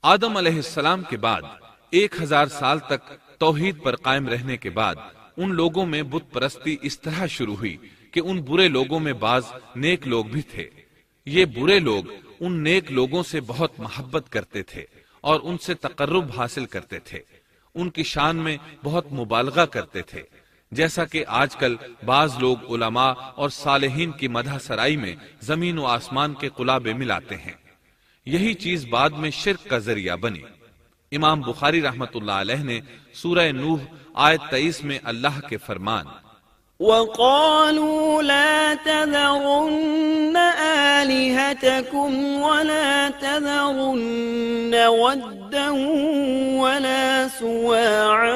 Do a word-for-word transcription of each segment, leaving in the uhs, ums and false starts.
آدم علیہ السلام کے بعد ایک ہزار سال تک توحید پر قائم رہنے کے بعد ان لوگوں میں بت پرستی اس طرح شروع ہوئی کہ ان برے لوگوں میں بعض نیک لوگ بھی تھے۔ یہ برے لوگ ان نیک لوگوں سے بہت محبت کرتے تھے اور ان سے تقرب حاصل کرتے تھے، ان کی شان میں بہت مبالغہ کرتے تھے، جیسا کہ آج کل بعض لوگ علماء اور صالحین کی مدح سرائی میں زمین و آسمان کے قلابے ملاتے ہیں۔ یہی چیز بعد میں شرک کا ذریعہ بنی۔ امام بخاری رحمت اللہ علیہ نے سورہ نوح آیت تئیس میں اللہ کے فرمان وَقَالُوا لَا تَذَرُنَّ آلِهَتَكُمْ وَلَا تَذَرُنَّ وَدًّا وَلَا سُوَاعًا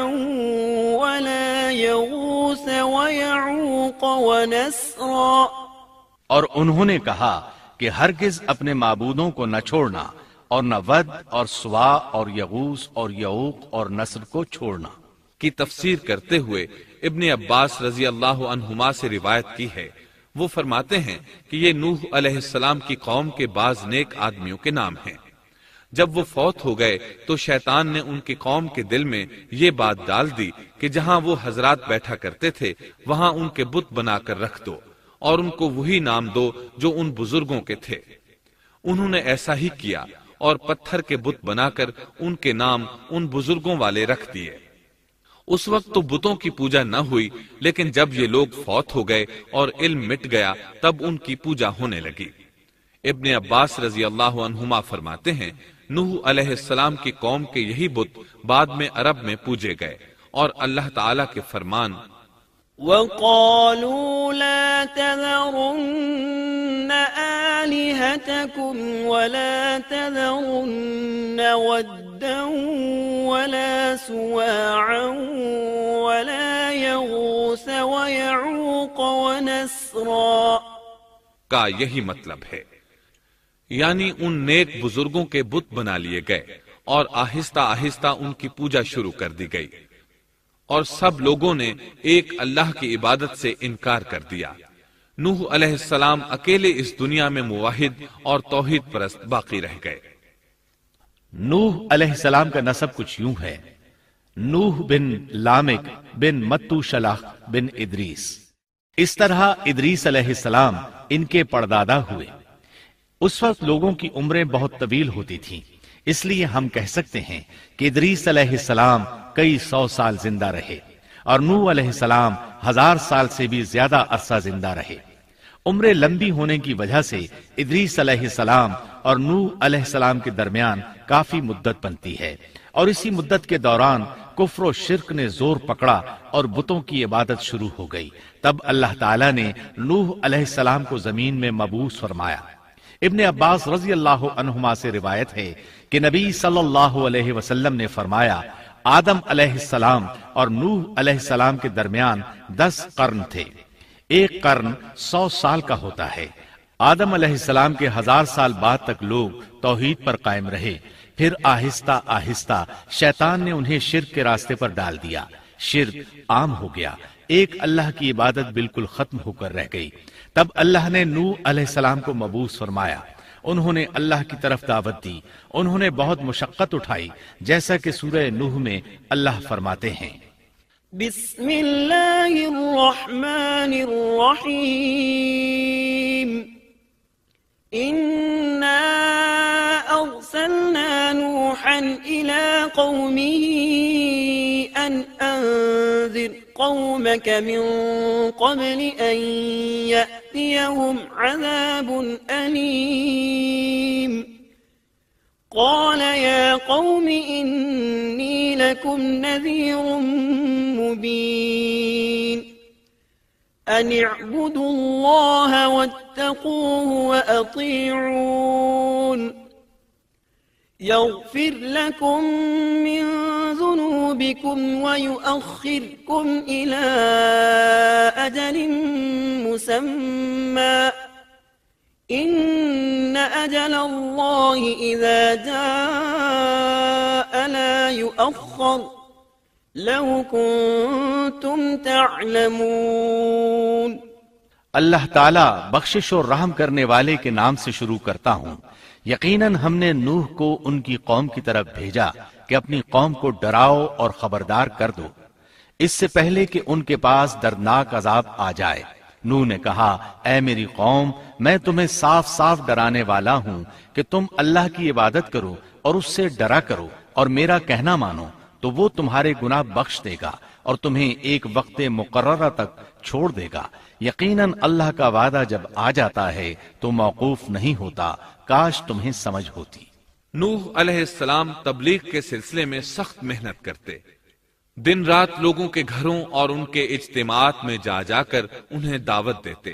وَلَا يَغُوثَ وَيَعُوقَ وَنَسْرًا، اور انہوں نے کہا کہ ہرگز اپنے معبودوں کو نہ چھوڑنا اور نہ ود اور سوا اور یغوث اور یعوق اور نصر کو چھوڑنا کی تفسیر کرتے ہوئے ابن عباس رضی اللہ عنہما سے روایت کی ہے۔ وہ فرماتے ہیں کہ یہ نوح علیہ السلام کی قوم کے بعض نیک آدمیوں کے نام ہیں۔ جب وہ فوت ہو گئے تو شیطان نے ان کی قوم کے دل میں یہ بات ڈال دی کہ جہاں وہ حضرات بیٹھا کرتے تھے وہاں ان کے بت بنا کر رکھ دو اور ان کو وہی نام دو جو ان بزرگوں کے تھے۔ انہوں نے ایسا ہی کیا اور پتھر کے بت بنا کر ان کے نام ان بزرگوں والے رکھ دیے۔ اس وقت تو بتوں کی پوجا نہ ہوئی، لیکن جب یہ لوگ فوت ہو گئے اور علم مٹ گیا تب ان کی پوجا ہونے لگی۔ ابن عباس رضی اللہ عنہما فرماتے ہیں نوح علیہ السلام کی قوم کے یہی بت بعد میں عرب میں پوجے گئے، اور اللہ تعالی کے فرمان وَقَالُوا لَا تَذَرُنَّ آلِهَتَكُمْ وَلَا تَذَرُنَّ وَدًّا وَلَا سُوَاعًا وَلَا يَغُوثَ وَيَعُوقَ وَنَسْرًا کا یہی مطلب ہے، یعنی ان نیک بزرگوں کے بت بنا لیے گئے اور آہستہ آہستہ ان کی پوجا شروع کر دی گئی، اور سب لوگوں نے ایک اللہ کی عبادت سے انکار کر دیا۔ نوح علیہ السلام اکیلے اس دنیا میں موحد اور توحید پرست باقی رہ گئے۔ نوح علیہ السلام کا نسب کچھ یوں ہے: نوح بن لامک بن متو شلح بن ادریس۔ اس طرح ادریس علیہ السلام ان کے پردادا ہوئے۔ اس وقت لوگوں کی عمریں بہت طویل ہوتی تھیں، اس لیے ہم کہہ سکتے ہیں کہ ادریس علیہ السلام کئی سو سال زندہ رہے اور نوح علیہ السلام ہزار سال سے بھی زیادہ عرصہ زندہ رہے۔ عمریں لمبی ہونے کی وجہ سے ادریس علیہ السلام اور نوح علیہ السلام کے درمیان کافی مدت بنتی ہے، اور اسی مدت کے دوران کفر و شرک نے زور پکڑا اور بتوں کی عبادت شروع ہو گئی۔ تب اللہ تعالیٰ نے نوح علیہ السلام کو زمین میں مبعوث فرمایا۔ ابن عباس رضی اللہ عنہما سے روایت ہے کہ نبی صلی اللہ علیہ وسلم نے فرمایا آدم علیہ السلام اور نوح علیہ السلام کے درمیان دس قرن تھے۔ ایک قرن سو سال کا ہوتا ہے۔ آدم علیہ السلام کے ہزار سال بعد تک لوگ توحید پر قائم رہے، پھر آہستہ آہستہ شیطان نے انہیں شرک کے راستے پر ڈال دیا۔ شرک عام ہو گیا، ایک اللہ کی عبادت بالکل ختم ہو کر رہ گئی۔ تب اللہ نے نوح علیہ السلام کو مبعوث فرمایا۔ انہوں نے اللہ کی طرف دعوت دی، انہوں نے بہت مشقت اٹھائی، جیسا کہ سورہ نوح میں اللہ فرماتے ہیں بسم اللہ الرحمن الرحیم انا ارسلنا نوحا الى قومه ان انذر قومك من قبل ان يأتيهم عذاب أليم قال يا قوم إني لكم نذير مبين أن اعبدوا الله واتقوه وأطيعون يغفر لكم من ذنوبكم ويؤخركم إلى أجل مسمى إن أجل الله إذا جاء لا يؤخر لو كنتم تعلمون۔ اللہ تعالیٰ بخشش اور رحم کرنے والے کے نام سے شروع کرتا ہوں۔ یقیناً ہم نے نوح کو ان کی قوم کی طرف بھیجا کہ اپنی قوم کو ڈراؤ اور خبردار کر دو اس سے پہلے کہ ان کے پاس دردناک عذاب آ جائے۔ نوح نے کہا، اے میری قوم، میں تمہیں صاف صاف ڈرانے والا ہوں کہ تم اللہ کی عبادت کرو اور اس سے ڈرا کرو اور میرا کہنا مانو، تو وہ تمہارے گناہ بخش دے گا اور تمہیں ایک وقت مقررہ تک چھوڑ دے گا۔ یقیناً اللہ کا وعدہ جب آ جاتا ہے تو موقوف نہیں ہوتا، کاش تمہیں سمجھ ہوتی۔ نوح علیہ السلام تبلیغ کے سلسلے میں سخت محنت کرتے، دن رات لوگوں کے گھروں اور ان کے اجتماعات میں جا جا کر انہیں دعوت دیتے۔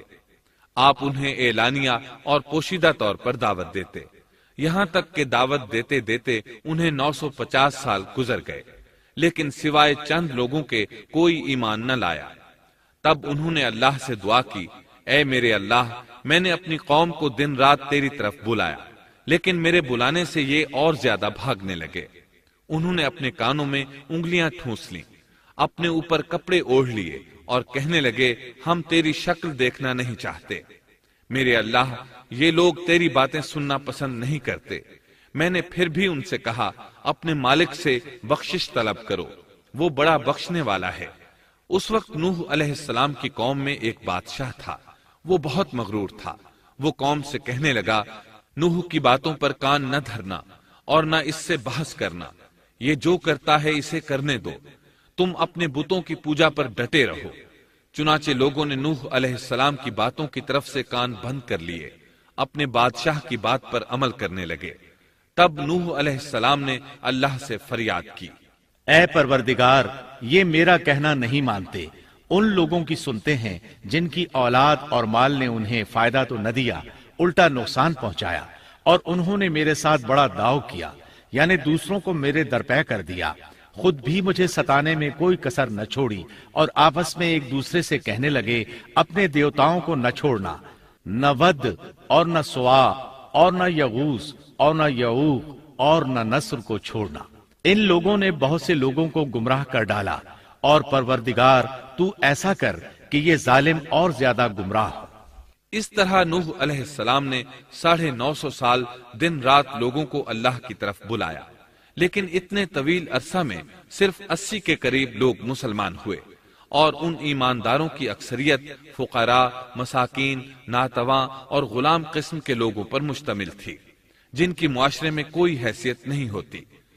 آپ انہیں اعلانیہ اور پوشیدہ طور پر دعوت دیتے، یہاں تک کہ دعوت دیتے دیتے انہیں نو سو پچاس سال گزر گئے، لیکن سوائے چند لوگوں کے کوئی ایمان نہ لایا۔ تب انہوں نے اللہ سے دعا کی، اے میرے اللہ، میں نے اپنی قوم کو دن رات تیری طرف بلایا، لیکن میرے بلانے سے یہ اور زیادہ بھاگنے لگے۔ انہوں نے اپنے کانوں میں انگلیاں ٹھونس لیں، اپنے اوپر کپڑے اوڑھ لیے اور کہنے لگے، ہم تیری شکل دیکھنا نہیں چاہتے۔ میرے اللہ، یہ لوگ تیری باتیں سننا پسند نہیں کرتے۔ میں نے پھر بھی ان سے کہا، اپنے مالک سے بخشش طلب کرو، وہ بڑا بخشنے والا ہے۔ اس وقت نوح علیہ السلام کی قوم میں ایک بادشاہ تھا، وہ بہت مغرور تھا۔ وہ قوم سے کہنے لگا، نوح کی باتوں پر کان نہ دھرنا اور نہ اس سے بحث کرنا، یہ جو کرتا ہے اسے کرنے دو، تم اپنے بتوں کی پوجا پر ڈٹے رہو۔ چنانچہ لوگوں نے نوح علیہ السلام کی باتوں کی طرف سے کان بند کر لیے، اپنے بادشاہ کی بات پر عمل کرنے لگے۔ تب نوح علیہ السلام نے اللہ سے فریاد کی، اے پروردگار، یہ میرا کہنا نہیں مانتے، ان لوگوں کی سنتے ہیں جن کی اولاد اور مال نے انہیں فائدہ تو نہ دیا، الٹا نقصان پہنچایا، اور انہوں نے میرے ساتھ بڑا داؤ کیا، یعنی دوسروں کو میرے درپے کر دیا، خود بھی مجھے ستانے میں کوئی کسر نہ چھوڑی، اور آپس میں ایک دوسرے سے کہنے لگے، اپنے دیوتاؤں کو نہ چھوڑنا، نہ ود اور نہ سوا اور نہ یغوث اور نہ یعوق اور نہ نصر کو چھوڑنا۔ ان لوگوں نے بہت سے لوگوں کو گمراہ کر ڈالا، اور پروردگار تو ایسا کر کہ یہ ظالم اور زیادہ گمراہ ہو۔ اس طرح نوح علیہ السلام نے ساڑھے نو سو سال دن رات لوگوں کو اللہ کی طرف بلایا، لیکن اتنے طویل عرصہ میں صرف اسی کے قریب لوگ مسلمان ہوئے، اور ان ایمانداروں کی اکثریت فقراء، مساکین، ناتواں اور غلام قسم کے لوگوں پر مشتمل تھی، جن کی معاشرے میں کوئی حیثیت نہیں ہوتی۔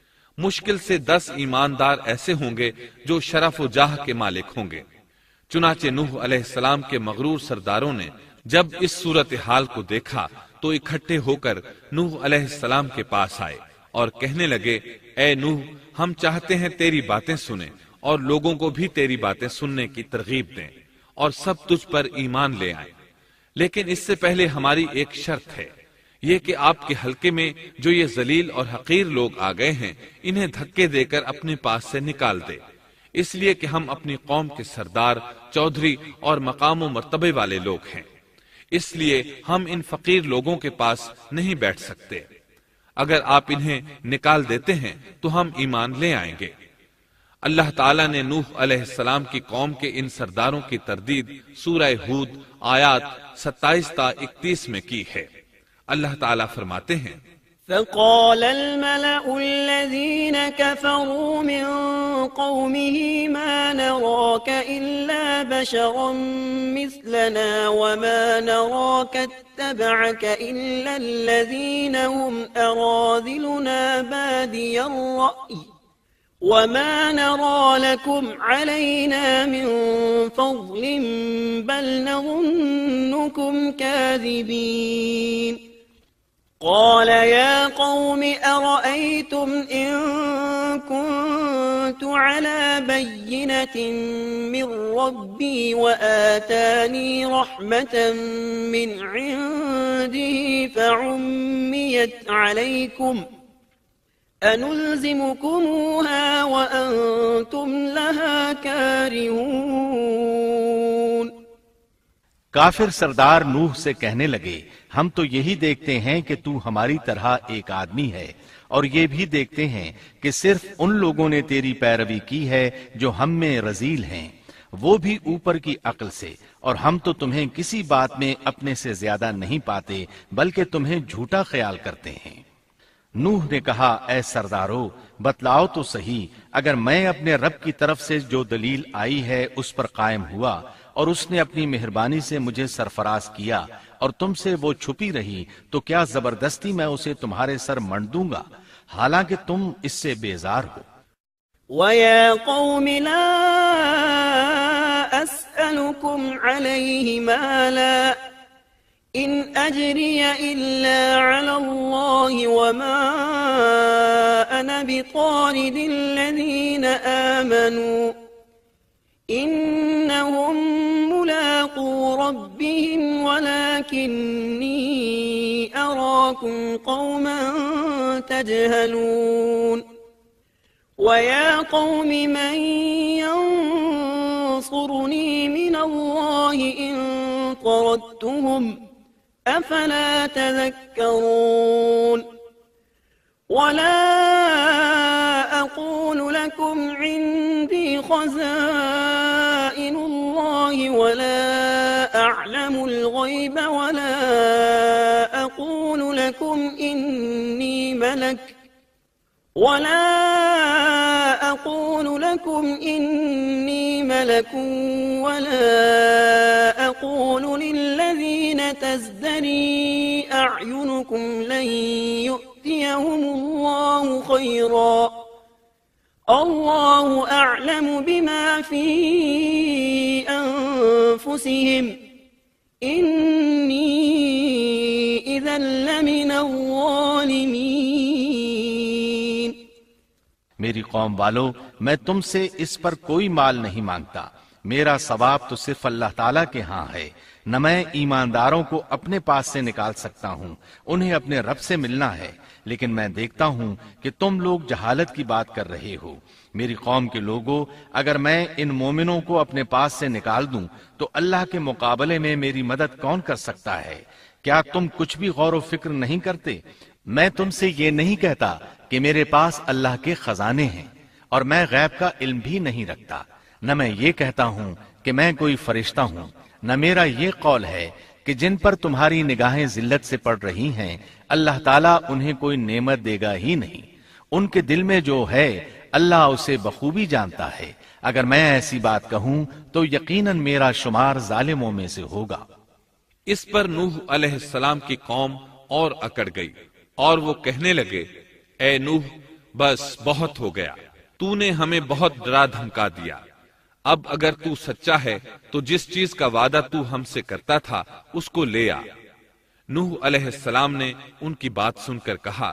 مشکل سے دس ایماندار ایسے ہوں گے جو شرف و جاہ کے مالک ہوں گے۔ چنانچہ نوح علیہ السلام کے مغرور سرداروں نے جب اس صورتحال کو دیکھا تو اکٹھے ہو کر نوح علیہ السلام کے پاس آئے اور کہنے لگے، اے نوح، ہم چاہتے ہیں تیری باتیں سنیں اور لوگوں کو بھی تیری باتیں سننے کی ترغیب دیں اور سب تجھ پر ایمان لے آئیں، لیکن اس سے پہلے ہماری ایک شرط ہے، یہ کہ آپ کے حلقے میں جو یہ ذلیل اور حقیر لوگ آ گئے ہیں انہیں دھکے دے کر اپنے پاس سے نکال دے، اس لیے کہ ہم اپنی قوم کے سردار، چودھری اور مقام و مرتبے والے لوگ ہیں، اس لیے ہم ان فقیر لوگوں کے پاس نہیں بیٹھ سکتے۔ اگر آپ انہیں نکال دیتے ہیں تو ہم ایمان لے آئیں گے۔ اللہ تعالیٰ نے نوح علیہ السلام کی قوم کے ان سرداروں کی تردید سورہ ہود آیات ستائیس تا اکتیس میں کی ہے۔ اللہ تعالیٰ فرماتے ہیں، فقال الملأ الذين كفروا من قومه ما نراك إلا بشرا مثلنا وما نراك اتبعك إلا الذين هم أراذلنا بادي الرأي وما نرى لكم علينا من فضل بل نظنكم كاذبين قال يا قوم أرأيتم إن كنت على بينة من ربي وآتاني رحمة من عنده فعميت عليكم أنلزمكموها وأنتم لها كارهون۔ کافر سردار نوح سے کہنے لگے، ہم تو یہی دیکھتے ہیں کہ تو ہماری طرح ایک آدمی ہے، اور یہ بھی دیکھتے ہیں کہ صرف ان لوگوں نے تیری پیروی کی ہے جو ہم میں رذیل ہیں، وہ بھی اوپر کی عقل سے، اور ہم تو تمہیں کسی بات میں اپنے سے زیادہ نہیں پاتے بلکہ تمہیں جھوٹا خیال کرتے ہیں۔ نوح نے کہا، اے سردارو بتلاؤ تو صحیح، اگر میں اپنے رب کی طرف سے جو دلیل آئی ہے اس پر قائم ہوا اور اس نے اپنی مہربانی سے مجھے سرفراز کیا اور تم سے وہ چھپی رہی، تو کیا زبردستی میں اسے تمہارے سر منڈ دوں گا حالانکہ تم اس سے بیزار ہو۔ وَيَا قَوْمِ لَا أَسْأَلُكُمْ عَلَيْهِ مَالًا إِنْ أَجْرِيَ إِلَّا عَلَى اللَّهِ وَمَا أَنَا بِطَارِدِ الَّذِينَ آمَنُوا إِنَّهُمْ مُلَاقُو رَبِّهِمْ وَلَكِنِّي أَرَاكُمْ قَوْمًا تَجْهَلُونَ وَيَا قَوْمِ مَنْ يَنْصُرُنِي مِنَ اللَّهِ إِنْ طَرَدتُّهُمْ أَفَلَا تَذَكَّرُونَ وَلَا أَقُولُ لَكُمْ عِنْدِي خَزَائِنُ اللَّهِ وَلَا أَعْلَمُ الْغَيْبَ وَلَا أَقُولُ لَكُمْ إِنِّي مَلَكٌ ولا أقول لكم إني ملك ولا أقول للذين تزدري أعينكم لن يؤتيهم الله خيرا الله أعلم بما في أنفسهم إني إذا لمن الظالمين۔ میری قوم والو، میں تم سے اس پر کوئی مال نہیں مانگتا، میرا ثواب تو صرف اللہ تعالیٰ کے ہاں ہے، نہ میں ایمانداروں کو اپنے پاس سے نکال سکتا ہوں، انہیں اپنے رب سے ملنا ہے، لیکن میں دیکھتا ہوں کہ تم لوگ جہالت کی بات کر رہے ہو۔ میری قوم کے لوگوں، اگر میں ان مومنوں کو اپنے پاس سے نکال دوں تو اللہ کے مقابلے میں میری مدد کون کر سکتا ہے؟ کیا تم کچھ بھی غور و فکر نہیں کرتے؟ میں تم سے یہ نہیں کہتا کہ میرے پاس اللہ کے خزانے ہیں اور میں غیب کا علم بھی نہیں رکھتا، نہ میں یہ کہتا ہوں کہ میں کوئی فرشتہ ہوں، نہ میرا یہ قول ہے کہ جن پر تمہاری نگاہیں ذلت سے پڑ رہی ہیں اللہ تعالیٰ انہیں کوئی نعمت دے گا ہی نہیں، ان کے دل میں جو ہے اللہ اسے بخوبی جانتا ہے، اگر میں ایسی بات کہوں تو یقیناً میرا شمار ظالموں میں سے ہوگا۔ اس پر نوح علیہ السلام کی قوم اور اکڑ گئی اور وہ کہنے لگے، اے نوح بس بہت ہو گیا، تو نے ہمیں بہت ڈرا دھمکا دیا، اب اگر تو سچا ہے تو جس چیز کا وعدہ تو ہم سے کرتا تھا اس کو لے آ۔ نوح علیہ السلام نے ان کی بات سن کر کہا،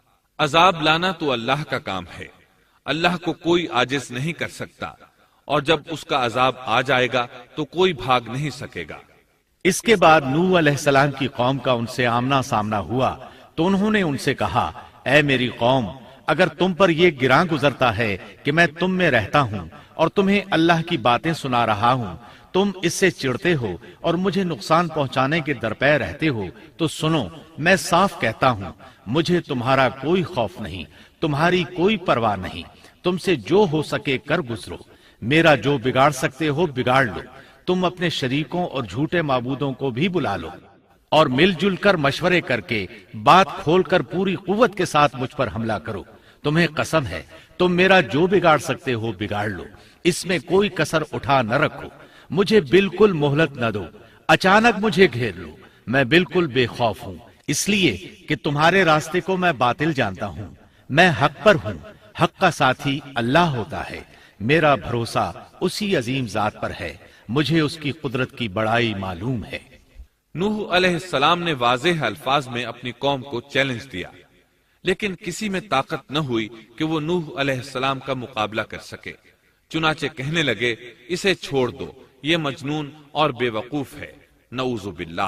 عذاب لانا تو اللہ کا کام ہے، اللہ کو کوئی عاجز نہیں کر سکتا، اور جب اس کا عذاب آ جائے گا تو کوئی بھاگ نہیں سکے گا۔ اس کے بعد نوح علیہ السلام کی قوم کا ان سے آمنا سامنا ہوا تو انہوں نے ان سے کہا، اے میری قوم، اگر تم پر یہ گراں گزرتا ہے کہ میں تم میں رہتا ہوں اور تمہیں اللہ کی باتیں سنا رہا ہوں، تم اس سے چڑھتے ہو اور مجھے نقصان پہنچانے کے درپے رہتے ہو، تو سنو میں صاف کہتا ہوں، مجھے تمہارا کوئی خوف نہیں، تمہاری کوئی پرواہ نہیں، تم سے جو ہو سکے کر گزرو، میرا جو بگاڑ سکتے ہو بگاڑ لو، تم اپنے شریکوں اور جھوٹے معبودوں کو بھی بلا لو اور مل جل کر مشورے کر کے بات کھول کر پوری قوت کے ساتھ مجھ پر حملہ کرو، تمہیں قسم ہے تم میرا جو بگاڑ سکتے ہو بگاڑ لو، اس میں کوئی کسر اٹھا نہ رکھو، مجھے بالکل مہلت نہ دو، اچانک مجھے گھیر لو، میں بالکل بے خوف ہوں، اس لیے کہ تمہارے راستے کو میں باطل جانتا ہوں، میں حق پر ہوں، حق کا ساتھی اللہ ہوتا ہے، میرا بھروسہ اسی عظیم ذات پر ہے، مجھے اس کی قدرت کی بڑائی معلوم ہے۔ نوح علیہ السلام نے واضح الفاظ میں اپنی قوم کو چیلنج دیا، لیکن کسی میں طاقت نہ ہوئی کہ وہ نوح علیہ السلام کا مقابلہ کر سکے، چنانچہ کہنے لگے، اسے چھوڑ دو، یہ مجنون اور بے وقوف ہے، نعوذ باللہ۔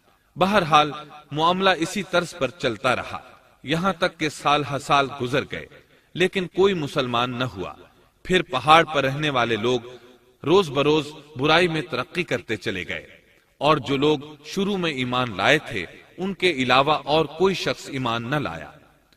بہرحال معاملہ اسی طرز پر چلتا رہا، یہاں تک کہ سال ہر سال گزر گئے، لیکن کوئی مسلمان نہ ہوا۔ پھر پہاڑ پر رہنے والے لوگ روز بروز برائی میں ترقی کرتے چلے گئے، اور جو لوگ شروع میں ایمان لائے تھے ان کے علاوہ اور کوئی شخص ایمان نہ لایا۔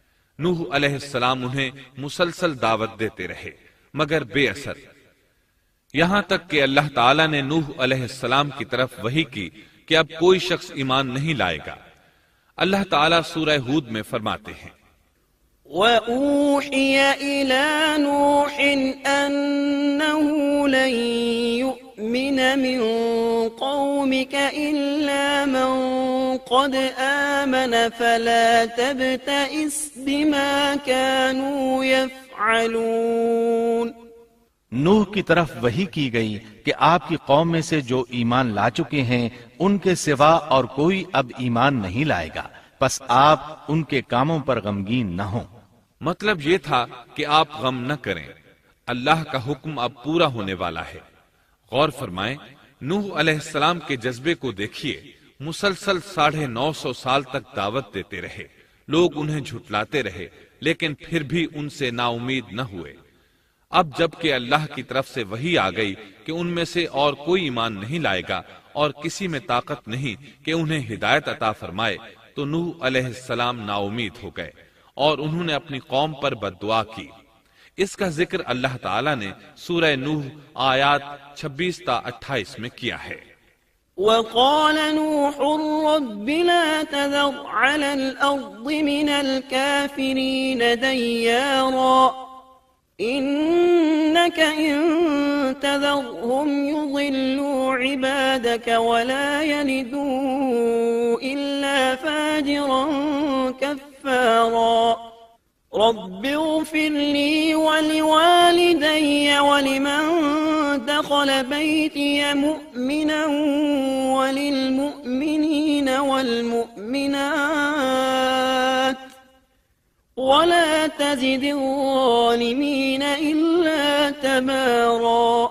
نوح علیہ السلام انہیں مسلسل دعوت دیتے رہے مگر بے اثر۔ یہاں تک کہ اللہ تعالیٰ نے نوح علیہ السلام کی طرف وحی کی کہ اب کوئی شخص ایمان نہیں لائے گا۔ اللہ تعالیٰ سورہ ہود میں فرماتے ہیں وَأُوحِيَ إِلَى نُوحٍ أَنَّهُ لَن يُؤْمِنَ مِن قَوْمِكَ إِلَّا مَن قَدْ آمَنَ فَلَا تَبْتَئِسْ بِمَا كَانُوا يَفْعَلُونَ۔ نوح کی طرف وحی کی گئی کہ آپ کی قوم میں سے جو ایمان لا چکے ہیں ان کے سوا اور کوئی اب ایمان نہیں لائے گا، پس آپ ان کے کاموں پر غمگین نہ ہوں۔ مطلب یہ تھا کہ آپ غم نہ کریں، اللہ کا حکم اب پورا ہونے والا ہے۔ غور فرمائیں، نوح علیہ السلام کے جذبے کو دیکھیے، مسلسل ساڑھے نو سو سال تک دعوت دیتے رہے، لوگ انہیں جھٹلاتے رہے، لیکن پھر بھی ان سے نا امید نہ ہوئے۔ اب جب کہ اللہ کی طرف سے وحی آ گئی کہ ان میں سے اور کوئی ایمان نہیں لائے گا اور کسی میں طاقت نہیں کہ انہیں ہدایت عطا فرمائے، تو نوح علیہ السلام نا امید ہو گئے اور انہوں نے اپنی قوم پر بد دعا کی۔ اس کا ذکر اللہ تعالیٰ نے سورہ نوح آیات چھبیس تا اٹھائیس میں کیا ہے۔ وقال نوح رب لا تذر على الأرض من الكافرين ديارا إنك إن تذرهم يضلوا عبادك ولا يلدوا إلا فاجرا كفارا رب اغفر لي ولوالدي ولمن دخل بيتي مؤمنا وللمؤمنين والمؤمنات ولا تزد الظالمين إلا تبارا۔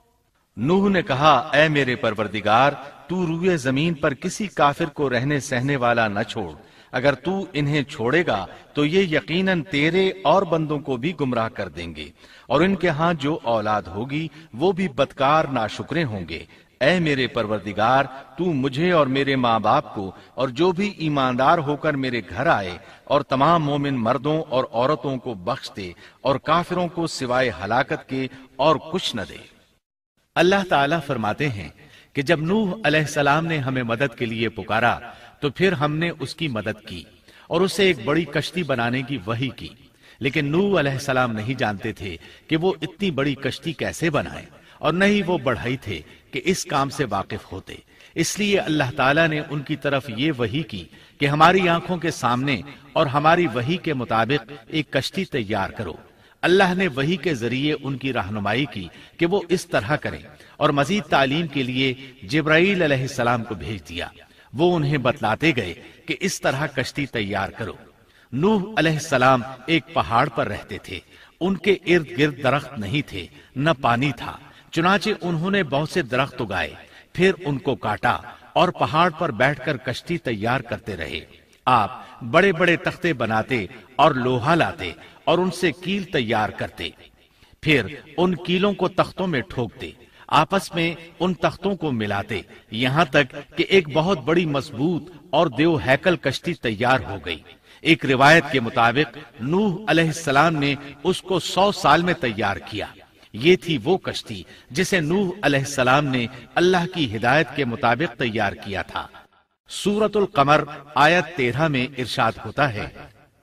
نوح نے کہا، اے میرے پروردگار، تو روئے زمین پر کسی کافر کو رہنے سہنے والا نہ چھوڑ، اگر تو انہیں چھوڑے گا تو یہ یقیناً تیرے اور بندوں کو بھی گمراہ کر دیں گے، اور ان کے ہاں جو اولاد ہوگی وہ بھی بدکار ناشکرے ہوں گے۔ اے میرے پروردگار، تو مجھے اور میرے ماں باپ کو اور جو بھی ایماندار ہو کر میرے گھر آئے اور تمام مومن مردوں اور عورتوں کو بخش دے اور کافروں کو سوائے ہلاکت کے اور کچھ نہ دے۔ اللہ تعالیٰ فرماتے ہیں کہ جب نوح علیہ السلام نے ہمیں مدد کے لیے پکارا تو پھر ہم نے اس کی مدد کی اور اسے ایک بڑی کشتی بنانے کی وحی کی، لیکن نوح علیہ السلام نہیں جانتے تھے کہ وہ اتنی بڑی کشتی کیسے بنائے، اور نہ ہی وہ بڑھئی تھے کہ اس کام سے واقف ہوتے۔ اس لیے اللہ تعالیٰ نے ان کی طرف یہ وحی کی کہ ہماری آنکھوں کے سامنے اور ہماری وحی کے مطابق ایک کشتی تیار کرو۔ اللہ نے وحی کے ذریعے ان کی رہنمائی کی کہ وہ اس طرح کریں، اور مزید تعلیم کے لیے جبرائیل علیہ السلام کو بھیج دیا۔ وہ انہیں بتلاتے گئے کہ اس طرح کشتی تیار کرو۔ نوح علیہ السلام ایک پہاڑ پر رہتے تھے، ان کے ارد گرد درخت نہیں تھے، نہ پانی تھا، چنانچہ انہوں نے بہت سے درخت اگائے، پھر ان کو کاٹا اور پہاڑ پر بیٹھ کر کشتی تیار کرتے رہے۔ آپ بڑے بڑے تختے بناتے اور لوہا لاتے اور ان سے کیل تیار کرتے، پھر ان کیلوں کو تختوں میں ٹھوکتے، آپس میں ان تختوں کو ملاتے، یہاں تک کہ ایک بہت بڑی مضبوط اور دیو ہیکل کشتی تیار ہو گئی۔ ایک روایت کے مطابق نوح علیہ السلام نے اس کو سو سال میں تیار کیا۔ یہ تھی وہ کشتی جسے نوح علیہ السلام نے اللہ کی ہدایت کے مطابق تیار کیا تھا۔ سورۃ القمر آیت تیرہ میں ارشاد ہوتا ہے،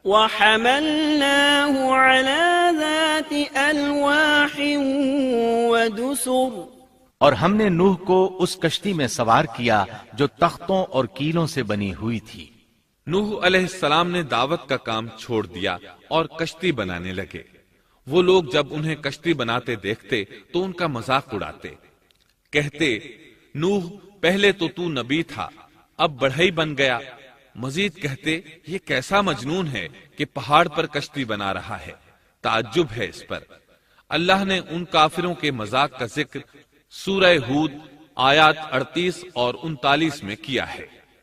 وَحَمَلْنَاهُ عَلَى ذَاتِ أَلْوَاحٍ وَدُسُرٍ، اور ہم نے نوح کو اس کشتی میں سوار کیا جو تختوں اور کیلوں سے بنی ہوئی تھی۔ نوح علیہ السلام نے دعوت کا کام چھوڑ دیا اور کشتی بنانے لگے۔ وہ لوگ جب انہیں کشتی بناتے دیکھتے تو ان کا مذاق اڑاتے، کہتے، نوح پہلے تو تو نبی تھا، اب بڑھئی بن گیا۔ مزید کہتے، یہ کیسا مجنون ہے کہ پہاڑ پر کشتی بنا رہا ہے، تعجب ہے اس پر۔ اللہ نے ان کافروں کے مذاق کا ذکر سورہ ہود آیات اڑتیس اور انتالیس میں کیا ہے۔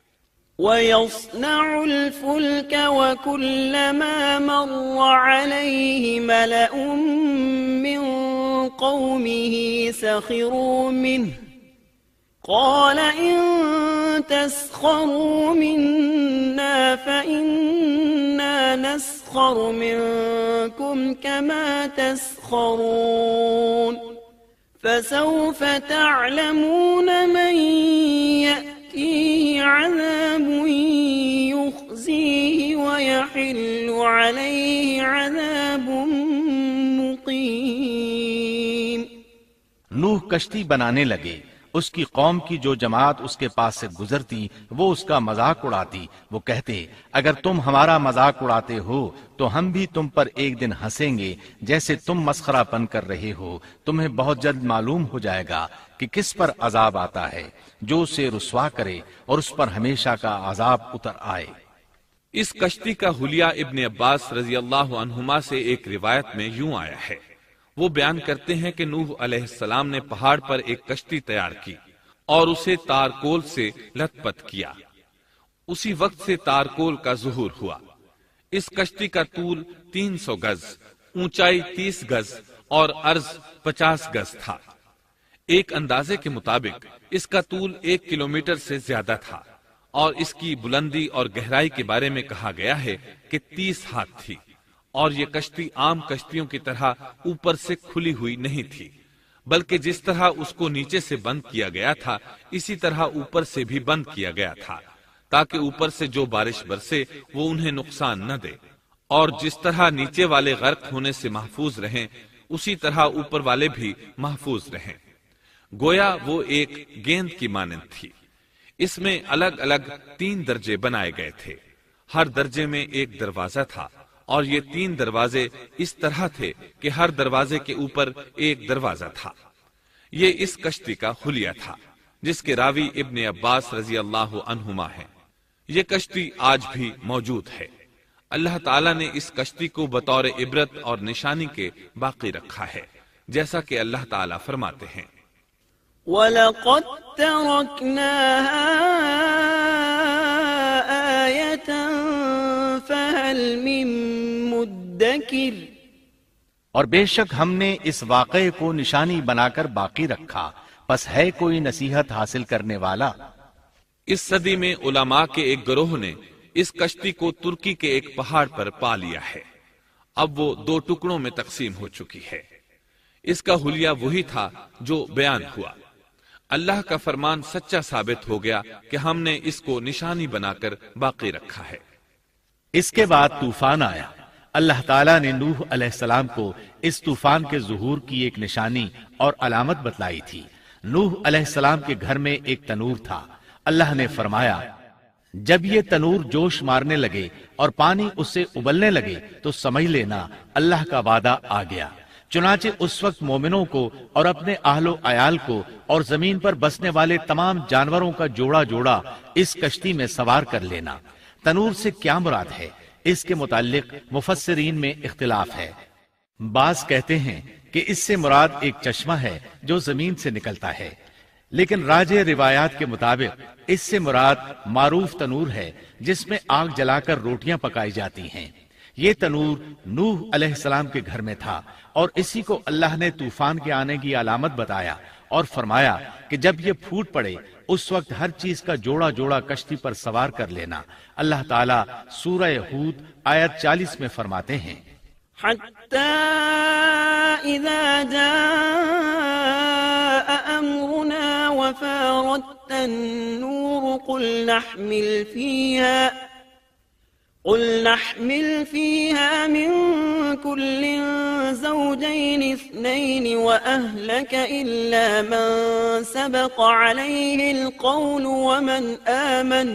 وَيَصْنَعُ الْفُلْكَ وَكُلَّمَا مَرَّ عَلَيْهِ مَلَأٌ مِّن قَوْمِهِ سَخِرُوا مِنْهُ قَالَ إِن تَسْخَرُوا مِنَّا فَإِنَّا نَسْخَرُ مِنكُمْ كَمَا تَسْخَرُونَ فسوف تعلمون من يأتيه عذاب يخزيه ويحل عليه عذاب مقيم۔ نوح کشتی بنانے لگے، اس کی قوم کی جو جماعت اس کے پاس سے گزرتی وہ اس کا مذاق اڑاتی۔ وہ کہتے اگر تم ہمارا مذاق اڑاتے ہو تو ہم بھی تم پر ایک دن ہنسیں گے جیسے تم مسخرہ پن کر رہے ہو۔ تمہیں بہت جلد معلوم ہو جائے گا کہ کس پر عذاب آتا ہے جو اسے رسوا کرے اور اس پر ہمیشہ کا عذاب اتر آئے۔ اس کشتی کا حلیہ ابن عباس رضی اللہ عنہما سے ایک روایت میں یوں آیا ہے۔ وہ بیان کرتے ہیں کہ نوح علیہ السلام نے پہاڑ پر ایک کشتی تیار کی اور اسے تارکول سے لت پت کیا۔ اسی وقت سے تارکول کا ظہور ہوا۔ اس کشتی کا طول تین سو گز، اونچائی تیس گز اور عرض پچاس گز تھا۔ ایک اندازے کے مطابق اس کا طول ایک کلومیٹر سے زیادہ تھا اور اس کی بلندی اور گہرائی کے بارے میں کہا گیا ہے کہ تیس ہاتھ تھی، اور یہ کشتی عام کشتیوں کی طرح اوپر سے کھلی ہوئی نہیں تھی، بلکہ جس طرح اس کو نیچے سے بند کیا گیا تھا اسی طرح اوپر سے بھی بند کیا گیا تھا، تاکہ اوپر سے جو بارش برسے وہ انہیں نقصان نہ دے، اور جس طرح نیچے والے غرق ہونے سے محفوظ رہیں اسی طرح اوپر والے بھی محفوظ رہیں۔ گویا وہ ایک گیند کی مانند تھی۔ اس میں الگ الگ تین درجے بنائے گئے تھے، ہر درجے میں ایک دروازہ تھا، اور یہ تین دروازے اس طرح تھے کہ ہر دروازے کے اوپر ایک دروازہ تھا۔ یہ اس کشتی کا حلیہ تھا جس کے راوی ابن عباس رضی اللہ عنہما ہیں۔ یہ کشتی آج بھی موجود ہے۔ اللہ تعالیٰ نے اس کشتی کو بطور عبرت اور نشانی کے باقی رکھا ہے، جیسا کہ اللہ تعالیٰ فرماتے ہیں وَلَقَدْ تَرَكْنَاهَا آيَةً فَهَلْ مِن مُدَّكِرٍ، اور بے شک ہم نے اس واقعے کو نشانی بنا کر باقی رکھا، پس ہے کوئی نصیحت حاصل کرنے والا۔ اس صدی میں علماء کے ایک گروہ نے اس کشتی کو ترکی کے ایک پہاڑ پر پا لیا ہے۔ اب وہ دو ٹکڑوں میں تقسیم ہو چکی ہے۔ اس کا حلیہ وہی تھا جو بیان ہوا۔ اللہ کا فرمان سچا ثابت ہو گیا کہ ہم نے اس کو نشانی بنا کر باقی رکھا ہے۔ اس کے بعد طوفان آیا۔ اللہ تعالیٰ نے نوح علیہ السلام کو اس طوفان کے ظہور کی ایک نشانی اور علامت بتلائی تھی۔ نوح علیہ السلام کے گھر میں ایک تنور تھا۔ اللہ نے فرمایا جب یہ تنور جوش مارنے لگے اور پانی اس سے ابلنے لگے تو سمجھ لینا اللہ کا وعدہ آ گیا۔ چنانچہ اس وقت مومنوں کو اور اپنے اہل و عیال کو اور زمین پر بسنے والے تمام جانوروں کا جوڑا جوڑا اس کشتی میں سوار کر لینا۔ تنور سے کیا مراد ہے؟ اس کے متعلق مفسرین میں اختلاف ہے۔ بعض کہتے ہیں کہ اس سے مراد ایک چشمہ ہے جو زمین سے نکلتا ہے، لیکن راجح روایات کے مطابق اس سے مراد معروف تنور ہے جس میں آگ جلا کر روٹیاں پکائی جاتی ہیں۔ یہ تنور نوح علیہ السلام کے گھر میں تھا اور اسی کو اللہ نے طوفان کے آنے کی علامت بتایا اور فرمایا کہ جب یہ پھوٹ پڑے اس وقت ہر چیز کا جوڑا جوڑا کشتی پر سوار کر لینا۔ اللہ تعالیٰ سورہ ہود آیت چالیس میں فرماتے ہیں حتى إذا جاء أمرنا وفارت النور قل نحمل فيها قل نحمل فيها من كل زوجين اثنين وأهلك إلا من سبق عليه القول ومن آمن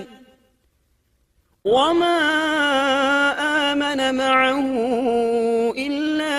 وما آمن معه إلا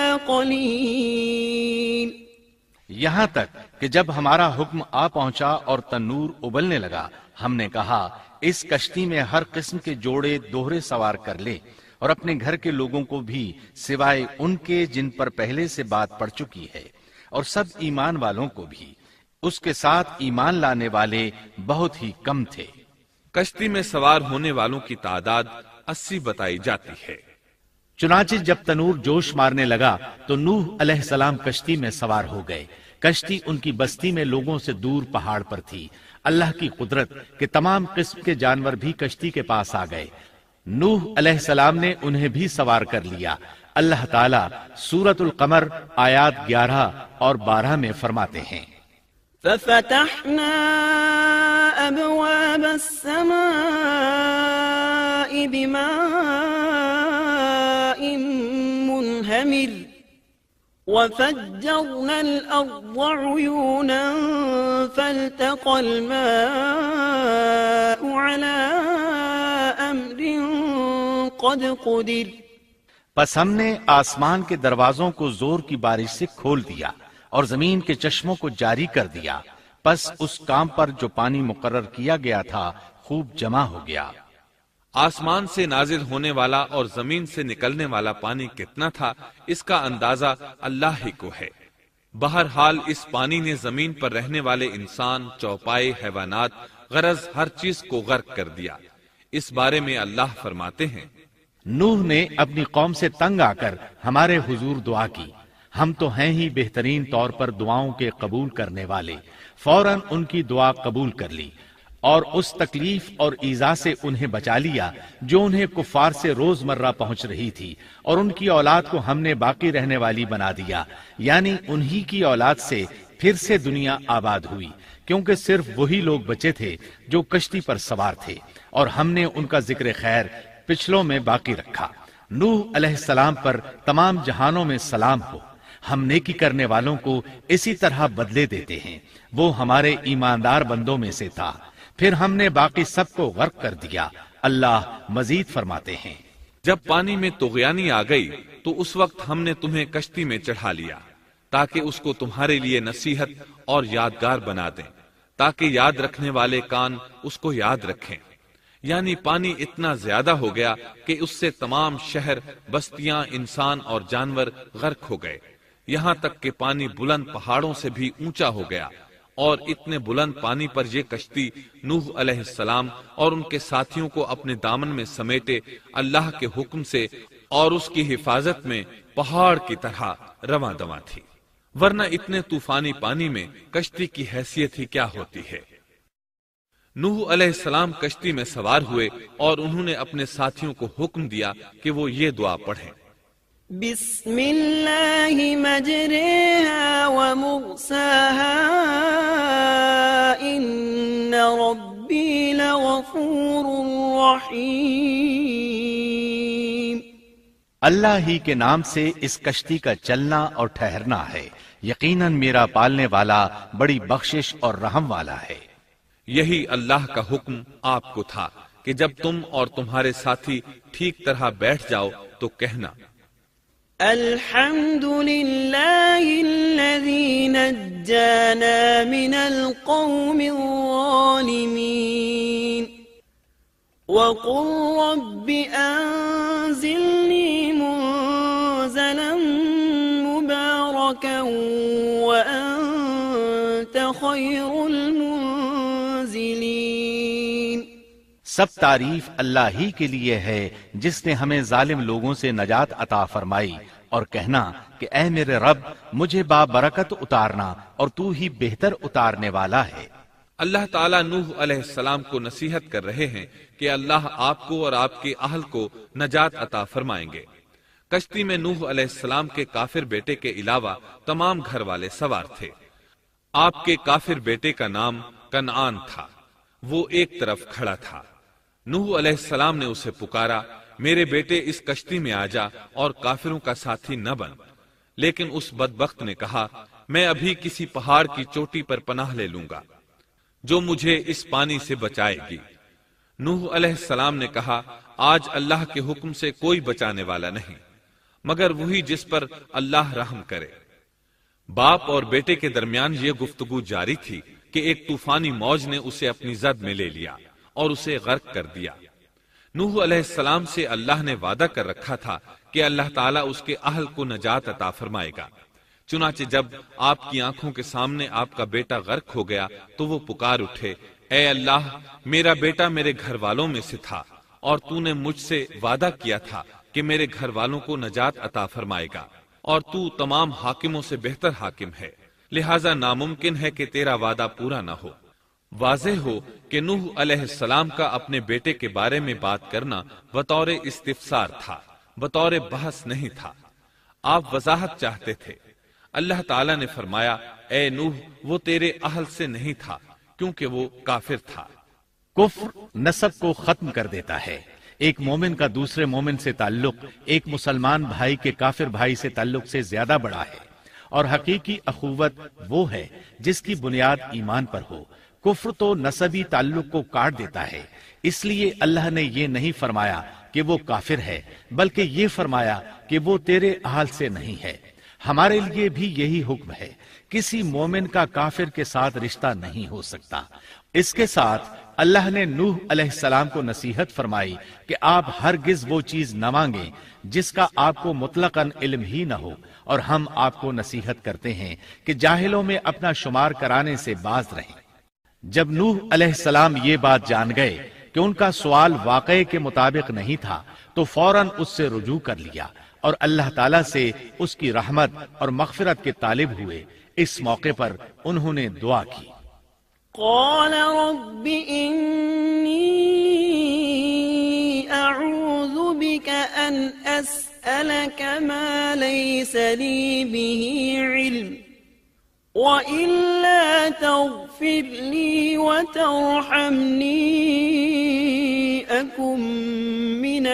قليل۔ یہاں تک کہ جب ہمارا حکم آ پہنچا اور تنور ابلنے لگا ہم نے کہا اس کشتی میں ہر قسم کے جوڑے دوہرے سوار کر لے اور اپنے گھر کے لوگوں کو بھی سوائے ان کے جن پر پہلے سے بات پڑ چکی ہے، اور سب ایمان والوں کو بھی۔ اس کے ساتھ ایمان لانے والے بہت ہی کم تھے۔ کشتی میں سوار ہونے والوں کی تعداد اسی بتائی جاتی ہے۔ چنانچہ جب تنور جوش مارنے لگا تو نوح علیہ السلام کشتی میں سوار ہو گئے۔ کشتی ان کی بستی میں لوگوں سے دور پہاڑ پر تھی۔ اللہ کی قدرت کہ تمام قسم کے جانور بھی کشتی کے پاس آ گئے۔ نوح علیہ السلام نے انہیں بھی سوار کر لیا۔ اللہ تعالیٰ سورۃ القمر آیات گیارہ اور بارہ میں فرماتے ہیں ففتحنا ابواب السماء بماء منهمر وفجرنا الأرض عيونا فالتقى الماء على أمر قد قدر پس ہم نے آسمان کے دروازوں کو زور کی بارش سے کھول دیا اور زمین کے چشموں کو جاری کر دیا، پس اس کام پر جو پانی مقرر کیا گیا تھا خوب جمع ہو گیا۔ آسمان سے نازل ہونے والا اور زمین سے نکلنے والا پانی کتنا تھا، اس کا اندازہ اللہ ہی کو ہے۔ بہرحال اس پانی نے زمین پر رہنے والے انسان، چوپائے، حیوانات، غرض ہر چیز کو غرق کر دیا۔ اس بارے میں اللہ فرماتے ہیں، نوح نے اپنی قوم سے تنگ آ کر ہمارے حضور دعا کی، ہم تو ہیں ہی بہترین طور پر دعاؤں کے قبول کرنے والے۔ فوراً ان کی دعا قبول کر لی اور اس تکلیف اور ایذا سے انہیں بچا لیا جو انہیں کفار سے روزمرہ پہنچ رہی تھی، اور ان کی اولاد کو ہم نے باقی رہنے والی بنا دیا، یعنی انہی کی اولاد سے پھر سے دنیا آباد ہوئی، کیونکہ صرف وہی لوگ بچے تھے جو کشتی پر سوار تھے، اور ہم نے ان کا ذکر خیر پچھلوں میں باقی رکھا۔ نوح علیہ السلام پر تمام جہانوں میں سلام ہو، ہم نیکی کرنے والوں کو اسی طرح بدلے دیتے ہیں، وہ ہمارے ایماندار بندوں میں سے تھا، پھر ہم نے باقی سب کو غرق کر دیا۔ اللہ مزید فرماتے ہیں، جب پانی میں طغیانی آ گئی تو اس وقت ہم نے تمہیں کشتی میں چڑھا لیا تاکہ اس کو تمہارے لیے نصیحت اور یادگار بنا دیں، تاکہ یاد رکھنے والے کان اس کو یاد رکھیں۔ یعنی پانی اتنا زیادہ ہو گیا کہ اس سے تمام شہر، بستیاں، انسان اور جانور غرق ہو گئے، یہاں تک کہ پانی بلند پہاڑوں سے بھی اونچا ہو گیا، اور اتنے بلند پانی پر یہ کشتی نوح علیہ السلام اور ان کے ساتھیوں کو اپنے دامن میں سمیٹے اللہ کے حکم سے اور اس کی حفاظت میں پہاڑ کی طرح رواں دواں تھی، ورنہ اتنے طوفانی پانی میں کشتی کی حیثیت ہی کیا ہوتی ہے۔ نوح علیہ السلام کشتی میں سوار ہوئے اور انہوں نے اپنے ساتھیوں کو حکم دیا کہ وہ یہ دعا پڑھیں، بسم اللہ مجریہا ومرساہا ان ربی لغفور رحیم۔ اللہ ہی کے نام سے اس کشتی کا چلنا اور ٹھہرنا ہے، یقیناً میرا پالنے والا بڑی بخشش اور رحم والا ہے۔ یہی اللہ کا حکم آپ کو تھا کہ جب تم اور تمہارے ساتھی ٹھیک طرح بیٹھ جاؤ تو کہنا، الحمد للہ الذی نجانا من القوم الظالمین وقل رب انزلنی منزلا مبارکا وانت خیر المنزلین۔ سب تعریف اللہ ہی کے لیے ہے جس نے ہمیں ظالم لوگوں سے نجات عطا فرمائی، اور کہنا کہ اے میرے رب مجھے بابرکت اتارنا اور تو ہی بہتر اتارنے والا ہے۔ اللہ تعالیٰ نوح علیہ السلام کو نصیحت کر رہے ہیں کہ اللہ آپ کو اور آپ کے اہل کو نجات عطا فرمائیں گے۔ کشتی میں نوح علیہ السلام کے کافر بیٹے کے علاوہ تمام گھر والے سوار تھے۔ آپ کے کافر بیٹے کا نام کنعان تھا، وہ ایک طرف کھڑا تھا۔ نوح علیہ السلام نے اسے پکارا، میرے بیٹے اس کشتی میں آ جا اور کافروں کا ساتھی نہ بن، لیکن اس بدبخت نے کہا، میں ابھی کسی پہاڑ کی چوٹی پر پناہ لے لوں گا جو مجھے اس پانی سے بچائے گی۔ نوح علیہ السلام نے کہا، آج اللہ کے حکم سے کوئی بچانے والا نہیں مگر وہی جس پر اللہ رحم کرے۔ باپ اور بیٹے کے درمیان یہ گفتگو جاری تھی کہ ایک طوفانی موج نے اسے اپنی زد میں لے لیا اور اسے غرق کر دیا۔ نوح علیہ السلام سے اللہ نے وعدہ کر رکھا تھا کہ اللہ تعالیٰ اس کے اہل کو نجات عطا فرمائے گا۔ چنانچہ جب آپ کی آنکھوں کے سامنے آپ کا بیٹا غرق ہو گیا تو وہ پکار اٹھے، اے اللہ، میرا بیٹا میرے گھر والوں میں سے تھا اور تو نے مجھ سے وعدہ کیا تھا کہ میرے گھر والوں کو نجات عطا فرمائے گا، اور تو تمام حاکموں سے بہتر حاکم ہے، لہذا ناممکن ہے کہ تیرا وعدہ پورا نہ ہو۔ واضح ہو کہ نوح علیہ السلام کا اپنے بیٹے کے بارے میں بات کرنا بطور استفسار تھا، بطور بحث نہیں تھا، آپ وضاحت چاہتے تھے۔ اللہ تعالیٰ نے فرمایا اے نوح وہ تیرے اہل سے نہیں تھا کیونکہ وہ کافر تھا۔ کفر نسب کو ختم کر دیتا ہے۔ ایک مومن کا دوسرے مومن سے تعلق ایک مسلمان بھائی کے کافر بھائی سے تعلق سے زیادہ بڑا ہے، اور حقیقی اخوت وہ ہے جس کی بنیاد ایمان پر ہو۔ کفر تو نسبی تعلق کو کاٹ دیتا ہے، اس لیے اللہ نے یہ نہیں فرمایا کہ وہ کافر ہے، بلکہ یہ فرمایا کہ وہ تیرے اہل سے نہیں ہے۔ ہمارے لیے بھی یہی حکم ہے، کسی مومن کا کافر کے ساتھ رشتہ نہیں ہو سکتا۔ اس کے ساتھ اللہ نے نوح علیہ السلام کو نصیحت فرمائی کہ آپ ہرگز وہ چیز نہ مانگیں جس کا آپ کو مطلقاً علم ہی نہ ہو، اور ہم آپ کو نصیحت کرتے ہیں کہ جاہلوں میں اپنا شمار کرانے سے باز رہیں۔ جب نوح علیہ السلام یہ بات جان گئے کہ ان کا سوال واقعے کے مطابق نہیں تھا تو فوراً اس سے رجوع کر لیا اور اللہ تعالیٰ سے اس کی رحمت اور مغفرت کے طالب ہوئے۔ اس موقع پر انہوں نے دعا کی، قال رب إني أعوذ بك أن أسألك ما ليس لي به علم وإلا تغفر لي وترحمني أكن من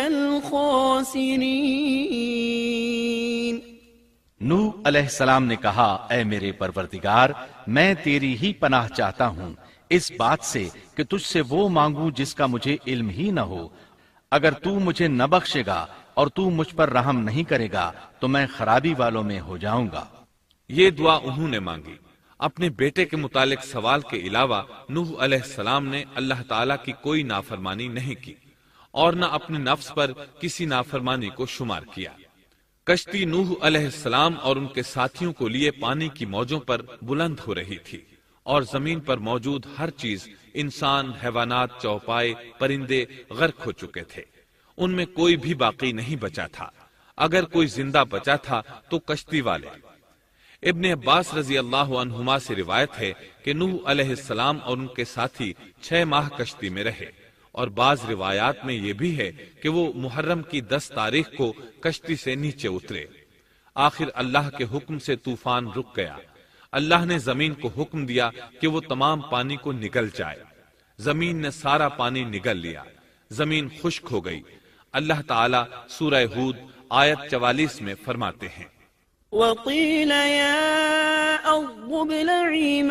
الخاسرين۔ نوح علیہ السلام نے کہا اے میرے پروردگار، میں تیری ہی پناہ چاہتا ہوں اس بات سے کہ تجھ سے وہ مانگوں جس کا مجھے علم ہی نہ ہو۔ اگر تو مجھے نہ بخشے گا اور تو مجھ پر رحم نہیں کرے گا تو میں خرابی والوں میں ہو جاؤں گا۔ یہ دعا انہوں نے مانگی۔ اپنے بیٹے کے متعلق سوال کے علاوہ نوح علیہ السلام نے اللہ تعالیٰ کی کوئی نافرمانی نہیں کی اور نہ اپنے نفس پر کسی نافرمانی کو شمار کیا۔ کشتی نوح علیہ السلام اور ان کے ساتھیوں کو لیے پانی کی موجوں پر بلند ہو رہی تھی، اور زمین پر موجود ہر چیز، انسان، حیوانات، چوپائے، پرندے غرق ہو چکے تھے۔ ان میں کوئی بھی باقی نہیں بچا تھا۔ اگر کوئی زندہ بچا تھا تو کشتی والے۔ ابن عباس رضی اللہ عنہما سے روایت ہے کہ نوح علیہ السلام اور ان کے ساتھی چھ ماہ کشتی میں رہے، اور بعض روایات میں یہ بھی ہے کہ وہ محرم کی دس تاریخ کو کشتی سے نیچے اترے۔ آخر اللہ کے حکم سے طوفان رک گیا۔ اللہ نے زمین کو حکم دیا کہ وہ تمام پانی کو نگل جائے۔ زمین نے سارا پانی نگل لیا، زمین خشک ہو گئی۔ اللہ تعالیٰ سورہ ہود آیت چوالیس میں فرماتے ہیں، وقيل يا أرض ابلعي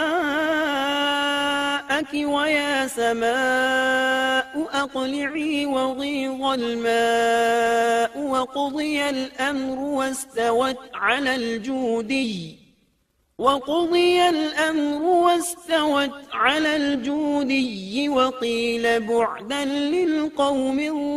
ماءك ويا سماء أقلعي وغيض الماء وقضي الأمر واستوت على الجودي وقضي الأمر واستوت على الجودي وقيل بعدا للقوم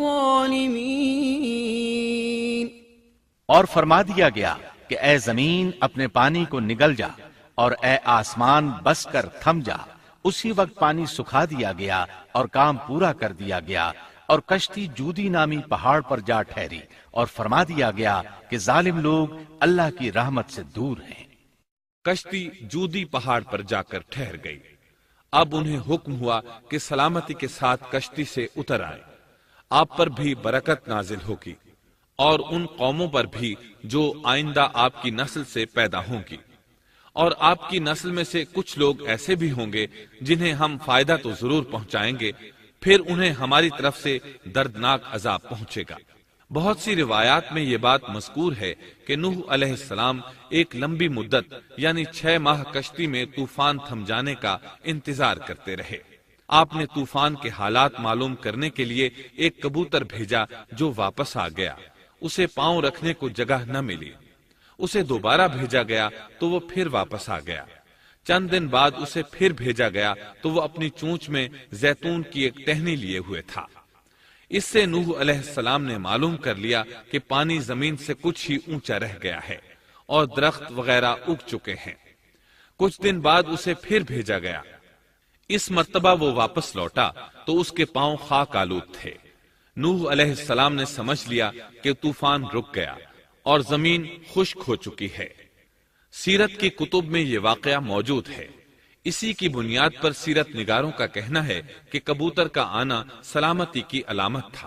الظالمين۔ اور فرما دیا گیا کہ اے زمین اپنے پانی کو نگل جا، اور اے آسمان بس کر تھم جا۔ اسی وقت پانی سکھا دیا گیا اور کام پورا کر دیا گیا، اور کشتی جودی نامی پہاڑ پر جا ٹھہری، اور فرما دیا گیا کہ ظالم لوگ اللہ کی رحمت سے دور ہیں۔ کشتی جودی پہاڑ پر جا کر ٹھہر گئی۔ اب انہیں حکم ہوا کہ سلامتی کے ساتھ کشتی سے اتر آئے۔ آپ پر بھی برکت نازل ہوگی، اور ان قوموں پر بھی جو آئندہ آپ کی نسل سے پیدا ہوں گی، اور آپ کی نسل میں سے کچھ لوگ ایسے بھی ہوں گے جنہیں ہم فائدہ تو ضرور پہنچائیں گے، پھر انہیں ہماری طرف سے دردناک عذاب پہنچے گا۔ بہت سی روایات میں یہ بات مذکور ہے کہ نوح علیہ السلام ایک لمبی مدت یعنی چھ ماہ کشتی میں طوفان تھم جانے کا انتظار کرتے رہے۔ آپ نے طوفان کے حالات معلوم کرنے کے لیے ایک کبوتر بھیجا جو واپس آ گیا۔ اسے پاؤں رکھنے کو جگہ نہ ملی۔ اسے دوبارہ بھیجا گیا تو وہ پھر واپس آ گیا۔ چند دن بعد اسے پھر بھیجا گیا تو وہ اپنی چونچ میں زیتون کی ایک ٹہنی لیے ہوئے تھا۔ اس سے نوح علیہ السلام نے معلوم کر لیا کہ پانی زمین سے کچھ ہی اونچا رہ گیا ہے اور درخت وغیرہ اگ چکے ہیں۔ کچھ دن بعد اسے پھر بھیجا گیا۔ اس مرتبہ وہ واپس لوٹا تو اس کے پاؤں خاک آلود تھے۔ نوح علیہ السلام نے سمجھ لیا کہ طوفان رک گیا اور زمین خشک ہو چکی ہے۔ سیرت کی کتب میں یہ واقعہ موجود ہے۔ اسی کی بنیاد پر سیرت نگاروں کا کہنا ہے کہ کبوتر کا آنا سلامتی کی علامت تھا،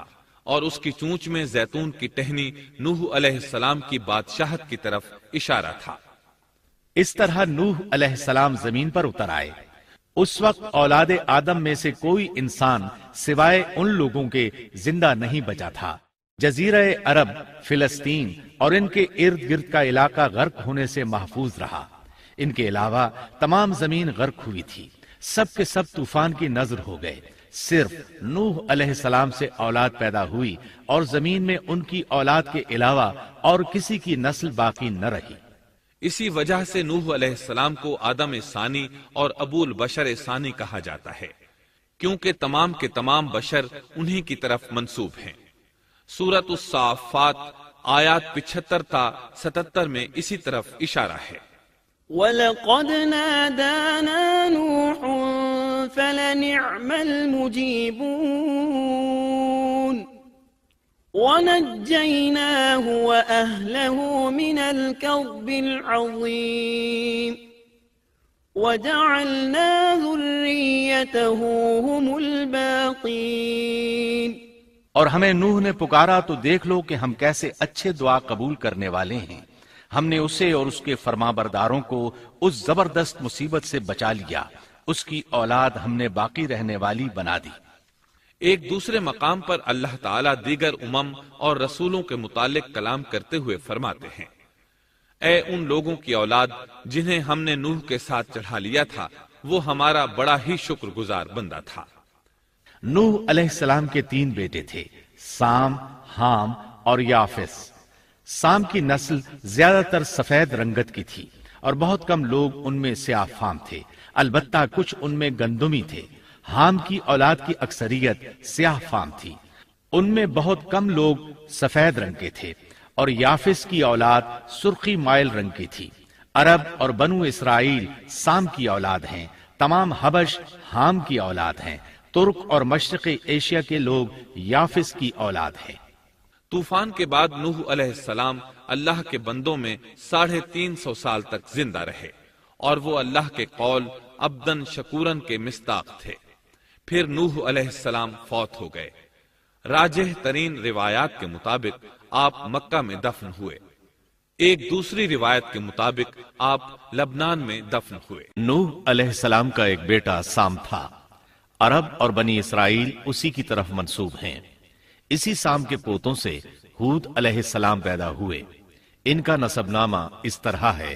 اور اس کی چونچ میں زیتون کی ٹہنی نوح علیہ السلام کی بادشاہت کی طرف اشارہ تھا۔ اس طرح نوح علیہ السلام زمین پر اتر آئے۔ اس وقت اولاد آدم میں سے کوئی انسان سوائے ان لوگوں کے زندہ نہیں بچا تھا۔ جزیرہ عرب، فلسطین اور ان کے ارد گرد کا علاقہ غرق ہونے سے محفوظ رہا۔ ان کے علاوہ تمام زمین غرق ہوئی تھی۔ سب کے سب طوفان کی نظر ہو گئے۔ صرف نوح علیہ السلام سے اولاد پیدا ہوئی اور زمین میں ان کی اولاد کے علاوہ اور کسی کی نسل باقی نہ رہی۔ اسی وجہ سے نوح علیہ السلام کو آدم ثانی اور ابو البشر ثانی کہا جاتا ہے، کیونکہ تمام کے تمام بشر انہی کی طرف منسوب ہیں۔ سورۃ الصافات آیات پچہتر تا ستتر میں اسی طرف اشارہ ہے۔ وَلَقَدْ نَادَانَا نُوحٌ فَلَنِعْمَ الْمُجِيبُونَ وَنَجَّيْنَاهُ وَأَهْلَهُ مِنَ الْكَرْبِ الْعَظِيمِ وَجَعَلْنَا ذُرِّيَّتَهُ هُمُ الْبَاقِينَ۔ اور ہمیں نوح نے پکارا تو دیکھ لو کہ ہم کیسے اچھے دعا قبول کرنے والے ہیں۔ ہم نے اسے اور اس کے فرما برداروں کو اس زبردست مصیبت سے بچا لیا۔ اس کی اولاد ہم نے باقی رہنے والی بنا دی۔ ایک دوسرے مقام پر اللہ تعالیٰ دیگر امم اور رسولوں کے متعلق کلام کرتے ہوئے فرماتے ہیں، اے ان لوگوں کی اولاد جنہیں ہم نے نوح کے ساتھ چڑھا لیا تھا، وہ ہمارا بڑا ہی شکر گزار بندہ تھا۔ نوح علیہ السلام کے تین بیٹے تھے، سام، حام اور یافس۔ سام کی نسل زیادہ تر سفید رنگت کی تھی اور بہت کم لوگ ان میں سیاہ فام تھے، البتہ کچھ ان میں گندمی تھے۔ حام کی اولاد کی اکثریت سیاہ فام تھی، ان میں بہت کم لوگ سفید رنگ کے تھے، اور یافس کی اولاد سرخی مائل رنگ کی تھی۔ عرب اور بنو اسرائیل سام کی اولاد ہیں، تمام حبش حام کی اولاد ہیں، ترک اور مشرقی ایشیا کے لوگ یافس کی اولاد ہیں۔ طوفان کے بعد نوح علیہ السلام اللہ کے بندوں میں ساڑھے تین سو سال تک زندہ رہے، اور وہ اللہ کے قول عبدن شکورن کے مصداق تھے۔ پھر نوح علیہ السلام فوت ہو گئے۔ راجح ترین روایات کے مطابق آپ مکہ میں دفن ہوئے، ایک دوسری روایت کے مطابق آپ لبنان میں دفن ہوئے۔ نوح علیہ السلام کا ایک بیٹا سام تھا۔ عرب اور بنی اسرائیل اسی کی طرف منسوب ہیں۔ اسی سام کے پوتوں سے ہود علیہ السلام پیدا ہوئے۔ ان کا نسب نامہ اس طرح ہے: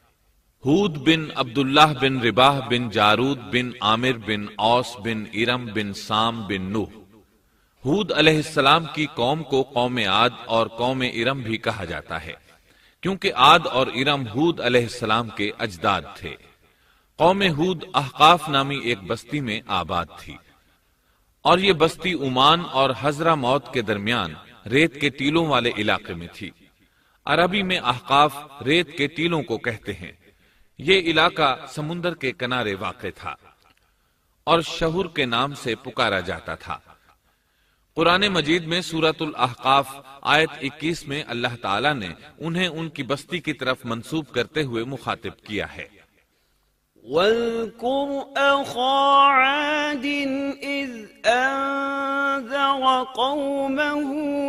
ہود بن عبداللہ بن رباح بن جارود بن عامر بن اوس بن ارم بن سام بن نوح۔ ہود علیہ السلام کی قوم کو قوم عاد اور قوم ارم بھی کہا جاتا ہے، کیونکہ عاد اور ارم ہود علیہ السلام کے اجداد تھے۔ قوم ہود احقاف نامی ایک بستی میں آباد تھی، اور یہ بستی عمان اور حضرہ موت کے درمیان ریت کے ٹیلوں والے علاقے میں تھی۔ عربی میں احقاف ریت کے ٹیلوں کو کہتے ہیں۔ یہ علاقہ سمندر کے کنارے واقع تھا اور شہر کے نام سے پکارا جاتا تھا۔ قرآن مجید میں سورۃ الاحقاف آیت اکیس میں اللہ تعالیٰ نے انہیں ان کی بستی کی طرف منسوب کرتے ہوئے مخاطب کیا ہے۔ وَاذْكُرْ أَخَا عَادٍ إِذْ أَنذَرَ قَوْمَهُ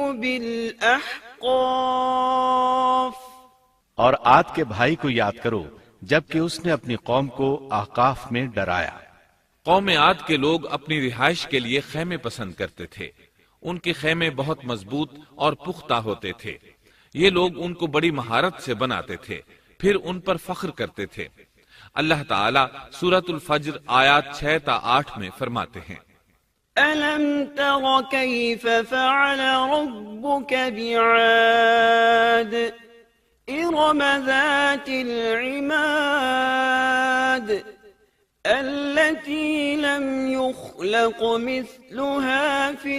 بِالْأَحْقَافِ۔ اور عاد کے بھائی کو یاد کرو جبکہ اس نے اپنی قوم کو احقاف میں ڈرایا۔ قوم عاد کے لوگ اپنی رہائش کے لیے خیمے پسند کرتے تھے۔ ان کے خیمے بہت مضبوط اور پختہ ہوتے تھے۔ یہ لوگ ان کو بڑی مہارت سے بناتے تھے، پھر ان پر فخر کرتے تھے۔ اللہ تعالیٰ سورۃ الفجر آیات چھ تا آٹھ میں فرماتے ہیں، أَلَمْ تَرَ كَيْفَ فَعَلَ رَبُّكَ بِعَادٍ إِرَمَ ذَاتِ الْعِمَادِ الَّتِي لَمْ يُخْلَقْ مِثْلُهَا فِي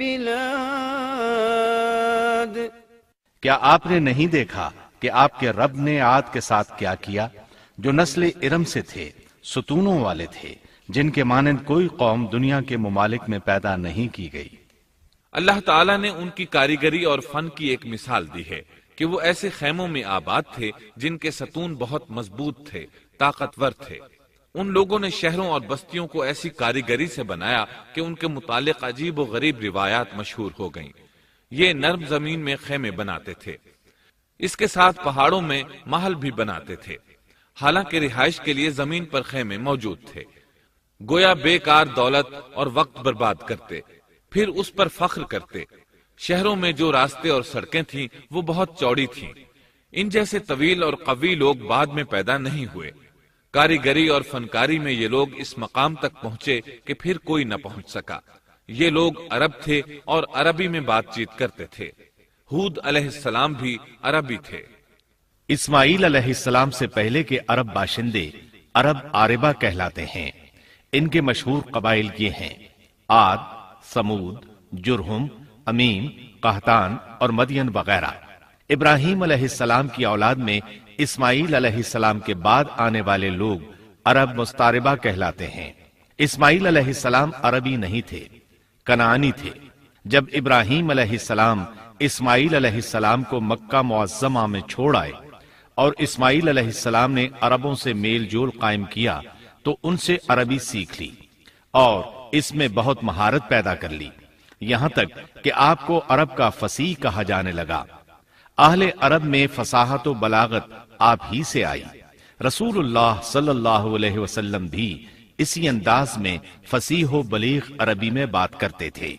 الْبِلَادِ۔ کیا آپ نے نہیں دیکھا کہ آپ کے رب نے عاد کے ساتھ کیا کیا، جو نسل ارم سے تھے، ستونوں والے تھے، جن کے مانند کوئی قوم دنیا کے ممالک میں پیدا نہیں کی گئی۔ اللہ تعالیٰ نے ان کی کاریگری اور فن کی ایک مثال دی ہے کہ وہ ایسے خیموں میں آباد تھے جن کے ستون بہت مضبوط تھے، طاقتور تھے۔ ان لوگوں نے شہروں اور بستیوں کو ایسی کاریگری سے بنایا کہ ان کے متعلق عجیب و غریب روایات مشہور ہو گئیں۔ یہ نرم زمین میں خیمے بناتے تھے، اس کے ساتھ پہاڑوں میں محل بھی بناتے تھے، حالانکہ رہائش کے لیے زمین پر خیمے موجود تھے۔ گویا بیکار دولت اور وقت برباد کرتے، پھر اس پر فخر کرتے۔ شہروں میں جو راستے اور سڑکیں تھیں وہ بہت چوڑی تھیں۔ ان جیسے طویل اور قوی لوگ بعد میں پیدا نہیں ہوئے۔ کاریگری اور فنکاری میں یہ لوگ اس مقام تک پہنچے کہ پھر کوئی نہ پہنچ سکا۔ یہ لوگ عرب تھے اور عربی میں بات چیت کرتے تھے۔ ہود علیہ السلام بھی عربی تھے۔ اسماعیل علیہ السلام سے پہلے کے عرب باشندے عرب عاربہ کہلاتے ہیں۔ ان کے مشہور قبائل یہ ہیں: عاد، سمود، جرہم، امیم، قحطان اور مدین وغیرہ۔ ابراہیم علیہ السلام کی اولاد میں اسماعیل علیہ السلام کے بعد آنے والے لوگ عرب مستعربہ کہلاتے ہیں۔ اسماعیل علیہ السلام عربی نہیں تھے، کنعانی تھے۔ جب ابراہیم علیہ السلام اسماعیل علیہ السلام کو مکہ معظمہ میں چھوڑ آئے اور اسماعیل علیہ السلام نے عربوں سے میل جول قائم کیا تو ان سے عربی سیکھ لی اور اس میں بہت مہارت پیدا کر لی، یہاں تک کہ آپ کو عرب کا فصیح کہا جانے لگا۔ اہل عرب میں فصاحت و بلاغت آپ ہی سے آئی۔ رسول اللہ صلی اللہ علیہ وسلم بھی اسی انداز میں فصیح و بلیغ عربی میں بات کرتے تھے۔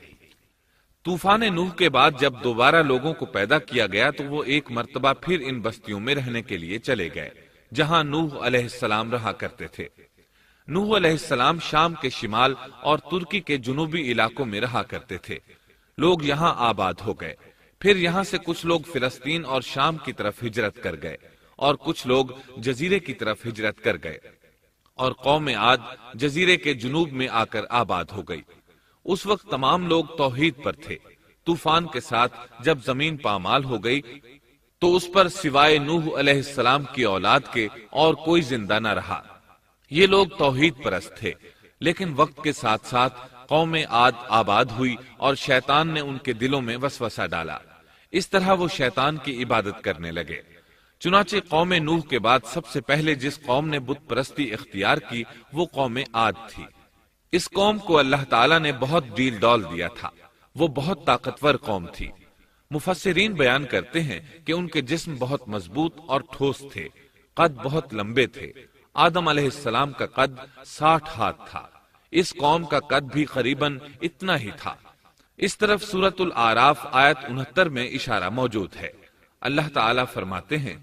طوفان نوح کے بعد جب دوبارہ لوگوں کو پیدا کیا گیا تو وہ ایک مرتبہ پھر ان بستیوں میں رہنے کے لیے چلے گئے جہاں نوح علیہ السلام رہا کرتے تھے۔ نوح علیہ السلام شام کے شمال اور ترکی کے جنوبی علاقوں میں رہا کرتے تھے۔ لوگ یہاں آباد ہو گئے۔ پھر یہاں سے کچھ لوگ فلسطین اور شام کی طرف ہجرت کر گئے اور کچھ لوگ جزیرے کی طرف ہجرت کر گئے، اور قوم عاد جزیرے کے جنوب میں آ کر آباد ہو گئی۔ اس وقت تمام لوگ توحید پر تھے۔ طوفان کے ساتھ جب زمین پامال ہو گئی تو اس پر سوائے نوح علیہ السلام کی اولاد کے اور کوئی زندہ نہ رہا۔ یہ لوگ توحید پرست تھے، لیکن وقت کے ساتھ ساتھ قوم عاد آباد ہوئی اور شیطان نے ان کے دلوں میں وسوسہ ڈالا۔ اس طرح وہ شیطان کی عبادت کرنے لگے۔ چنانچہ قوم نوح کے بعد سب سے پہلے جس قوم نے بت پرستی اختیار کی وہ قوم عاد تھی۔ اس قوم کو اللہ تعالیٰ نے بہت ڈیل ڈال دیا تھا۔ وہ بہت طاقتور قوم تھی۔ مفسرین بیان کرتے ہیں کہ ان کے جسم بہت مضبوط اور ٹھوس تھے، قد بہت لمبے تھے۔ آدم علیہ السلام کا قد ساٹھ ہاتھ تھا۔ اس قوم کا قد بھی قریباً اتنا ہی تھا۔ اس طرف سورۃ الاعراف آیت انہتر میں اشارہ موجود ہے۔ اللہ تعالیٰ فرماتے ہیں: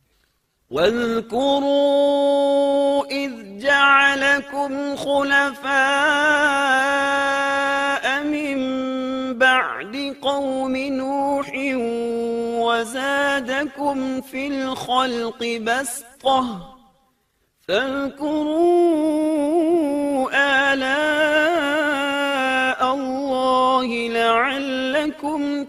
وَاذْكُرُوا إِذْ جَعَلَكُمْ خُلَفَاءَ مِن بَعْدِ قَوْمِ نُوحٍ وَزَادَكُمْ فِي الْخَلْقِ بَسْطَةً فَاذْكُرُوا آلَاءَ اللَّهِ لَعَلَّكُمْ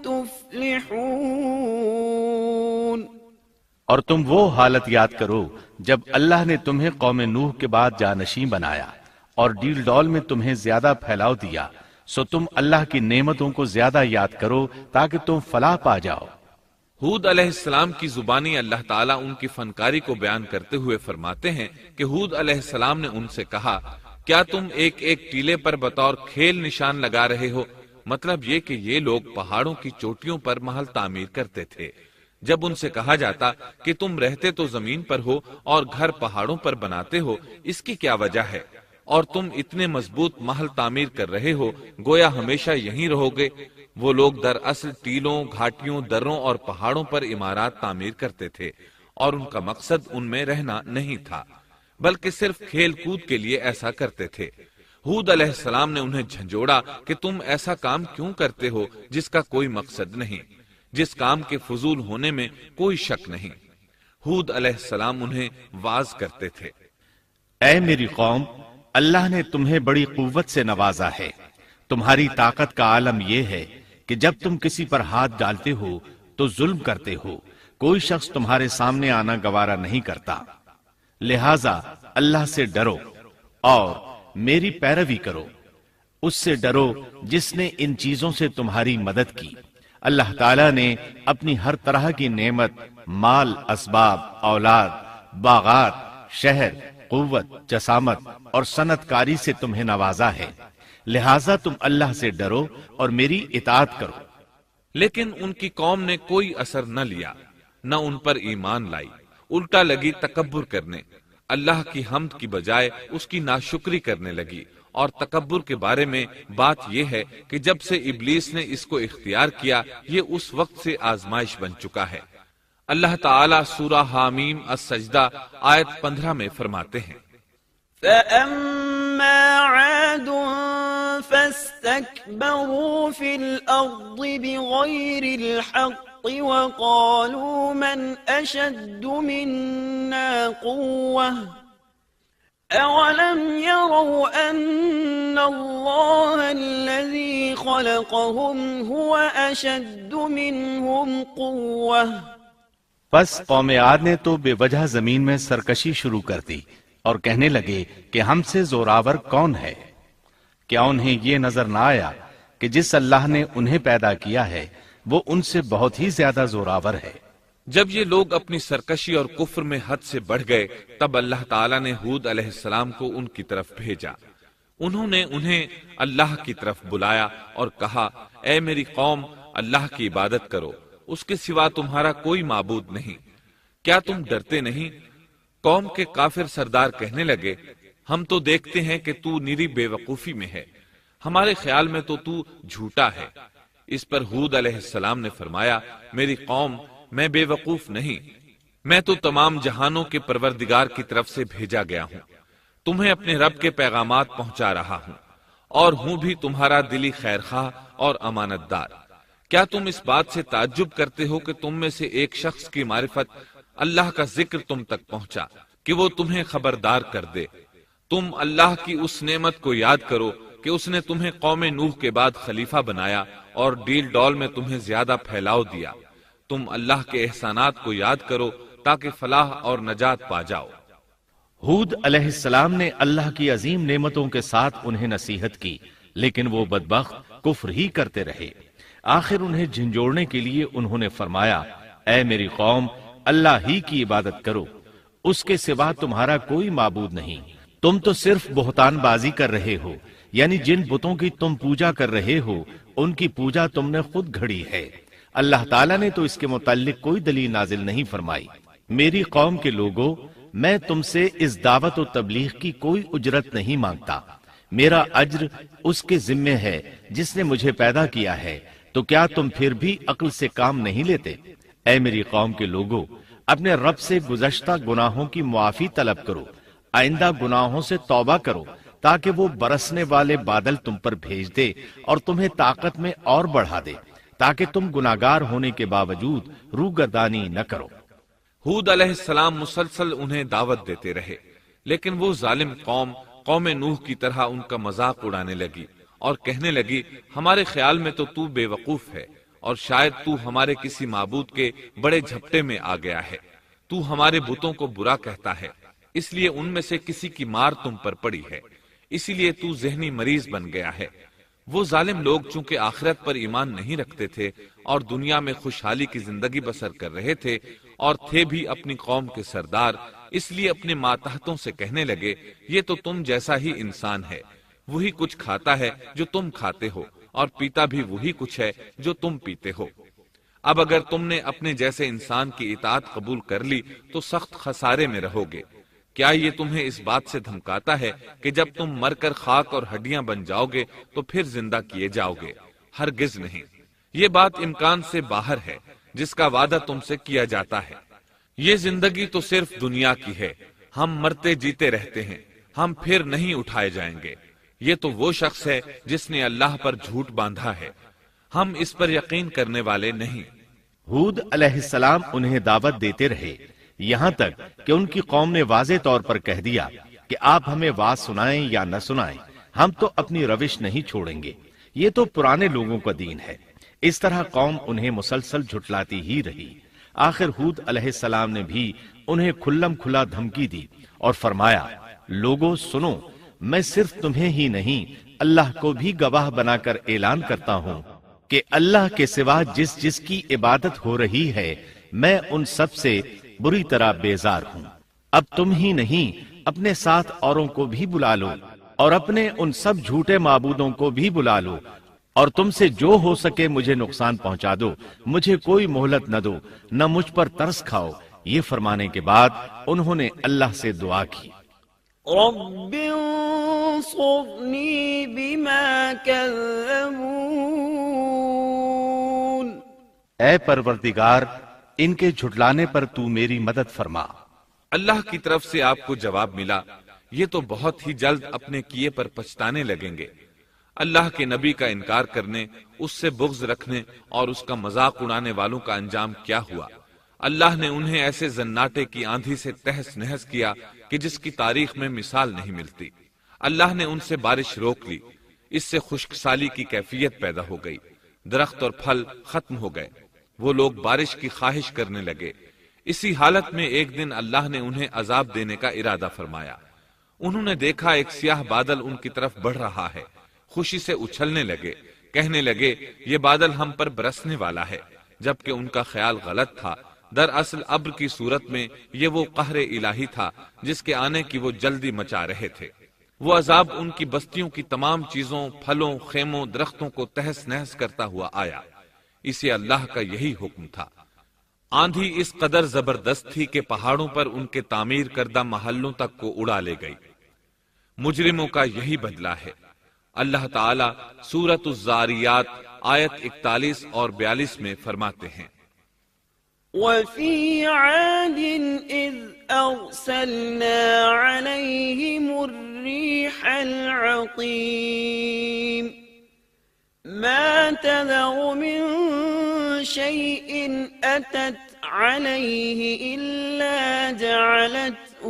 تُفْلِحُونَ۔ اور تم وہ حالت یاد کرو جب اللہ نے تمہیں قوم نوح کے بعد جانشین بنایا اور ڈیل ڈول میں تمہیں زیادہ پھیلاؤ دیا، سو تم اللہ کی نعمتوں کو زیادہ یاد کرو تاکہ تم فلاح پا جاؤ۔ ہود علیہ السلام کی زبانی اللہ تعالیٰ ان کی فنکاری کو بیان کرتے ہوئے فرماتے ہیں کہ ہود علیہ السلام نے ان سے کہا، کیا تم ایک ایک ٹیلے پر بطور کھیل نشان لگا رہے ہو؟ مطلب یہ کہ یہ لوگ پہاڑوں کی چوٹیوں پر محل تعمیر کرتے تھے۔ جب ان سے کہا جاتا کہ تم رہتے تو زمین پر ہو اور گھر پہاڑوں پر بناتے ہو، اس کی کیا وجہ ہے؟ اور تم اتنے مضبوط محل تعمیر کر رہے ہو، گویا ہمیشہ یہیں رہو گے۔ وہ لوگ دراصل ٹیلوں، گھاٹیوں، دروں اور پہاڑوں پر عمارات تعمیر کرتے تھے، اور ان کا مقصد ان میں رہنا نہیں تھا، بلکہ صرف کھیل کود کے لیے ایسا کرتے تھے۔ ہود علیہ السلام نے انہیں جھنجھوڑا کہ تم ایسا کام کیوں کرتے ہو جس کا کوئی مقصد نہیں، جس کام کے فضول ہونے میں کوئی شک نہیں۔ ہود علیہ السلام انہیں واز کرتے تھے: اے میری قوم، اللہ نے تمہیں بڑی قوت سے نوازا ہے۔ تمہاری طاقت کا عالم یہ ہے کہ جب تم کسی پر ہاتھ ڈالتے ہو تو ظلم کرتے ہو، کوئی شخص تمہارے سامنے آنا گوارا نہیں کرتا۔ لہذا اللہ سے ڈرو اور میری پیروی کرو۔ اس سے ڈرو جس نے ان چیزوں سے تمہاری مدد کی۔ اللہ تعالیٰ نے اپنی ہر طرح کی نعمت، مال، اسباب، اولاد، باغات، شہر، قوت، جسامت اور صنعت کاری سے تمہیں نوازا ہے، لہٰذا تم اللہ سے ڈرو اور میری اطاعت کرو۔ لیکن ان کی قوم نے کوئی اثر نہ لیا، نہ ان پر ایمان لائی، الٹا لگی تکبر کرنے، اللہ کی حمد کی بجائے اس کی ناشکری کرنے لگی۔ اور تکبر کے بارے میں بات یہ ہے کہ جب سے ابلیس نے اس کو اختیار کیا، یہ اس وقت سے آزمائش بن چکا ہے۔ اللہ تعالیٰ سورہ حامیم السجدہ آیت پندرہ میں فرماتے ہیں، فَأَمَّا عَادٌ فَاسْتَكْبَرُوا فِي الْأَرْضِ بِغَيْرِ الْحَقِّ وَقَالُوا مَنْ أَشَدُّ مِنَّا قُوَّةً أَوَلَمْ يَرَوْا أَنَّ اللَّهَ الَّذِي خَلَقَهُمْ هُوَ أَشَدُّ مِنْهُمْ قُوَّةً۔ پس قوم عاد نے تو بے وجہ زمین میں سرکشی شروع کر دی اور کہنے لگے کہ ہم سے زوراور کون ہے؟ کیا انہیں یہ نظر نہ آیا کہ جس اللہ نے انہیں پیدا کیا ہے وہ ان سے بہت ہی زیادہ زوراور ہے؟ جب یہ لوگ اپنی سرکشی اور کفر میں حد سے بڑھ گئے، تب اللہ تعالیٰ نے ہود علیہ السلام کو ان کی طرف بھیجا۔ انہوں نے انہیں اللہ کی طرف بلایا اور کہا، اے میری قوم، اللہ کی عبادت کرو، اس کے سوا تمہارا کوئی معبود نہیں۔ کیا تم ڈرتے نہیں؟ قوم کے کافر سردار کہنے لگے، ہم تو دیکھتے ہیں کہ تو نری بے وقوفی میں ہے، ہمارے خیال میں تو تو جھوٹا ہے۔ اس پر ہود علیہ السلام نے فرمایا، میری قوم، میں بے وقوف نہیں، میں تو تمام جہانوں کے پروردگار کی طرف سے بھیجا گیا ہوں، تمہیں اپنے رب کے پیغامات پہنچا رہا ہوں، اور ہوں بھی تمہارا دلی خیر خواہ اور امانت دار۔ کیا تم اس بات سے تعجب کرتے ہو کہ تم میں سے ایک شخص کی معرفت، اللہ کا ذکر تم تک پہنچا کہ وہ تمہیں خبردار کر دے؟ تم اللہ کی اس نعمت کو یاد کرو کہ اس نے تمہیں قوم نوح کے بعد خلیفہ بنایا اور ڈیل ڈول میں تمہیں زیادہ پھیلاؤ دیا۔ تم اللہ کے احسانات کو یاد کرو تاکہ فلاح اور نجات پا جاؤ۔ ہود علیہ السلام نے اللہ کی عظیم نعمتوں کے ساتھ انہیں نصیحت کی، لیکن وہ بدبخت کفر ہی کرتے رہے۔ آخر انہیں جھنجھوڑنے کے لیے انہوں نے فرمایا، اے میری قوم، اللہ ہی کی عبادت کرو، اس کے سوا تمہارا کوئی معبود نہیں۔ تم تو صرف بہتان بازی کر رہے ہو، یعنی جن بتوں کی تم پوجا کر رہے ہو ان کی پوجا تم نے خود گھڑی ہے۔ اللہ تعالیٰ نے تو اس کے متعلق کوئی دلیل نازل نہیں فرمائی۔ میری قوم کے لوگوں، میں تم سے اس دعوت و تبلیغ کی کوئی اجرت نہیں مانگتا، میرا اجر اس کے ذمے ہے جس نے مجھے پیدا کیا ہے، تو کیا تم پھر بھی عقل سے کام نہیں لیتے؟ اے میری قوم کے لوگوں، اپنے رب سے گزشتہ گناہوں کی معافی طلب کرو، آئندہ گناہوں سے توبہ کرو، تاکہ وہ برسنے والے بادل تم پر بھیج دے اور تمہیں طاقت میں اور بڑھا دے، تاکہ تم گناہگار ہونے کے باوجود روگردانی نہ کرو۔ ہود علیہ السلام مسلسل انہیں دعوت دیتے رہے، لیکن وہ ظالم قوم قوم نوح کی طرح ان کا مذاق اڑانے لگی اور کہنے لگی، ہمارے خیال میں تو تو بے وقوف ہے اور شاید تو ہمارے کسی معبود کے بڑے جھپٹے میں آ گیا ہے، تو ہمارے بتوں کو برا کہتا ہے، اس لیے ان میں سے کسی کی مار تم پر پڑی ہے، اسی لیے تو ذہنی مریض بن گیا ہے۔ وہ ظالم لوگ چونکہ آخرت پر ایمان نہیں رکھتے تھے اور دنیا میں خوشحالی کی زندگی بسر کر رہے تھے اور تھے بھی اپنی قوم کے سردار، اس لیے اپنے ماتحتوں سے کہنے لگے، یہ تو تم جیسا ہی انسان ہے، وہی کچھ کھاتا ہے جو تم کھاتے ہو اور پیتا بھی وہی کچھ ہے جو تم پیتے ہو۔ اب اگر تم نے اپنے جیسے انسان کی اطاعت قبول کر لی تو سخت خسارے میں رہو گے۔ کیا یہ تمہیں اس بات سے دھمکاتا ہے کہ جب تم مر کر خاک اور ہڈیاں بن جاؤ گے تو پھر زندہ کیے جاؤ گے؟ ہرگز نہیں، یہ بات امکان سے باہر ہے جس کا وعدہ تم سے کیا جاتا ہے۔ یہ زندگی تو صرف دنیا کی ہے، ہم مرتے جیتے رہتے ہیں، ہم پھر نہیں اٹھائے جائیں گے۔ یہ تو وہ شخص ہے جس نے اللہ پر جھوٹ باندھا ہے، ہم اس پر یقین کرنے والے نہیں۔ ہود علیہ السلام انہیں دعوت دیتے رہے، یہاں تک کہ ان کی قوم نے واضح طور پر کہہ دیا کہ آپ ہمیں واز سنائیں یا نہ سنائیں، ہم تو اپنی روش نہیں چھوڑیں گے، یہ تو پرانے لوگوں کا دین ہے۔ اس طرح قوم انہیں مسلسل جھٹلاتی ہی رہی۔ آخر ہود علیہ السلام نے بھی انہیں کھلم کھلا دھمکی دی اور فرمایا، لوگوں سنو، میں صرف تمہیں ہی نہیں اللہ کو بھی گواہ بنا کر اعلان کرتا ہوں کہ اللہ کے سوا جس جس کی عبادت ہو رہی ہے میں ان سب سے بری طرح بیزار ہوں۔ اب تم ہی نہیں اپنے ساتھ اوروں کو بھی بلا لو اور اپنے ان سب جھوٹے معبودوں کو بھی بلا لو اور تم سے جو ہو سکے مجھے نقصان پہنچا دو، مجھے کوئی مہلت نہ دو، نہ مجھ پر ترس کھاؤ۔ یہ فرمانے کے بعد انہوں نے اللہ سے دعا کی، رب انصرنی بما کذبون، اے پروردگار ان کے جھٹلانے پر تو میری مدد فرما۔ اللہ کی طرف سے آپ کو جواب ملا، یہ تو بہت ہی جلد اپنے کیے پر پچھتانے لگیں گے۔ اللہ کے نبی کا انکار کرنے، اس سے بغض رکھنے اور اس کا مذاق اڑانے والوں کا انجام کیا ہوا؟ اللہ نے انہیں ایسے زناٹے کی آندھی سے تہس نہس کیا کہ جس کی تاریخ میں مثال نہیں ملتی۔ اللہ نے ان سے بارش روک لی، اس سے خشک سالی کی کیفیت پیدا ہو گئی، درخت اور پھل ختم ہو گئے، وہ لوگ بارش کی خواہش کرنے لگے۔ اسی حالت میں ایک دن اللہ نے انہیں عذاب دینے کا ارادہ فرمایا۔ انہوں نے دیکھا ایک سیاہ بادل ان کی طرف بڑھ رہا ہے، خوشی سے اچھلنے لگے، کہنے لگے یہ بادل ہم پر برسنے والا ہے، جبکہ ان کا خیال غلط تھا۔ دراصل ابر کی صورت میں یہ وہ قہر الہی تھا جس کے آنے کی وہ جلدی مچا رہے تھے۔ وہ عذاب ان کی بستیوں کی تمام چیزوں، پھلوں، خیموں، درختوں کو تہس نہس کرتا ہوا آیا۔ اسے اللہ کا یہی حکم تھا۔ آندھی اس قدر زبردست تھی کہ پہاڑوں پر ان کے تعمیر کردہ محلوں تک کو اڑا لے گئی۔ مجرموں کا یہی بدلہ ہے۔ اللہ تعالیٰ سورۃ الزاریات آیت اکتالیس اور بیالیس میں فرماتے ہیں، وَفِي عَادٍ إِذْ أَرْسَلْنَا عَلَيْهِمُ الرِّيحَ الْعَقِيمَ مَا تَذَرُ مِن شَيْءٍ أَتَتْ عَلَيْهِ إِلَّا جَعَلَتْهُ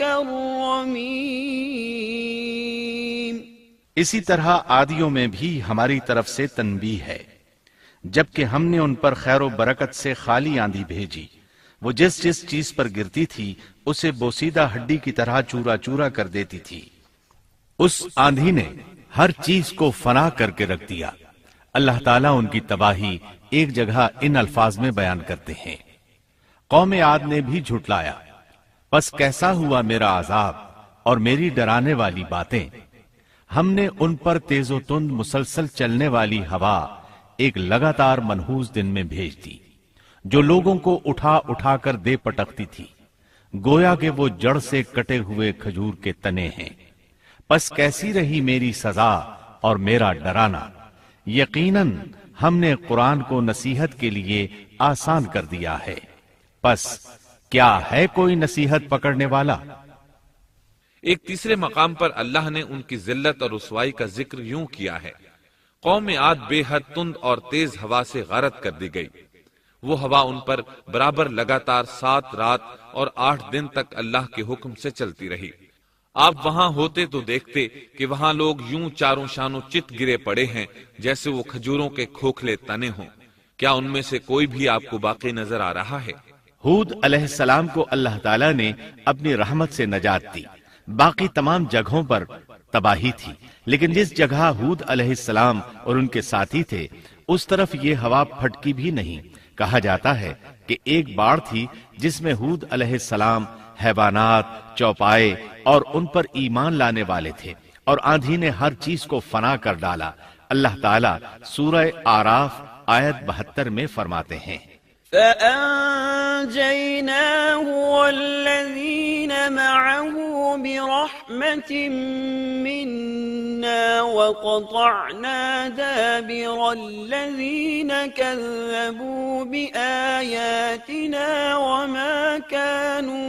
كَالرَّمِيمِ۔ اسی طرح عادیوں میں بھی ہماری طرف سے تنبیہ ہے، جبکہ ہم نے ان پر خیر و برکت سے خالی آندھی بھیجی، وہ جس جس چیز پر گرتی تھی اسے بوسیدہ ہڈی کی طرح چورا چورا کر دیتی تھی۔ اس آندھی نے ہر چیز کو فنا کر کے رکھ دیا۔ اللہ تعالیٰ ان کی تباہی ایک جگہ ان الفاظ میں بیان کرتے ہیں، قوم عاد نے بھی جھٹلایا، پس کیسا ہوا میرا عذاب اور میری ڈرانے والی باتیں۔ ہم نے ان پر تیز و تند مسلسل چلنے والی ہوا ایک لگاتار منحوس دن میں بھیج دی، جو لوگوں کو اٹھا اٹھا کر دے پٹکتی تھی، گویا کہ وہ جڑ سے کٹے ہوئے کھجور کے تنے ہیں۔ پس کیسی رہی میری سزا اور میرا ڈرانا۔ یقیناً ہم نے قرآن کو نصیحت کے لیے آسان کر دیا ہے، پس کیا ہے کوئی نصیحت پکڑنے والا؟ ایک تیسرے مقام پر اللہ نے ان کی ذلت اور رسوائی کا ذکر یوں کیا ہے، قوم عاد بے حد تند اور تیز ہوا سے غارت کر دی گئی۔ وہ ہوا ان پر برابر لگاتار سات رات اور آٹھ دن تک اللہ کے حکم سے چلتی رہی۔ آپ وہاں ہوتے تو دیکھتے کہ وہاں لوگ یوں چاروں شانوں چت گرے پڑے ہیں جیسے وہ کھجوروں کے کھوکھلے تنے ہوں۔ کیا ان میں سے کوئی بھی آپ کو باقی نظر آ رہا ہے؟ ہود علیہ السلام کو اللہ تعالیٰ نے اپنی رحمت سے نجات دی، باقی تمام جگہوں پر تباہی تھی، لیکن جس جگہ ہود علیہ السلام اور ان کے ساتھی تھے اس طرف یہ ہوا پھٹکی بھی نہیں۔ کہا جاتا ہے کہ ایک باڑ تھی جس میں ہود علیہ السلام، حیوانات، چوپائے اور ان پر ایمان لانے والے تھے، اور آندھی نے ہر چیز کو فنا کر ڈالا۔ اللہ تعالیٰ سورہ آراف آیت بہتر میں فرماتے ہیں، فَأَنجَيْنَاهُ وَالَّذِينَ مَعَهُ بِرَحْمَةٍ مِّنَّا وَقَطَعْنَا دَابِرَ الَّذِينَ كَذَّبُوا بِآيَاتِنَا وَمَا كَانُوا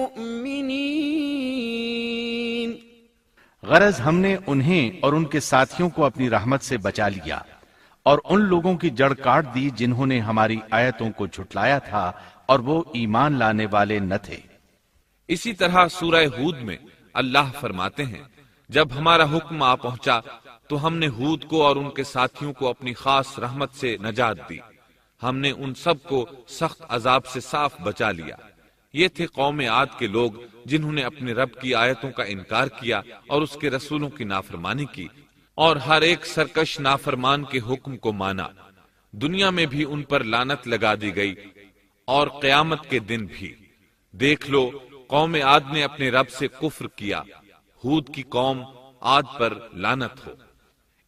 مُؤْمِنِينَ۔ غرض ہم نے انہیں اور ان کے ساتھیوں کو اپنی رحمت سے بچا لیا اور ان لوگوں کی جڑ کاٹ دی جنہوں نے ہماری آیتوں کو جھٹلایا تھا اور وہ ایمان لانے والے نہ تھے۔ اسی طرح سورہ ہود میں اللہ فرماتے ہیں، جب ہمارا حکم آ پہنچا تو ہم نے ہود کو اور ان کے ساتھیوں کو اپنی خاص رحمت سے نجات دی۔ ہم نے ان سب کو سخت عذاب سے صاف بچا لیا۔ یہ تھے قوم عاد کے لوگ جنہوں نے اپنے رب کی آیتوں کا انکار کیا اور اس کے رسولوں کی نافرمانی کی، اور ہر ایک سرکش نافرمان کے حکم کو مانا۔ دنیا میں بھی ان پر لعنت لگا دی گئی اور قیامت کے دن بھی۔ دیکھ لو، قوم عاد نے اپنے رب سے کفر کیا، ہود کی قوم عاد پر لعنت ہو۔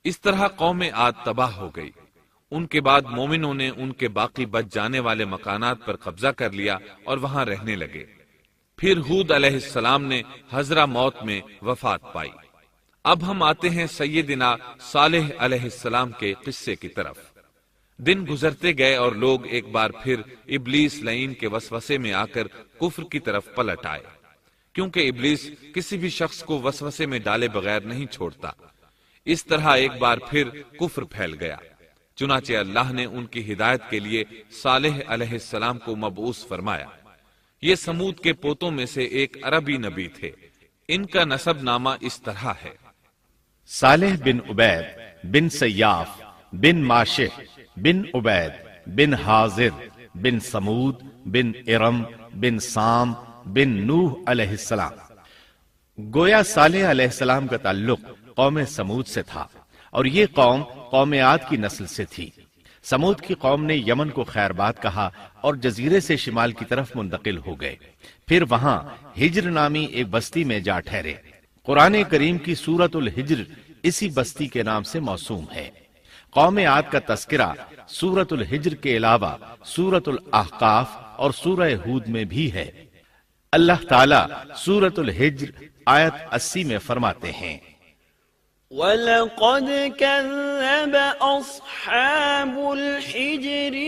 اس طرح قوم عاد تباہ ہو گئی۔ ان کے بعد مومنوں نے ان کے باقی بچ جانے والے مکانات پر قبضہ کر لیا اور وہاں رہنے لگے۔ پھر ہود علیہ السلام نے حضرہ موت میں وفات پائی۔ اب ہم آتے ہیں سیدنا صالح علیہ السلام کے قصے کی طرف۔ دن گزرتے گئے اور لوگ ایک بار پھر ابلیس لعین کے وسوسے میں آ کر کفر کی طرف پلٹ آئے، کیونکہ ابلیس کسی بھی شخص کو وسوسے میں ڈالے بغیر نہیں چھوڑتا۔ اس طرح ایک بار پھر کفر پھیل گیا، چنانچہ اللہ نے ان کی ہدایت کے لیے صالح علیہ السلام کو مبعوث فرمایا۔ یہ سمود کے پوتوں میں سے ایک عربی نبی تھے۔ ان کا نسب نامہ اس طرح ہے: صالح بن عبید بن سیاف بن ماشح بن عبید بن حاضر بن سمود بن ارم بن سام بن نوح علیہ السلام۔ گویا صالح علیہ السلام کا تعلق قوم سمود سے تھا، اور یہ قوم قوم عاد کی نسل سے تھی۔ سمود کی قوم نے یمن کو خیر بات کہا اور جزیرے سے شمال کی طرف منتقل ہو گئے، پھر وہاں ہجر نامی ایک بستی میں جا ٹھہرے۔ قرآن کریم کی سورۃ الحجر اسی بستی کے نام سے موسوم ہے۔ قوم عاد کا تذکرہ سورۃ الحجر کے علاوہ سورۃ الاحقاف اور سورہ ہود میں بھی ہے۔ اللہ تعالیٰ سورۃ الحجر آیت اسی میں فرماتے ہیں: وَلَقَدْ كَذَّبَ أَصْحَابُ الْحِجْرِ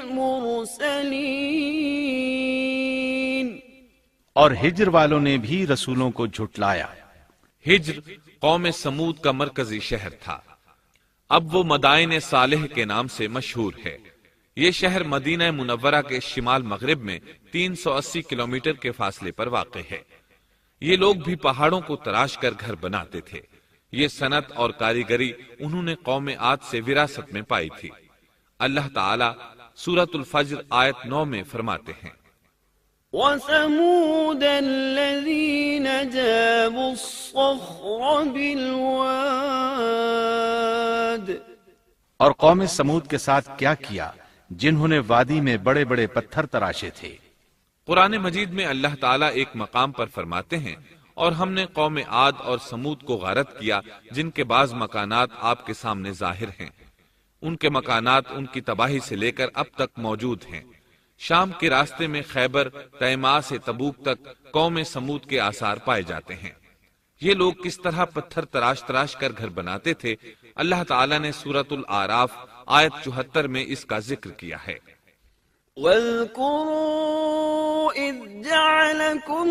الْمُرْسَلِينَ، اور ہجر والوں نے بھی رسولوں کو جھٹلایا۔ ہجر قوم سمود کا مرکزی شہر تھا۔ اب وہ مدائن صالح کے نام سے مشہور ہے۔ یہ شہر مدینہ منورہ کے شمال مغرب میں تین سو اسی کلومیٹر کے فاصلے پر واقع ہے۔ یہ لوگ بھی پہاڑوں کو تراش کر گھر بناتے تھے۔ یہ صنعت اور کاریگری انہوں نے قوم عاد سے وراثت میں پائی تھی۔ اللہ تعالیٰ سورۃ الفجر آیت نو میں فرماتے ہیں: وَثَمُودَ الَّذِينَ جَابُوا الصَّخْرَ بِالْوَادِ، اور قوم سمود کے ساتھ کیا کیا جنہوں نے وادی میں بڑے بڑے پتھر تراشے تھے۔ قرآن مجید میں اللہ تعالیٰ ایک مقام پر فرماتے ہیں: اور ہم نے قوم عاد اور سمود کو غارت کیا جن کے بعض مکانات آپ کے سامنے ظاہر ہیں۔ ان کے مکانات ان کی تباہی سے لے کر اب تک موجود ہیں۔ شام کے راستے میں خیبر، تیما سے تبوک تک قوم سمود کے آثار پائے جاتے ہیں۔ یہ لوگ کس طرح پتھر تراش تراش کر گھر بناتے تھے، اللہ تعالیٰ نے سورۃ الاعراف آیت چوہتر میں اس کا ذکر کیا ہے۔ وَاذْكُرُوا إِذْ جَعَلَكُمْ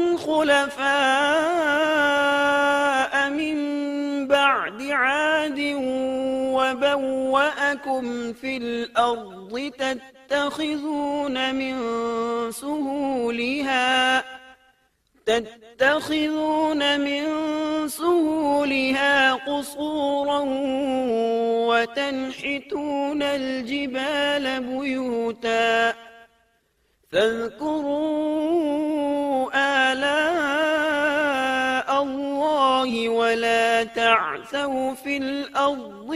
خُلَفَاءَ مِنْ بَعْدِ عَادٍ وَبَوَّأَكُمْ فِي الْأَرْضِ تَتَّخِذُونَ مِنْ سُهُولِهَا تَتَّخِذُونَ مِنْ سُهُولِهَا قُصُورًا وَتَنْحِتُونَ الْجِبَالَ بُيُوتًا فاذكروا آلاء الله ولا تعثوا في الأرض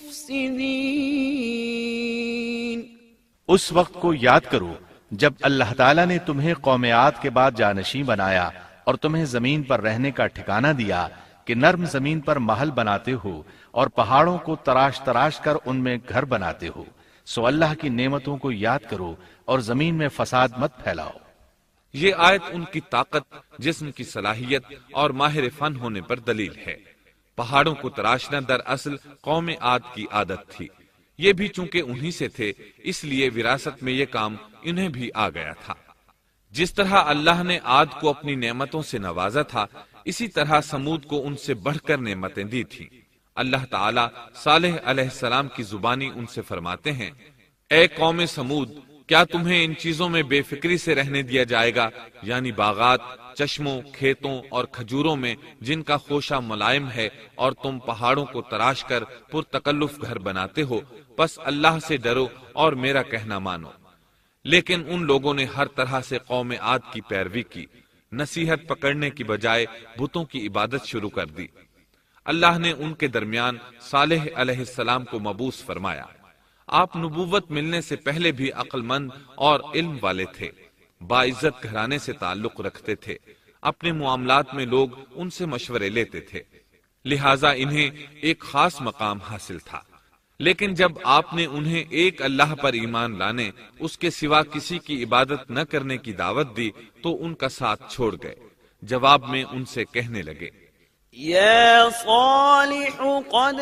مفسدين۔ اس وقت کو یاد کرو جب اللہ تعالیٰ نے تمہیں قوم عاد کے بعد جانشین بنایا اور تمہیں زمین پر رہنے کا ٹھکانہ دیا کہ نرم زمین پر محل بناتے ہو اور پہاڑوں کو تراش تراش کر ان میں گھر بناتے ہو، سو اللہ کی نعمتوں کو یاد کرو اور زمین میں فساد مت پھیلاؤ۔ یہ آیت ان کی طاقت، جسم کی صلاحیت اور ماہر فن ہونے پر دلیل ہے۔ پہاڑوں کو تراشنا دراصل قوم عاد کی عادت تھی۔ یہ بھی چونکہ انہی سے تھے، اس لیے وراثت میں یہ کام انہیں بھی آ گیا تھا۔ جس طرح اللہ نے عاد کو اپنی نعمتوں سے نوازا تھا، اسی طرح سمود کو ان سے بڑھ کر نعمتیں دی تھیں۔ اللہ تعالیٰ صالح علیہ السلام کی زبانی ان سے فرماتے ہیں: اے قوم سمود، کیا تمہیں ان چیزوں میں بے فکری سے رہنے دیا جائے گا، یعنی باغات، چشموں، کھیتوں اور کھجوروں میں جن کا خوشہ ملائم ہے، اور تم پہاڑوں کو تراش کر پرتکلف گھر بناتے ہو؟ پس اللہ سے ڈرو اور میرا کہنا مانو۔ لیکن ان لوگوں نے ہر طرح سے قوم عاد کی پیروی کی، نصیحت پکڑنے کی بجائے بتوں کی عبادت شروع کر دی۔ اللہ نے ان کے درمیان صالح علیہ السلام کو مبعوث فرمایا۔ آپ نبوت ملنے سے پہلے بھی عقل مند اور علم والے تھے، باعزت گھرانے سے تعلق رکھتے تھے، اپنے معاملات میں لوگ ان سے مشورے لیتے تھے۔ لہذا انہیں ایک خاص مقام حاصل تھا، لیکن جب آپ نے انہیں ایک اللہ پر ایمان لانے، اس کے سوا کسی کی عبادت نہ کرنے کی دعوت دی تو ان کا ساتھ چھوڑ گئے۔ جواب میں ان سے کہنے لگے، يا صالح قد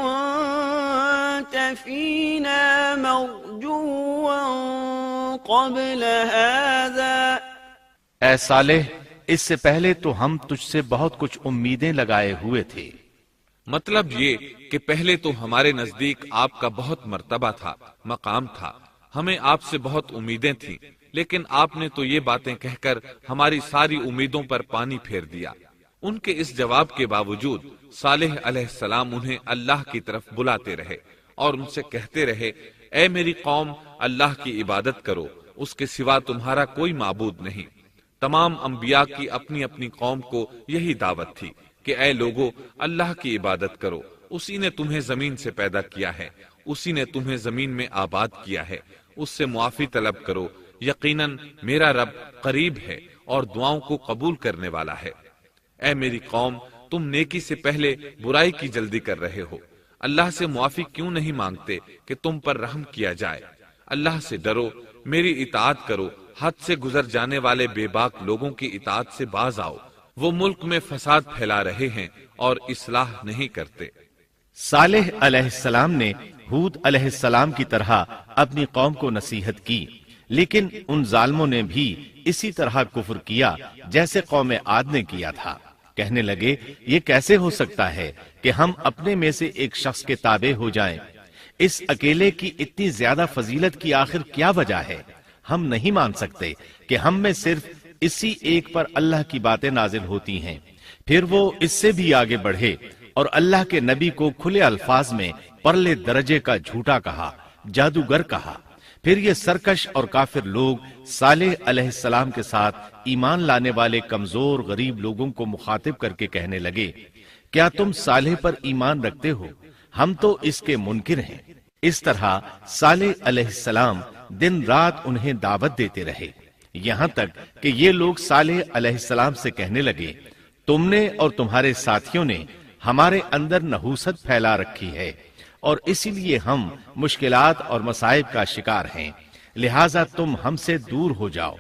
كنت فينا مرجوا قبل هذا، اے صالح، اس سے پہلے تو ہم تجھ سے بہت کچھ امیدیں لگائے ہوئے تھے۔ مطلب یہ کہ پہلے تو ہمارے نزدیک آپ کا بہت مرتبہ تھا، مقام تھا، ہمیں آپ سے بہت امیدیں تھیں، لیکن آپ نے تو یہ باتیں کہہ کر ہماری ساری امیدوں پر پانی پھیر دیا۔ ان کے اس جواب کے باوجود صالح علیہ السلام انہیں اللہ کی طرف بلاتے رہے اور ان سے کہتے رہے، اے میری قوم، اللہ کی عبادت کرو، اس کے سوا تمہارا کوئی معبود نہیں۔ تمام انبیاء کی اپنی اپنی قوم کو یہی دعوت تھی کہ اے لوگو، اللہ کی عبادت کرو، اسی نے تمہیں زمین سے پیدا کیا ہے، اسی نے تمہیں زمین میں آباد کیا ہے، اس سے معافی طلب کرو، یقیناً میرا رب قریب ہے اور دعاؤں کو قبول کرنے والا ہے۔ اے میری قوم، تم نیکی سے پہلے برائی کی جلدی کر رہے ہو، اللہ سے معافی کیوں نہیں مانگتے کہ تم پر رحم کیا جائے؟ اللہ سے ڈرو، میری اطاعت کرو، حد سے گزر جانے والے بے باک لوگوں کی اطاعت سے باز آؤ، وہ ملک میں فساد پھیلا رہے ہیں اور اصلاح نہیں کرتے۔ صالح علیہ السلام نے ہود علیہ السلام کی طرح اپنی قوم کو نصیحت کی، لیکن ان ظالموں نے بھی اسی طرح کفر کیا جیسے قوم عاد نے کیا تھا۔ کہنے لگے، یہ کیسے ہو سکتا ہے کہ ہم اپنے میں سے ایک شخص کے تابع ہو جائیں؟ اس اکیلے کی اتنی زیادہ فضیلت کی آخر کیا وجہ ہے؟ ہم نہیں مان سکتے کہ ہم میں صرف اسی ایک پر اللہ کی باتیں نازل ہوتی ہیں۔ پھر وہ اس سے بھی آگے بڑھے اور اللہ کے نبی کو کھلے الفاظ میں پرلے درجے کا جھوٹا کہا، جادوگر کہا۔ پھر یہ سرکش اور کافر لوگ صالح علیہ السلام کے ساتھ ایمان لانے والے کمزور غریب لوگوں کو مخاطب کر کے کہنے لگے، کیا تم صالح پر ایمان رکھتے ہو؟ ہم تو اس کے منکر ہیں۔ اس طرح صالح علیہ السلام دن رات انہیں دعوت دیتے رہے، یہاں تک کہ یہ لوگ صالح علیہ السلام سے کہنے لگے، تم نے اور تمہارے ساتھیوں نے ہمارے اندر نحوست پھیلا رکھی ہے اور اسی لیے ہم مشکلات اور مصائب کا شکار ہیں، لہٰذا تم ہم سے دور ہو جاؤ۔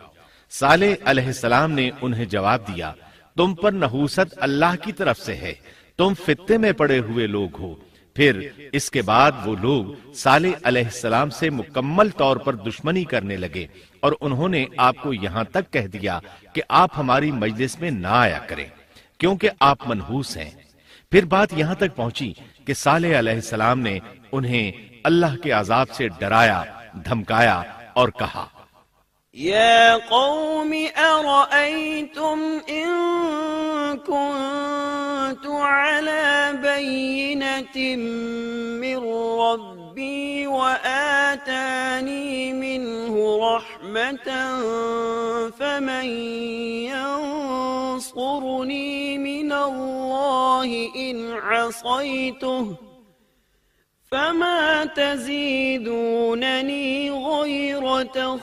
صالح علیہ السلام نے انہیں جواب دیا، تم پر نحوست اللہ کی طرف سے ہے، تم فتنے میں پڑے ہوئے لوگ ہو۔ پھر اس کے بعد وہ لوگ صالح علیہ السلام سے مکمل طور پر دشمنی کرنے لگے اور انہوں نے آپ کو یہاں تک کہہ دیا کہ آپ ہماری مجلس میں نہ آیا کریں کیونکہ آپ منحوس ہیں۔ پھر بات یہاں تک پہنچی کہ صالح علیہ السلام نے انہیں اللہ کے عذاب سے ڈرایا، دھمکایا اور کہا، يا قوم أرأيتم إن كنت على بينة من ربي وآتاني منه رحمة فمن ينصرني من الله إن عصيته فما تزيدونني غير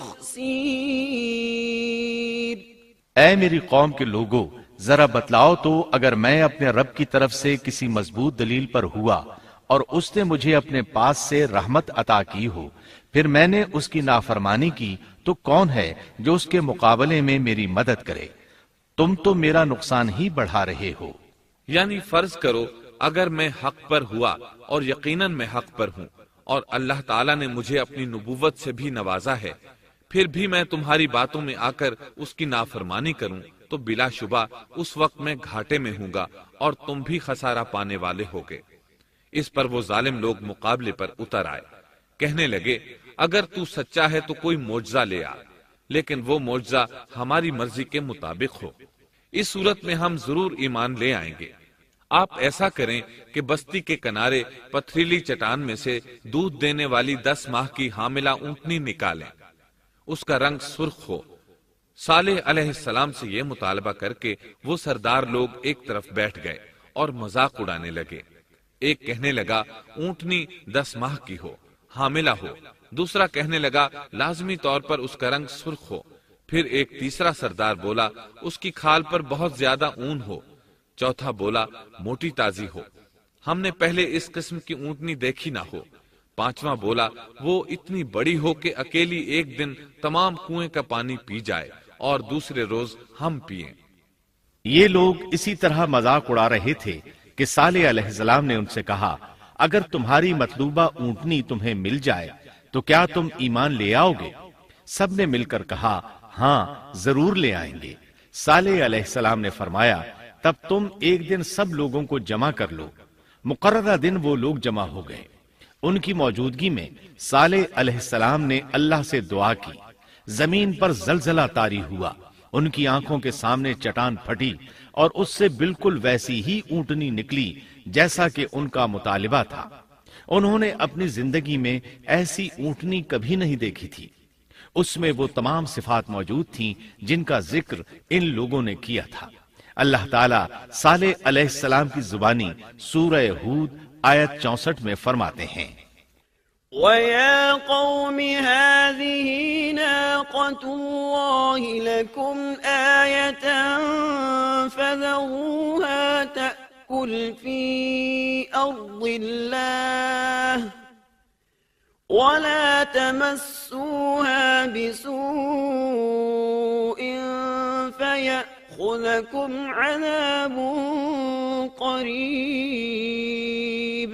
تخسير۔ اے میری قوم کے لوگو، ذرا بتلاؤ تو، اگر میں اپنے رب کی طرف سے کسی مضبوط دلیل پر ہوا اور اس نے مجھے اپنے پاس سے رحمت عطا کی ہو، پھر میں نے اس کی نافرمانی کی، تو کون ہے جو اس کے مقابلے میں میری مدد کرے؟ تم تو میرا نقصان ہی بڑھا رہے ہو۔ یعنی فرض کرو اگر میں حق پر ہوا اور یقیناً میں حق پر ہوں اور اللہ تعالیٰ نے مجھے اپنی نبوت سے بھی نوازا ہے، پھر بھی میں تمہاری باتوں میں آ کر اس کی نافرمانی کروں تو بلا شبہ اس وقت میں گھاٹے میں ہوں گا اور تم بھی خسارہ پانے والے ہوگے۔ اس پر وہ ظالم لوگ مقابلے پر اتر آئے، کہنے لگے، اگر تو سچا ہے تو کوئی معجزہ لے آ، لیکن وہ معجزہ ہماری مرضی کے مطابق ہو، اس صورت میں ہم ضرور ایمان لے آئیں گے۔ آپ ایسا کریں کہ بستی کے کنارے پتھریلی چٹان میں سے دودھ دینے والی دس ماہ کی حاملہ اونٹنی نکالیں، اس کا رنگ سرخ ہو۔ صالح علیہ السلام سے یہ مطالبہ کر کے وہ سردار لوگ ایک طرف بیٹھ گئے اور مذاق اڑانے لگے۔ ایک کہنے لگا اونٹنی دس ماہ کی ہو، حاملہ ہو، دوسرا کہنے لگا لازمی طور پر اس کا رنگ سرخ ہو، پھر ایک تیسرا سردار بولا اس کی کھال پر بہت زیادہ اون ہو، چوتھا بولا موٹی تازی ہو، ہم نے پہلے اس قسم کی اونٹنی دیکھی نہ ہو۔ پانچواں بولا وہ اتنی بڑی ہو کہ اکیلی ایک دن تمام کنویں کا پانی پی جائے اور دوسرے روز ہم پئیں۔ یہ لوگ اسی طرح مذاق اڑا رہے تھے کہ صالح علیہ السلام نے ان سے کہا اگر تمہاری مطلوبہ اونٹنی تمہیں مل جائے تو کیا تم ایمان لے آؤ گے؟ سب نے مل کر کہا ہاں ضرور لے آئیں گے۔ صالح علیہ السلام نے فرمایا تب تم ایک دن سب لوگوں کو جمع کر لو۔ مقررہ دن وہ لوگ جمع ہو گئے۔ ان کی موجودگی میں صالح علیہ السلام نے اللہ سے دعا کی، زمین پر زلزلہ طاری ہوا، ان کی آنکھوں کے سامنے چٹان پھٹی اور اس سے بالکل ویسی ہی اونٹنی نکلی جیسا کہ ان کا مطالبہ تھا۔ انہوں نے اپنی زندگی میں ایسی اونٹنی کبھی نہیں دیکھی تھی۔ اس میں وہ تمام صفات موجود تھیں جن کا ذکر ان لوگوں نے کیا تھا۔ اللہ تعالیٰ صالح علیہ السلام کی زبانی سورہ ہود آیت چونسٹھ میں فرماتے ہیں وَيَا قَوْمِ هَذِهِ نَاقَةُ اللَّهِ لَكُمْ آيَةً فَذَرُوهَا تَأْكُلْ فِي أَرْضِ اللَّهِ وَلَا تَمَسُّوهَا بِسُوءٍ فَيَأْخُذَكُمْ عَذَابٌ قَرِيبٌ۔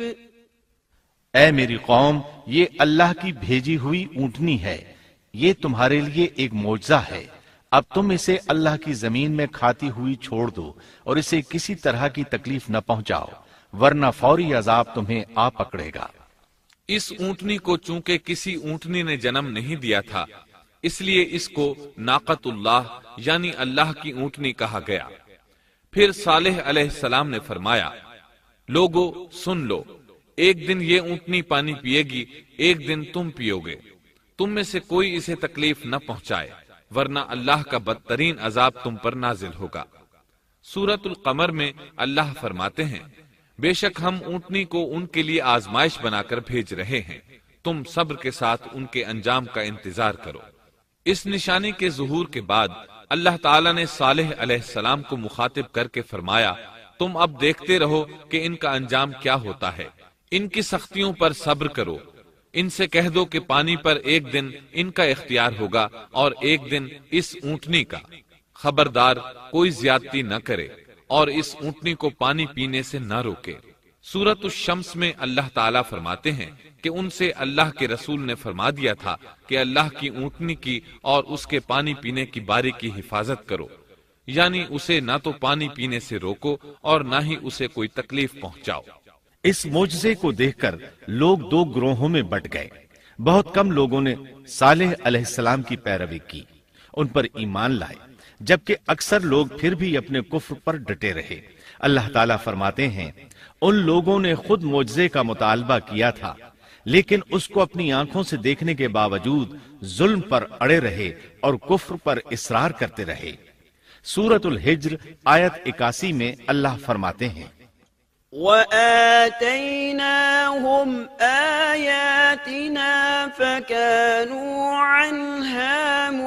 اے میری قوم، یہ اللہ کی بھیجی ہوئی اونٹنی ہے، یہ تمہارے لیے ایک معجزہ ہے۔ اب تم اسے اللہ کی زمین میں کھاتی ہوئی چھوڑ دو اور اسے کسی طرح کی تکلیف نہ پہنچاؤ، ورنہ فوری عذاب تمہیں آ پکڑے گا۔ اس اونٹنی کو چونکہ کسی اونٹنی نے جنم نہیں دیا تھا، اس لیے اس کو ناقۃ اللہ یعنی اللہ کی اونٹنی کہا گیا۔ پھر صالح علیہ السلام نے فرمایا لوگو سن لو، ایک دن یہ اونٹنی پانی پیے گی، ایک دن تم پیو گے، تم میں سے کوئی اسے تکلیف نہ پہنچائے ورنہ اللہ کا بدترین عذاب تم پر نازل ہوگا۔ سورۃ القمر میں اللہ فرماتے ہیں بے شک ہم اونٹنی کو ان کے لیے آزمائش بنا کر بھیج رہے ہیں، تم صبر کے ساتھ ان کے انجام کا انتظار کرو۔ اس نشانی کے ظہور کے بعد اللہ تعالیٰ نے صالح علیہ السلام کو مخاطب کر کے فرمایا تم اب دیکھتے رہو کہ ان کا انجام کیا ہوتا ہے، ان کی سختیوں پر صبر کرو، ان سے کہہ دو کہ پانی پر ایک دن ان کا اختیار ہوگا اور ایک دن اس اونٹنی کا، خبردار کوئی زیادتی نہ کرے اور اس اونٹنی کو پانی پینے سے نہ روکے۔ سورۃ الشمس میں اللہ تعالیٰ فرماتے ہیں کہ ان سے اللہ کے رسول نے فرما دیا تھا کہ اللہ کی اونٹنی کی اور اس کے پانی پینے کی باری کی حفاظت کرو، یعنی اسے نہ تو پانی پینے سے روکو اور نہ ہی اسے کوئی تکلیف پہنچاؤ۔ اس معجزے کو دیکھ کر لوگ دو گروہوں میں بٹ گئے۔ بہت کم لوگوں نے صالح علیہ السلام کی پیروی کی، ان پر ایمان لائے، جبکہ اکثر لوگ پھر بھی اپنے کفر پر ڈٹے رہے۔ اللہ تعالیٰ فرماتے ہیں ان لوگوں نے خود معجزے کا مطالبہ کیا تھا، لیکن اس کو اپنی آنکھوں سے دیکھنے کے باوجود ظلم پر اڑے رہے اور کفر پر اصرار کرتے رہے۔ سورۃ الحجر آیت اکاسی میں اللہ فرماتے ہیں وَآتَيْنَاهُمْ آيَاتِنَا فَكَانُوا عَنْهَا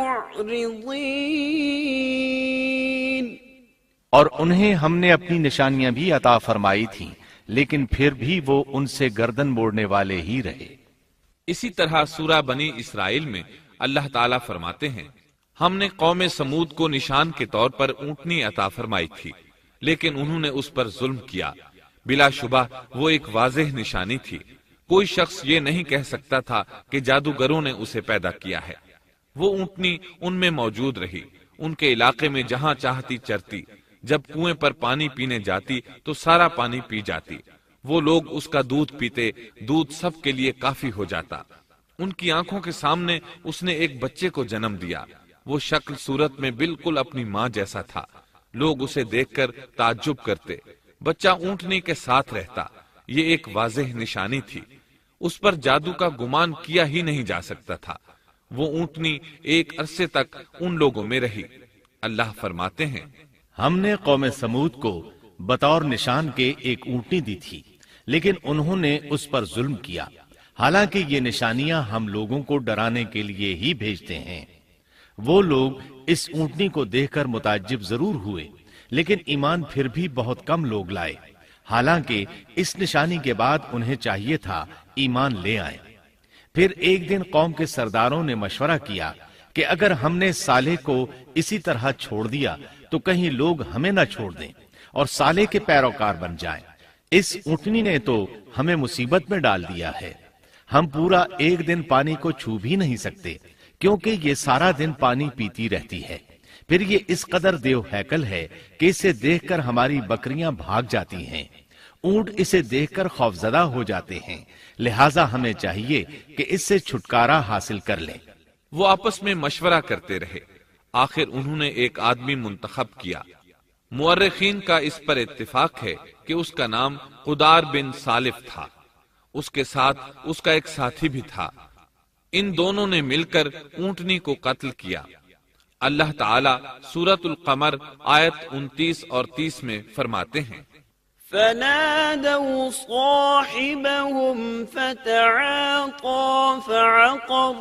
مُعْرِضِينَ، اور انہیں ہم نے اپنی نشانیاں بھی عطا فرمائی تھیں، لیکن پھر بھی وہ ان سے گردن موڑنے والے ہی رہے۔ اسی طرح سورہ بنی اسرائیل میں اللہ تعالیٰ فرماتے ہیں ہم نے قوم سمود کو نشان کے طور پر اونٹنی عطا فرمائی تھی، لیکن انہوں نے اس پر ظلم کیا۔ بلا شبہ وہ ایک واضح نشانی تھی، کوئی شخص یہ نہیں کہہ سکتا تھا کہ جادوگروں نے اسے پیدا کیا ہے۔ وہ اونٹنی ان میں موجود رہی، ان کے علاقے میں جہاں چاہتی چرتی، جب کنویں پر پانی پینے جاتی تو سارا پانی پی جاتی، وہ لوگ اس کا دودھ پیتے، دودھ سب کے لیے کافی ہو جاتا۔ ان کی آنکھوں کے سامنے اس نے ایک بچے کو جنم دیا، وہ شکل صورت میں بالکل اپنی ماں جیسا تھا، لوگ اسے دیکھ کر تعجب کرتے، بچہ اونٹنی کے ساتھ رہتا، یہ ایک واضح نشانی تھی، اس پر جادو کا گمان کیا ہی نہیں جا سکتا تھا۔ وہ اونٹنی ایک عرصے تک ان لوگوں میں رہی۔ اللہ فرماتے ہیں ہم نے قوم سمود کو بطور نشان کے ایک اونٹنی دی تھی، لیکن انہوں نے اس پر ظلم کیا، حالانکہ یہ نشانیاں ہم لوگوں کو ڈرانے کے لیے ہی بھیجتے ہیں۔ وہ لوگ اس اونٹنی کو دیکھ کر متعجب ضرور ہوئے، لیکن ایمان پھر بھی بہت کم لوگ لائے، حالانکہ اس نشانی کے بعد انہیں چاہیے تھا ایمان لے آئیں۔ پھر ایک دن قوم کے سرداروں نے مشورہ کیا کہ اگر ہم نے صالح کو اسی طرح چھوڑ دیا تو کہیں لوگ ہمیں نہ چھوڑ دیں اور صالح کے پیروکار بن جائیں۔ اس اونٹنی نے تو ہمیں مصیبت میں ڈال دیا ہے، ہم پورا ایک دن پانی کو چھو بھی نہیں سکتے کیونکہ یہ سارا دن پانی پیتی رہتی ہے۔ پھر یہ اس قدر دیو ہیکل ہے کہ اسے دیکھ کر ہماری بکریاں بھاگ جاتی ہیں، اونٹ اسے دیکھ کر خوفزدہ ہو جاتے ہیں، لہٰذا ہمیں چاہیے کہ اس سے چھٹکارا حاصل کر لیں۔ وہ آپس میں مشورہ کرتے رہے، آخر انہوں نے ایک آدمی منتخب کیا۔ مورخین کا اس پر اتفاق ہے کہ اس کا نام قدار بن سالف تھا، اس کے ساتھ اس کا ایک ساتھی بھی تھا۔ ان دونوں نے مل کر اونٹنی کو قتل کیا۔ اللہ تعالی سورۃ القمر آیت انتیس اور تیس میں فرماتے ہیں، فنادوا صاحبهم فتعاطى فعقر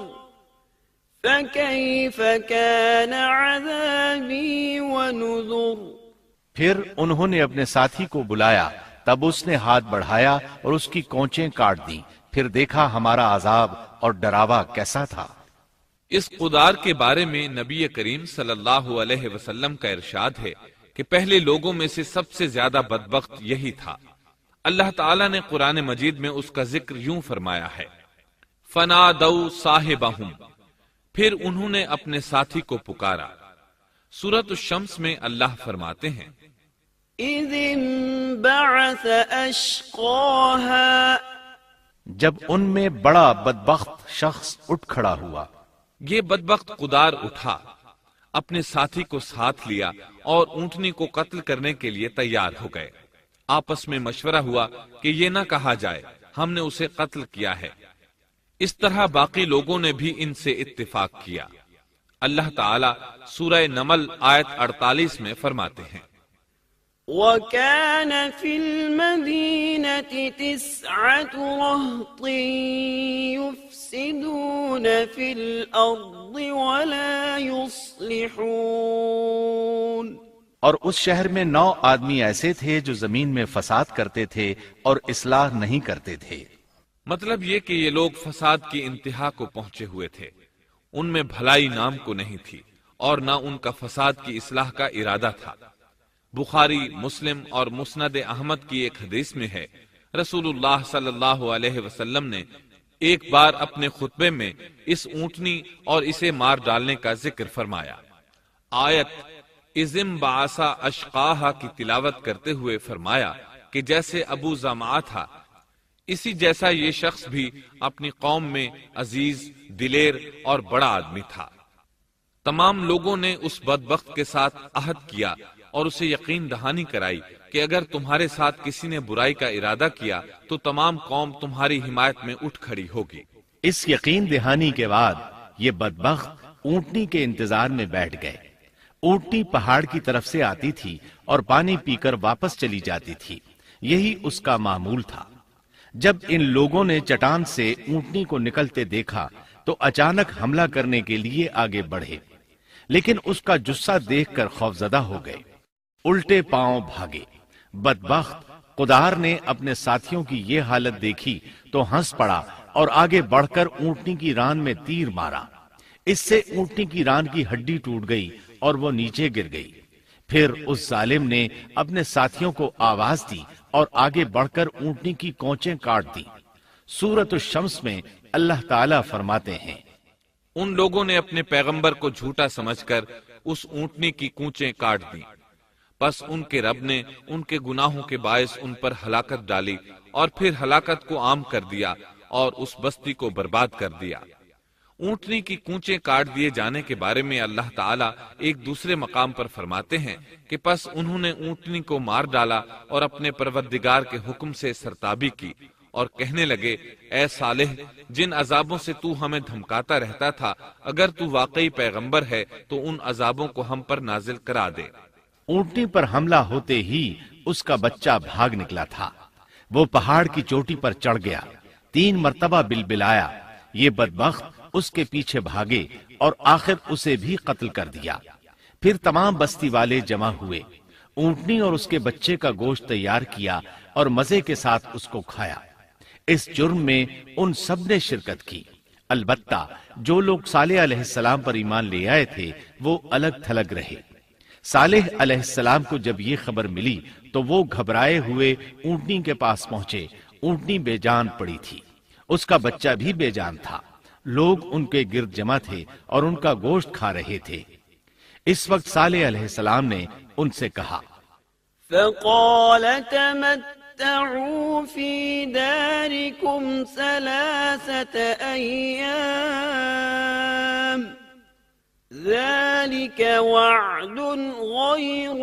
فكيف كان عذابي ونذر۔ پھر انہوں نے اپنے ساتھی کو بلایا، تب اس نے ہاتھ بڑھایا اور اس کی کونچیں کاٹ دیں، پھر دیکھا ہمارا عذاب اور ڈراوا کیسا تھا۔ اس قدار کے بارے میں نبی کریم صلی اللہ علیہ وسلم کا ارشاد ہے کہ پہلے لوگوں میں سے سب سے زیادہ بدبخت یہی تھا۔ اللہ تعالیٰ نے قرآن مجید میں اس کا ذکر یوں فرمایا ہے، فنادوا صاحبہم، پھر انہوں نے اپنے ساتھی کو پکارا۔ سورۃ الشمس میں اللہ فرماتے ہیں، اذ انبعث اشقاها، جب ان میں بڑا بدبخت شخص اٹھ کھڑا ہوا۔ یہ بدبخت قدار اٹھا، اپنے ساتھی کو ساتھ لیا اور اونٹنی کو قتل کرنے کے لیے تیار ہو گئے۔ آپس میں مشورہ ہوا کہ یہ نہ کہا جائے ہم نے اسے قتل کیا ہے۔ اس طرح باقی لوگوں نے بھی ان سے اتفاق کیا۔ اللہ تعالی سورہ نمل آیت اڑتالیس میں فرماتے ہیں، وَكَانَ فِي الْمَدِينَةِ تِسْعَةُ رَهْطٍ يُفْسِدُونَ فِي الْأَرْضِ وَلَا يُصْلِحُونَ، اور اس شہر میں نو آدمی ایسے تھے جو زمین میں فساد کرتے تھے اور اصلاح نہیں کرتے تھے۔ مطلب یہ کہ یہ لوگ فساد کی انتہا کو پہنچے ہوئے تھے، ان میں بھلائی نام کو نہیں تھی اور نہ ان کا فساد کی اصلاح کا ارادہ تھا۔ بخاری، مسلم اور مسند احمد کی ایک حدیث میں ہے، رسول اللہ صلی اللہ علیہ وسلم نے ایک بار اپنے خطبے میں اس اونٹنی اور اسے مار ڈالنے کا ذکر فرمایا۔ آیت اذم بعثا اشقاہا کی تلاوت کرتے ہوئے فرمایا کہ جیسے ابو زمعہ تھا، اسی جیسا یہ شخص بھی اپنی قوم میں عزیز، دلیر اور بڑا آدمی تھا۔ تمام لوگوں نے اس بدبخت کے ساتھ عہد کیا اور اسے یقین دہانی کرائی کہ اگر تمہارے ساتھ کسی نے برائی کا ارادہ کیا تو تمام قوم تمہاری حمایت میں اٹھ کھڑی ہوگی۔ اس یقین دہانی کے بعد یہ بدبخت اونٹنی کے انتظار میں بیٹھ گئے۔ اونٹنی پہاڑ کی طرف سے آتی تھی اور پانی پی کر واپس چلی جاتی تھی، یہی اس کا معمول تھا۔ جب ان لوگوں نے چٹان سے اونٹنی کو نکلتے دیکھا تو اچانک حملہ کرنے کے لیے آگے بڑھے، لیکن اس کا جثہ دیکھ کر خوفزدہ ہو گئے، الٹے پاؤں بھاگے۔ بدبخت قدار نے اپنے ساتھیوں کی یہ حالت دیکھی تو ہنس پڑا اور آگے بڑھ کر اونٹنی کی ران میں تیر مارا۔ اس سے اونٹنی کی ران کی ہڈی ٹوٹ گئی اور وہ نیچے گر گئی۔ پھر اس ظالم نے اپنے ساتھیوں کو آواز دی اور آگے بڑھ کر اونٹنی کی کونچیں کاٹ دی۔ سورۃ الشمس میں اللہ تعالیٰ فرماتے ہیں، ان لوگوں نے اپنے پیغمبر کو جھوٹا سمجھ کر اس اونٹنی کی کونچیں کاٹ دیں، پس ان کے رب نے ان کے گناہوں کے باعث ان پر ہلاکت ڈالی اور پھر ہلاکت کو عام کر دیا اور اس بستی کو برباد کر دیا۔ اونٹنی کی کونچیں کاٹ دیے جانے کے بارے میں اللہ تعالیٰ ایک دوسرے مقام پر فرماتے ہیں کہ پس انہوں نے اونٹنی کو مار ڈالا اور اپنے پروردگار کے حکم سے سرتابی کی اور کہنے لگے، اے صالح، جن عذابوں سے تو ہمیں دھمکاتا رہتا تھا، اگر تو واقعی پیغمبر ہے تو ان عذابوں کو ہم پر نازل کرا دے۔ اونٹنی پر حملہ ہوتے ہی اس کا بچہ بھاگ نکلا تھا۔ وہ پہاڑ کی چوٹی پر چڑھ گیا، تین مرتبہ بلبلایا۔ یہ بدبخت اس کے پیچھے بھاگے اور آخر اسے بھی قتل کر دیا۔ پھر تمام بستی والے جمع ہوئے، اونٹنی اور اس کے بچے کا گوشت تیار کیا اور مزے کے ساتھ اس کو کھایا۔ اس جرم میں ان سب نے شرکت کی، البتہ جو لوگ صالح علیہ السلام پر ایمان لے آئے تھے وہ الگ تھلگ رہے۔ صالح علیہ السلام کو جب یہ خبر ملی تو وہ گھبرائے ہوئے اونٹنی کے پاس پہنچے۔ اونٹنی بے جان پڑی تھی، اس کا بچہ بھی بے جان تھا، لوگ ان کے گرد جمع تھے اور ان کا گوشت کھا رہے تھے۔ اس وقت صالح علیہ السلام نے ان سے کہا، فقال تمتعوا في داركم ثلاثة أيام ذلك وعد غير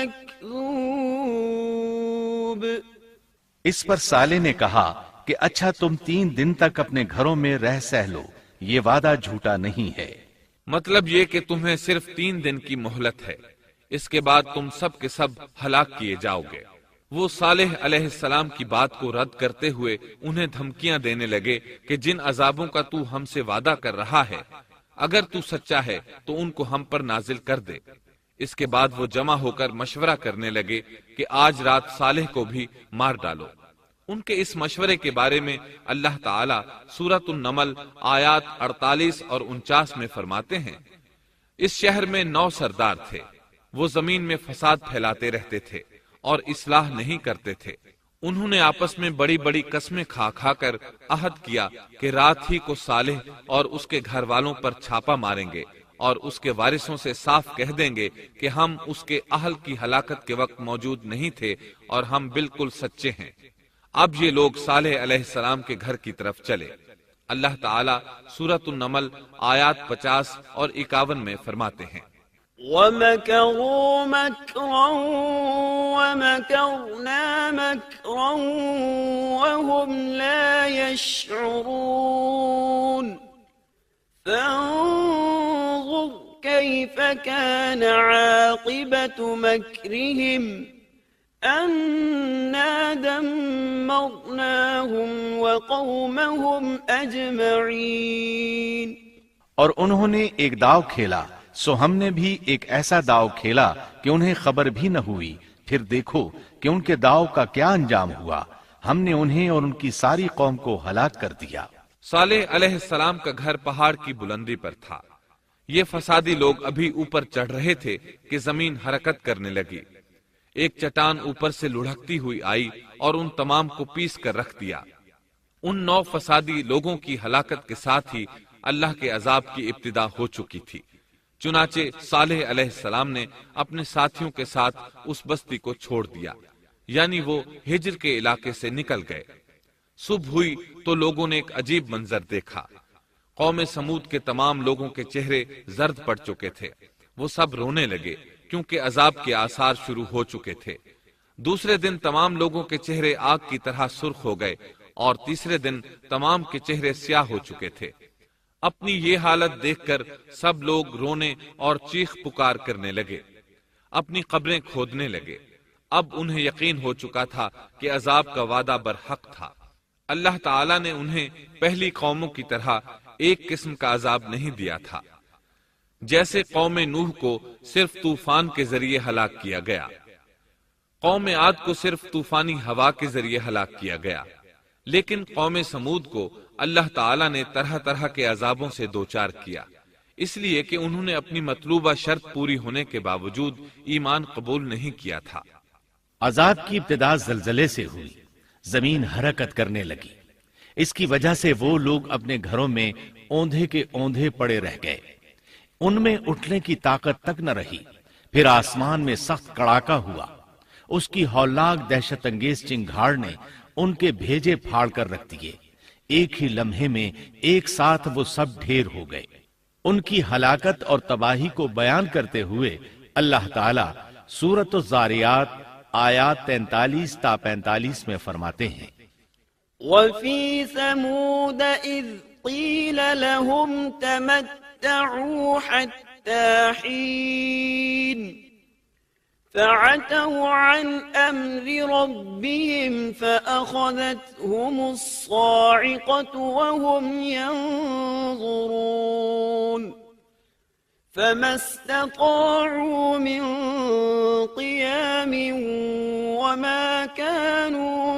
مكذوب۔ اس پر صالح نے کہا کہ اچھا تم تین دن تک اپنے گھروں میں رہ سہ لو، یہ وعدہ جھوٹا نہیں ہے۔ مطلب یہ کہ تمہیں صرف تین دن کی مہلت ہے، اس کے بعد تم سب کے سب ہلاک کیے جاؤ گے۔ وہ صالح علیہ السلام کی بات کو رد کرتے ہوئے انہیں دھمکیاں دینے لگے کہ جن عذابوں کا تو ہم سے وعدہ کر رہا ہے اگر تو سچا ہے تو ان کو ہم پر نازل کر دے۔ اس کے بعد وہ جمع ہو کر مشورہ کرنے لگے کہ آج رات صالح کو بھی مار ڈالو۔ ان کے اس مشورے کے بارے میں اللہ تعالیٰ سورۃ النمل آیات اڑتالیس اور انچاس میں فرماتے ہیں، اس شہر میں نو سردار تھے، وہ زمین میں فساد پھیلاتے رہتے تھے اور اصلاح نہیں کرتے تھے۔ انہوں نے آپس میں بڑی بڑی قسمیں کھا کھا کر عہد کیا کہ رات ہی کو صالح اور اس کے گھر والوں پر چھاپا ماریں گے اور اس کے وارثوں سے صاف کہہ دیں گے کہ ہم اس کے اہل کی ہلاکت کے وقت موجود نہیں تھے اور ہم بالکل سچے ہیں۔ اب یہ لوگ صالح علیہ السلام کے گھر کی طرف چلے۔ اللہ تعالیٰ سورۃ النمل آیات پچاس اور اکاون میں فرماتے ہیں، وَمَكَرُوا مَكْرًا وَمَكَرْنَا مَكْرًا وَهُمْ لَا يَشْعُرُونَ فَانظُرْ كَيْفَ كَانَ عَاقِبَةُ مَكْرِهِمْ أَنَّا دَمَّرْنَاهُمْ وَقَوْمَهُمْ أَجْمَعِينَ۔ اور انہوں نے ایک داؤ کھیلا سو ہم نے بھی ایک ایسا داؤ کھیلا کہ انہیں خبر بھی نہ ہوئی، پھر دیکھو کہ ان کے داؤ کا کیا انجام ہوا، ہم نے انہیں اور ان کی ساری قوم کو ہلاک کر دیا۔ صالح علیہ السلام کا گھر پہاڑ کی بلندی پر تھا۔ یہ فسادی لوگ ابھی اوپر چڑھ رہے تھے کہ زمین حرکت کرنے لگی۔ ایک چٹان اوپر سے لڑھکتی ہوئی آئی اور ان تمام کو پیس کر رکھ دیا۔ ان نو فسادی لوگوں کی ہلاکت کے ساتھ ہی اللہ کے عذاب کی ابتدا ہو چکی تھی۔ چنانچہ صالح علیہ السلام نے اپنے ساتھیوں کے ساتھ اس بستی کو چھوڑ دیا، یعنی وہ ہجر کے علاقے سے نکل گئے۔ صبح ہوئی تو لوگوں نے ایک عجیب منظر دیکھا۔ قوم سمود کے تمام لوگوں کے چہرے زرد پڑ چکے تھے، وہ سب رونے لگے کیونکہ عذاب کے آثار شروع ہو چکے تھے۔ دوسرے دن تمام لوگوں کے چہرے آگ کی طرح سرخ ہو گئے اور تیسرے دن تمام کے چہرے سیاہ ہو چکے تھے۔ اپنی یہ حالت دیکھ کر سب لوگ رونے اور چیخ پکار کرنے لگے، اپنی قبریں کھودنے لگے۔ اب انہیں یقین ہو چکا تھا کہ عذاب کا وعدہ برحق تھا۔ اللہ تعالیٰ نے انہیں پہلی قوموں کی طرح ایک قسم کا عذاب نہیں دیا تھا، جیسے قوم نوح کو صرف طوفان کے ذریعے ہلاک کیا گیا، قوم عاد کو صرف طوفانی ہوا کے ذریعے ہلاک کیا گیا، لیکن قوم سمود کو اللہ تعالیٰ نے طرح طرح کے عذابوں سے دوچار کیا، اس لیے کہ انہوں نے اپنی مطلوبہ شرط پوری ہونے کے باوجود ایمان قبول نہیں کیا تھا۔ عذاب کی ابتدا زلزلے سے ہوئی، زمین حرکت کرنے لگی۔ اس کی وجہ سے وہ لوگ اپنے گھروں میں اوندھے کے اوندھے پڑے رہ گئے، ان میں اٹھنے کی طاقت تک نہ رہی۔ پھر آسمان میں سخت کڑاکا ہوا، اس کی ہولناک دہشت انگیز چنگھاڑ نے ان کے بھیجے پھاڑ کر رکھ دیے۔ ایک ہی لمحے میں ایک ساتھ وہ سب ڈھیر ہو گئے۔ ان کی ہلاکت اور تباہی کو بیان کرتے ہوئے اللہ تعالیٰ سورۃ الزاریات آیات تینتالیس تا پینتالیس میں فرماتے ہیں، وَفِي ثَمُودَ إِذْ قِيلَ لَهُمْ تَمَتَّعُوا حَتَّى حِينٍ فَعَتَوْا عَنْ أَمْرِ رَبِّهِمْ فَأَخَذَتْهُمُ الصَّاعِقَةُ وَهُمْ يَنظُرُونَ فَمَا اسْتَطَاعُوا مِنْ قِيَامٍ كانوا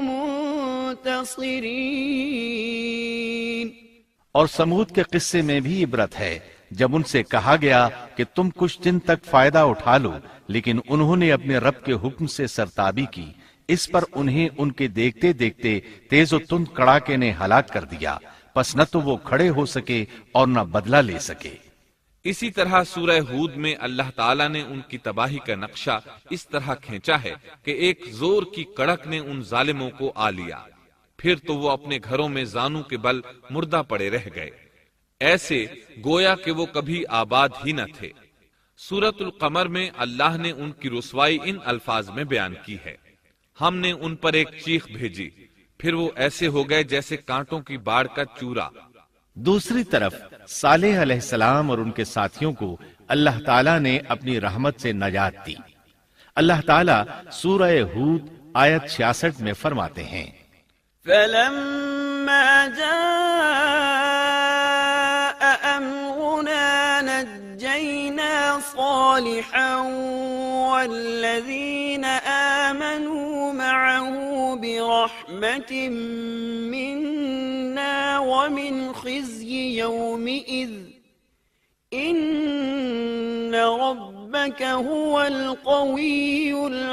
منتصرين. اور سمود کے قصے میں بھی عبرت ہے جب ان سے کہا گیا کہ تم کچھ دن تک فائدہ اٹھا لو، لیکن انہوں نے اپنے رب کے حکم سے سرتابی کی، اس پر انہیں ان کے دیکھتے دیکھتے تیز و تند کڑاکے نے ہلاک کر دیا، پس نہ تو وہ کھڑے ہو سکے اور نہ بدلہ لے سکے۔ اسی طرح سورہ ہود میں اللہ تعالیٰ نے ان کی تباہی کا نقشہ اس طرح کھینچا ہے کہ ایک زور کی کڑک نے ان ظالموں کو آ لیا، پھر تو وہ اپنے گھروں میں زانوں کے بل مردہ پڑے رہ گئے، ایسے گویا کہ وہ کبھی آباد ہی نہ تھے۔ سورۃ القمر میں اللہ نے ان کی رسوائی ان الفاظ میں بیان کی ہے، ہم نے ان پر ایک چیخ بھیجی، پھر وہ ایسے ہو گئے جیسے کانٹوں کی باڑ کا چورا۔ دوسری طرف صالح علیہ السلام اور ان کے ساتھیوں کو اللہ تعالیٰ نے اپنی رحمت سے نجات دی۔ اللہ تعالیٰ سورہ ہود آیت چھیاسٹھ میں فرماتے ہیں، فَلَمَّا جَاءَ أَمْرُنَا نَجَّيْنَا صَالِحًا وَالَّذِينَ آمَنُوا مَعَهُ بِرَحْمَةٍ مِّنَّا وَمِنْ خِزْيِ يَوْمِئِذٍ إِنَّ رَبَّكَ هُوَ الْقَوِيُّ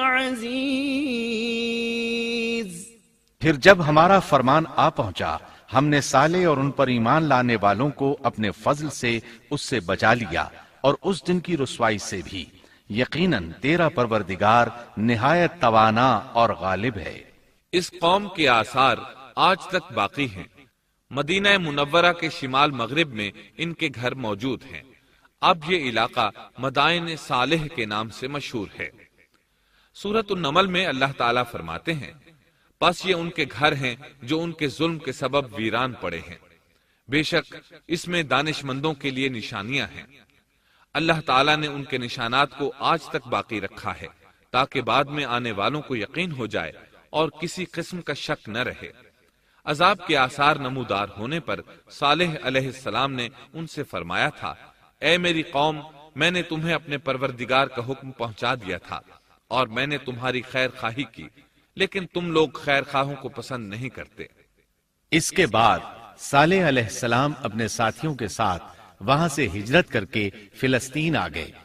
الْعَزِيزُ۔ پھر جب ہمارا فرمان آ پہنچا، ہم نے صالح اور ان پر ایمان لانے والوں کو اپنے فضل سے اس سے بچا لیا اور اس دن کی رسوائی سے بھی۔ یقیناً تیرا پروردگار نہایت توانا اور غالب ہے۔ اس قوم کے آثار آج تک باقی ہیں۔ مدینہ منورہ کے شمال مغرب میں ان کے گھر موجود ہیں۔ اب یہ علاقہ مدائن صالح کے نام سے مشہور ہے۔ سورۃ النمل میں اللہ تعالیٰ فرماتے ہیں، بس یہ ان کے گھر ہیں جو ان کے ظلم کے سبب ویران پڑے ہیں، بے شک اس میں دانش مندوں کے لیے نشانیاں ہیں۔ اللہ تعالیٰ نے ان کے نشانات کو آج تک باقی رکھا ہے تاکہ بعد میں آنے والوں کو یقین ہو جائے اور کسی قسم کا شک نہ رہے۔ عذاب کے آثار نمودار ہونے پر صالح علیہ السلام نے ان سے فرمایا تھا، اے میری قوم، میں نے تمہیں اپنے پروردگار کا حکم پہنچا دیا تھا اور میں نے تمہاری خیر خواہی کی، لیکن تم لوگ خیر خواہوں کو پسند نہیں کرتے۔ اس کے بعد صالح علیہ السلام اپنے ساتھیوں کے ساتھ وہاں سے ہجرت کر کے فلسطین آ گئے،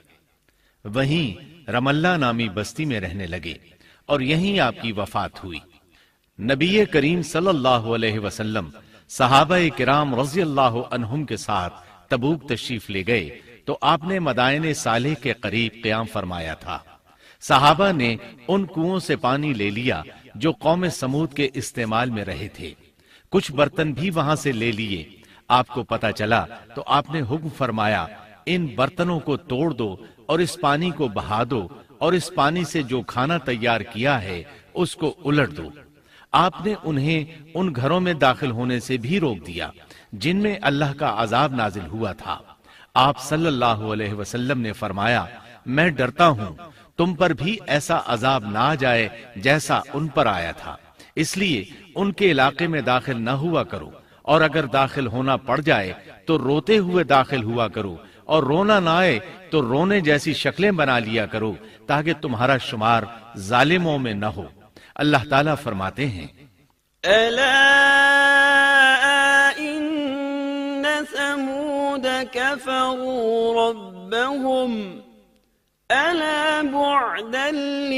وہیں رملہ نامی بستی میں رہنے لگے اور یہیں آپ کی وفات ہوئی۔ نبی کریم صلی اللہ علیہ وسلم صحابہ کرام رضی اللہ عنہم کے ساتھ تبوک تشریف لے گئے تو آپ نے مدائن صالح کے قریب قیام فرمایا تھا۔ صحابہ نے ان کنووں سے پانی لے لیا جو قوم سمود کے استعمال میں رہے تھے، کچھ برتن بھی وہاں سے لے لیے۔ آپ کو پتہ چلا تو آپ نے حکم فرمایا، ان برتنوں کو توڑ دو اور اس پانی کو بہا دو اور اس پانی سے جو کھانا تیار کیا ہے اس کو الٹ دو۔ آپ نے انہیں ان گھروں میں داخل ہونے سے بھی روک دیا جن میں اللہ کا عذاب نازل ہوا تھا۔ آپ صلی اللہ علیہ وسلم نے فرمایا، میں ڈرتا ہوں تم پر بھی ایسا عذاب نہ آ جائے جیسا ان پر آیا تھا، اس لیے ان کے علاقے میں داخل نہ ہوا کرو، اور اگر داخل ہونا پڑ جائے تو روتے ہوئے داخل ہوا کرو، اور رونا نہ آئے تو رونے جیسی شکلیں بنا لیا کرو تاکہ تمہارا شمار ظالموں میں نہ ہو۔ اللہ تعالیٰ فرماتے ہیں، ألا إن ثمود كفروا ربهم ألا بعدا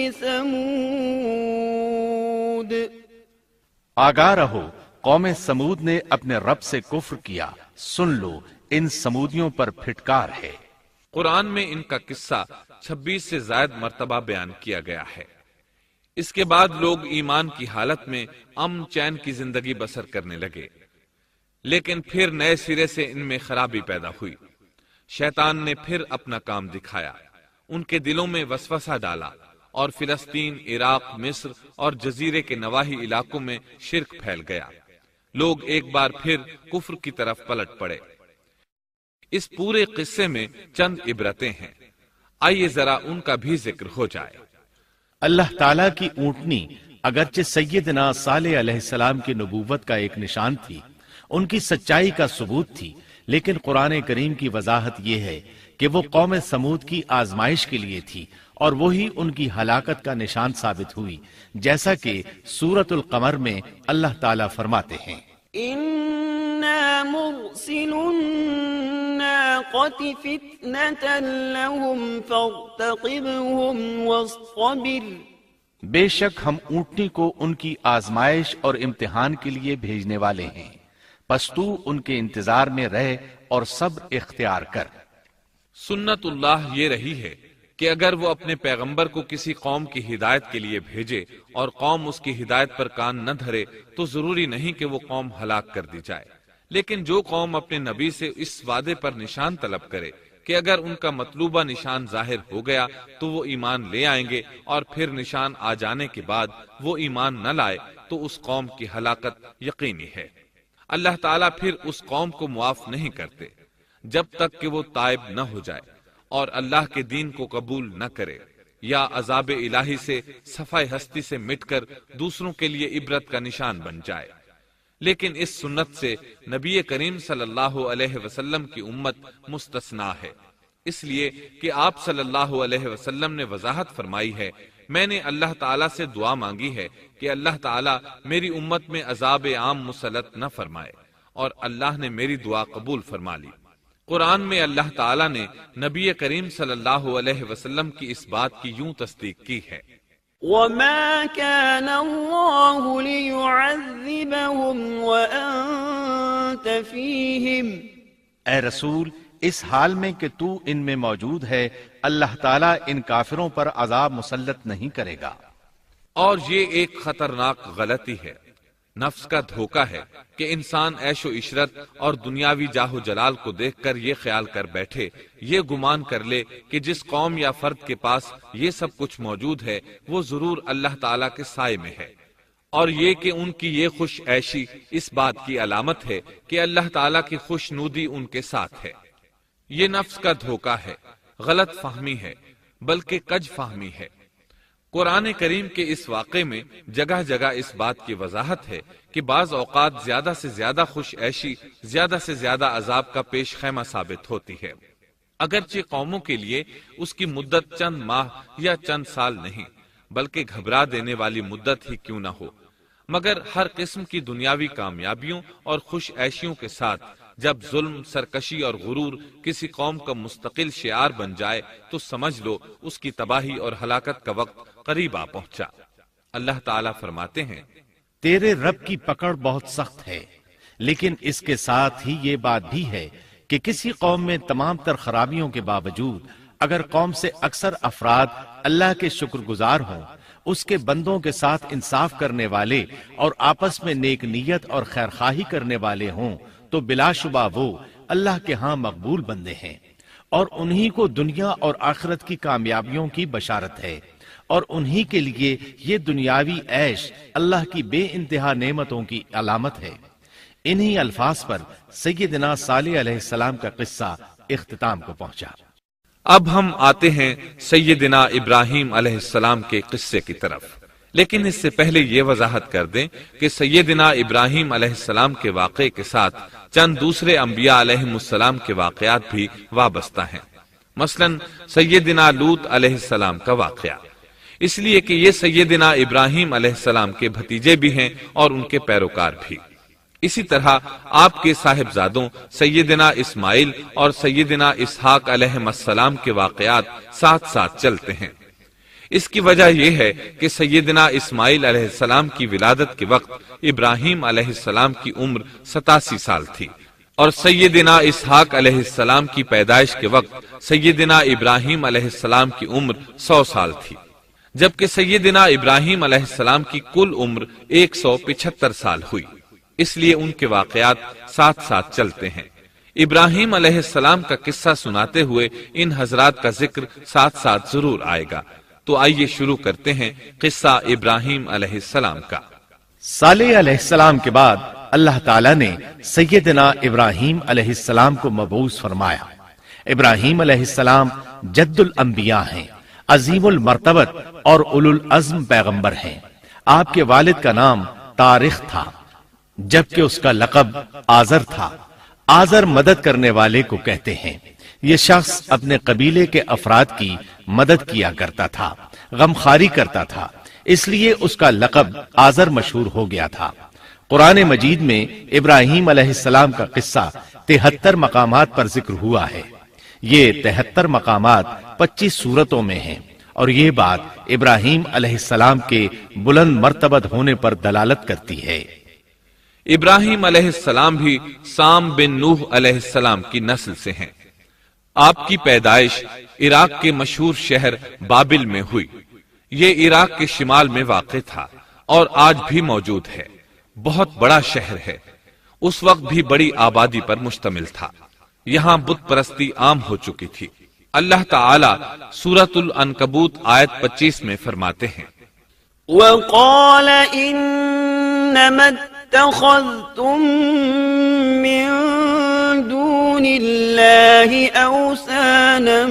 لثمود۔ آگاہ رہو، قوم سمود نے اپنے رب سے کفر کیا، سن لو ان سمودیوں پر پھٹکار ہے۔ قرآن میں ان کا قصہ چھبیس سے زائد مرتبہ بیان کیا گیا ہے۔ اس کے بعد لوگ ایمان کی حالت میں امن چین کی زندگی بسر کرنے لگے، لیکن پھر نئے سرے سے ان میں خرابی پیدا ہوئی۔ شیطان نے پھر اپنا کام دکھایا، ان کے دلوں میں وسوسہ ڈالا اور فلسطین، عراق، مصر اور جزیرے کے نواحی علاقوں میں شرک پھیل گیا۔ لوگ ایک بار پھر کفر کی طرف پلٹ پڑے۔ اس پورے قصے میں چند عبرتیں ہیں، آئیے ذرا ان کا بھی ذکر ہو جائے۔ اللہ تعالیٰ کی اونٹنی اگرچہ سیدنا صالح علیہ السلام کی نبوت کا ایک نشان تھی، ان کی سچائی کا ثبوت تھی، لیکن قرآن کریم کی وضاحت یہ ہے کہ وہ قوم سمود کی آزمائش کے لیے تھی اور وہی ان کی ہلاکت کا نشان ثابت ہوئی، جیسا کہ سورۃ القمر میں اللہ تعالیٰ فرماتے ہیں إنا مرسل الناقة فتنة لهم فارتقبهم واصطبر بے شک ہم اونٹنی کو ان کی آزمائش اور امتحان کے لیے بھیجنے والے ہیں، پس تو ان کے انتظار میں رہ اور صبر اختیار کر۔ سنت اللہ یہ رہی ہے کہ اگر وہ اپنے پیغمبر کو کسی قوم کی ہدایت کے لیے بھیجے اور قوم اس کی ہدایت پر کان نہ دھرے تو ضروری نہیں کہ وہ قوم ہلاک کر دی جائے، لیکن جو قوم اپنے نبی سے اس وعدے پر نشان طلب کرے کہ اگر ان کا مطلوبہ نشان ظاہر ہو گیا تو وہ ایمان لے آئیں گے، اور پھر نشان آ جانے کے بعد وہ ایمان نہ لائے تو اس قوم کی ہلاکت یقینی ہے۔ اللہ تعالیٰ پھر اس قوم کو معاف نہیں کرتے جب تک کہ وہ تائب نہ ہو جائے اور اللہ کے دین کو قبول نہ کرے، یا عذاب الہی سے صفائے ہستی سے مٹ کر دوسروں کے لیے عبرت کا نشان بن جائے۔ لیکن اس سنت سے نبی کریم صلی اللہ علیہ وسلم کی امت مستثنا ہے، اس لیے کہ آپ صلی اللہ علیہ وسلم نے وضاحت فرمائی ہے، میں نے اللہ تعالیٰ سے دعا مانگی ہے کہ اللہ تعالیٰ میری امت میں عذاب عام مسلط نہ فرمائے، اور اللہ نے میری دعا قبول فرما لی۔ قرآن میں اللہ تعالیٰ نے نبی کریم صلی اللہ علیہ وسلم کی اس بات کی یوں تصدیق کی ہے، وَمَا كَانَ اللَّهُ لِيُعَذِّبَهُمْ وَأَنْتَ فِيهِمْ اے رسول اس حال میں کہ تو ان میں موجود ہے، اللہ تعالیٰ ان کافروں پر عذاب مسلط نہیں کرے گا۔ اور یہ ایک خطرناک غلطی ہے، نفس کا دھوکہ ہے کہ انسان عیش و عشرت اور دنیاوی جاہ و جلال کو دیکھ کر یہ خیال کر بیٹھے، یہ گمان کر لے کہ جس قوم یا فرد کے پاس یہ سب کچھ موجود ہے وہ ضرور اللہ تعالیٰ کے سائے میں ہے، اور یہ کہ ان کی یہ خوش عیشی اس بات کی علامت ہے کہ اللہ تعالیٰ کی خوش نودی ان کے ساتھ ہے۔ یہ نفس کا دھوکہ ہے، غلط فہمی ہے، بلکہ کج فہمی ہے۔ قرآن کریم کے اس واقعے میں جگہ جگہ اس بات کی وضاحت ہے کہ بعض اوقات زیادہ سے زیادہ خوش عیشی زیادہ سے زیادہ عذاب کا پیش خیمہ ثابت ہوتی ہے، اگرچہ قوموں کے لیے اس کی مدت چند ماہ یا چند سال نہیں بلکہ گھبرا دینے والی مدت ہی کیوں نہ ہو، مگر ہر قسم کی دنیاوی کامیابیوں اور خوش عیشیوں کے ساتھ جب ظلم، سرکشی اور غرور کسی قوم کا مستقل شعار بن جائے تو سمجھ لو اس کی تباہی اور ہلاکت کا وقت قریب آ پہنچا۔ اللہ تعالیٰ فرماتے ہیں، تیرے رب کی پکڑ بہت سخت ہے، لیکن اس کے ساتھ ہی یہ بات بھی ہے کہ کسی قوم میں تمام تر خرابیوں کے باوجود اگر قوم سے اکثر افراد اللہ کے شکر گزار ہوں، اس کے بندوں کے ساتھ انصاف کرنے والے اور آپس میں نیک نیت اور خیرخواہی کرنے والے ہوں تو بلا شبہ وہ اللہ کے ہاں مقبول بندے ہیں، اور انہی کو دنیا اور آخرت کی کامیابیوں کی بشارت ہے، اور انہی کے لیے یہ دنیاوی عیش اللہ کی بے انتہا نعمتوں کی علامت ہے۔ انہی الفاظ پر سیدنا صالح علیہ السلام کا قصہ اختتام کو پہنچا۔ اب ہم آتے ہیں سیدنا ابراہیم علیہ السلام کے قصے کی طرف، لیکن اس سے پہلے یہ وضاحت کر دیں کہ سیدنا ابراہیم علیہ السلام کے واقعے کے ساتھ چند دوسرے انبیاء علیہ السلام کے واقعات بھی وابستہ ہیں، مثلا سیدنا لوط علیہ السلام کا واقعہ، اس لیے کہ یہ سیدنا ابراہیم علیہ السلام کے بھتیجے بھی ہیں اور ان کے پیروکار بھی۔ اسی طرح آپ کے صاحبزادوں سیدنا اسماعیل اور سیدنا اسحاق علیہ السلام کے واقعات ساتھ ساتھ چلتے ہیں۔ اس کی وجہ یہ ہے کہ سیدنا اسماعیل علیہ السلام کی ولادت کے وقت ابراہیم علیہ السلام کی عمر ستاسی سال تھی، اور سیدنا اسحاق علیہ السلام کی پیدائش کے وقت سیدنا ابراہیم علیہ السلام کی عمر سو سال تھی، جبکہ سیدنا ابراہیم علیہ السلام کی کل عمر ایک سو پچہتر سال ہوئی، اس لیے ان کے واقعات ساتھ ساتھ چلتے ہیں۔ ابراہیم علیہ السلام کا قصہ سناتے ہوئے ان حضرات کا ذکر ساتھ ساتھ ضرور آئے گا، تو آئیے شروع کرتے ہیں قصہ ابراہیم علیہ السلام کا۔ صالح علیہ السلام کے بعد اللہ تعالیٰ نے سیدنا ابراہیم علیہ السلام کو مبعوث فرمایا۔ ابراہیم علیہ السلام جد الانبیاء ہیں، عظیم المرتبت اور اولو العزم پیغمبر ہیں۔ آپ کے والد کا نام طارق تھا، جبکہ اس کا لقب آزر تھا۔ آزر مدد کرنے والے کو کہتے ہیں۔ یہ شخص اپنے قبیلے کے افراد کی مدد کیا کرتا تھا، غمخواری کرتا تھا، اس لیے اس کا لقب آزر مشہور ہو گیا تھا۔ قرآن مجید میں ابراہیم علیہ السلام کا قصہ تہتر مقامات پر ذکر ہوا ہے۔ یہ تہتر مقامات پچیس سورتوں میں ہیں، اور یہ بات ابراہیم علیہ السلام کے بلند مرتبت ہونے پر دلالت کرتی ہے۔ ابراہیم علیہ السلام بھی سام بن نوح علیہ السلام کی نسل سے ہیں۔ آپ کی پیدائش عراق کے مشہور شہر بابل میں ہوئی۔ یہ عراق کے شمال میں واقع تھا اور آج بھی موجود ہے۔ بہت بڑا شہر ہے، اس وقت بھی بڑی آبادی پر مشتمل تھا۔ یہاں بت پرستی عام ہو چکی تھی۔ اللہ تعالی سورۃ العنکبوت آیت پچیس میں فرماتے ہیں، وقال انما اتخذتم من دون الله اوثانا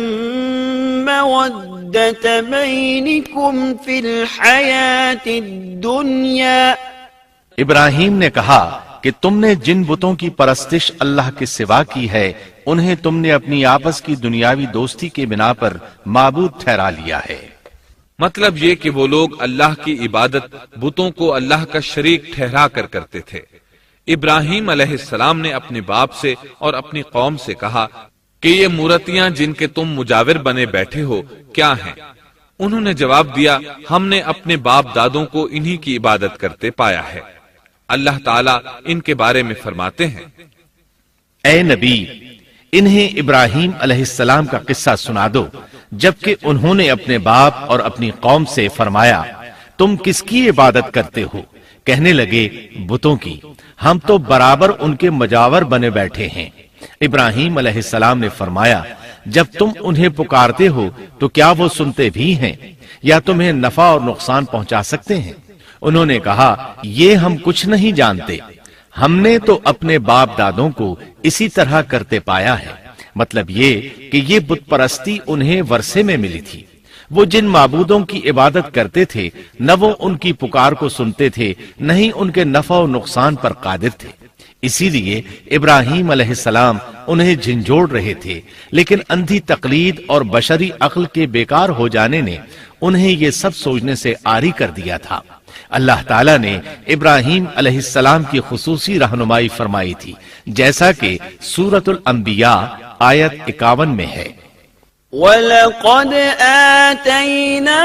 مودة بينكم في الحياة الدنيا۔ ابراہیم نے کہا کہ تم نے جن بتوں کی پرستش اللہ کے سوا کی ہے انہیں تم نے اپنی آپس کی دنیاوی دوستی کے بنا پر معبود ٹھہرا لیا ہے۔ مطلب یہ کہ وہ لوگ اللہ کی عبادت بتوں کو اللہ کا شریک ٹھہرا کر کرتے تھے۔ ابراہیم علیہ السلام نے اپنے باپ سے اور اپنی قوم سے کہا کہ یہ مورتیاں جن کے تم مجاور بنے بیٹھے ہو کیا ہیں؟ انہوں نے جواب دیا، ہم نے اپنے باپ دادوں کو انہی کی عبادت کرتے پایا ہے۔ اللہ تعالیٰ ان کے بارے میں فرماتے ہیں، اے نبی، انہیں ابراہیم علیہ السلام کا قصہ سنا دو جبکہ انہوں نے اپنے باپ اور اپنی قوم سے فرمایا تم کس کی عبادت کرتے ہو؟ کہنے لگے بتوں کی، ہم تو برابر ان کے مجاور بنے بیٹھے ہیں۔ ابراہیم علیہ السلام نے فرمایا جب تم انہیں پکارتے ہو تو کیا وہ سنتے بھی ہیں یا تمہیں نفع اور نقصان پہنچا سکتے ہیں؟ انہوں نے کہا یہ ہم کچھ نہیں جانتے، ہم نے تو اپنے باپ دادوں کو اسی طرح کرتے پایا ہے۔ مطلب یہ کہ یہ بت پرستی انہیں ورثے میں ملی تھی۔ وہ جن معبودوں کی عبادت کرتے تھے نہ وہ ان کی پکار کو سنتے تھے نہ ہی ان کے نفع و نقصان پر قادر تھے۔ اسی لیے ابراہیم علیہ السلام انہیں جھنجھوڑ رہے تھے، لیکن اندھی تقلید اور بشری عقل کے بیکار ہو جانے نے انہیں یہ سب سوچنے سے عاری کر دیا تھا۔ اللہ تعالیٰ نے ابراہیم علیہ السلام کی خصوصی رہنمائی فرمائی تھی، جیسا کہ سورۃ الانبیاء آیت اکاون میں ہے، وَلَقَدْ آتَيْنَا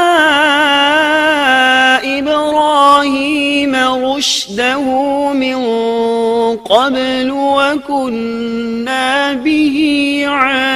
إِبْرَاهِيمَ رُشْدَهُ مِن قَبْلُ وَكُنَّا بِهِ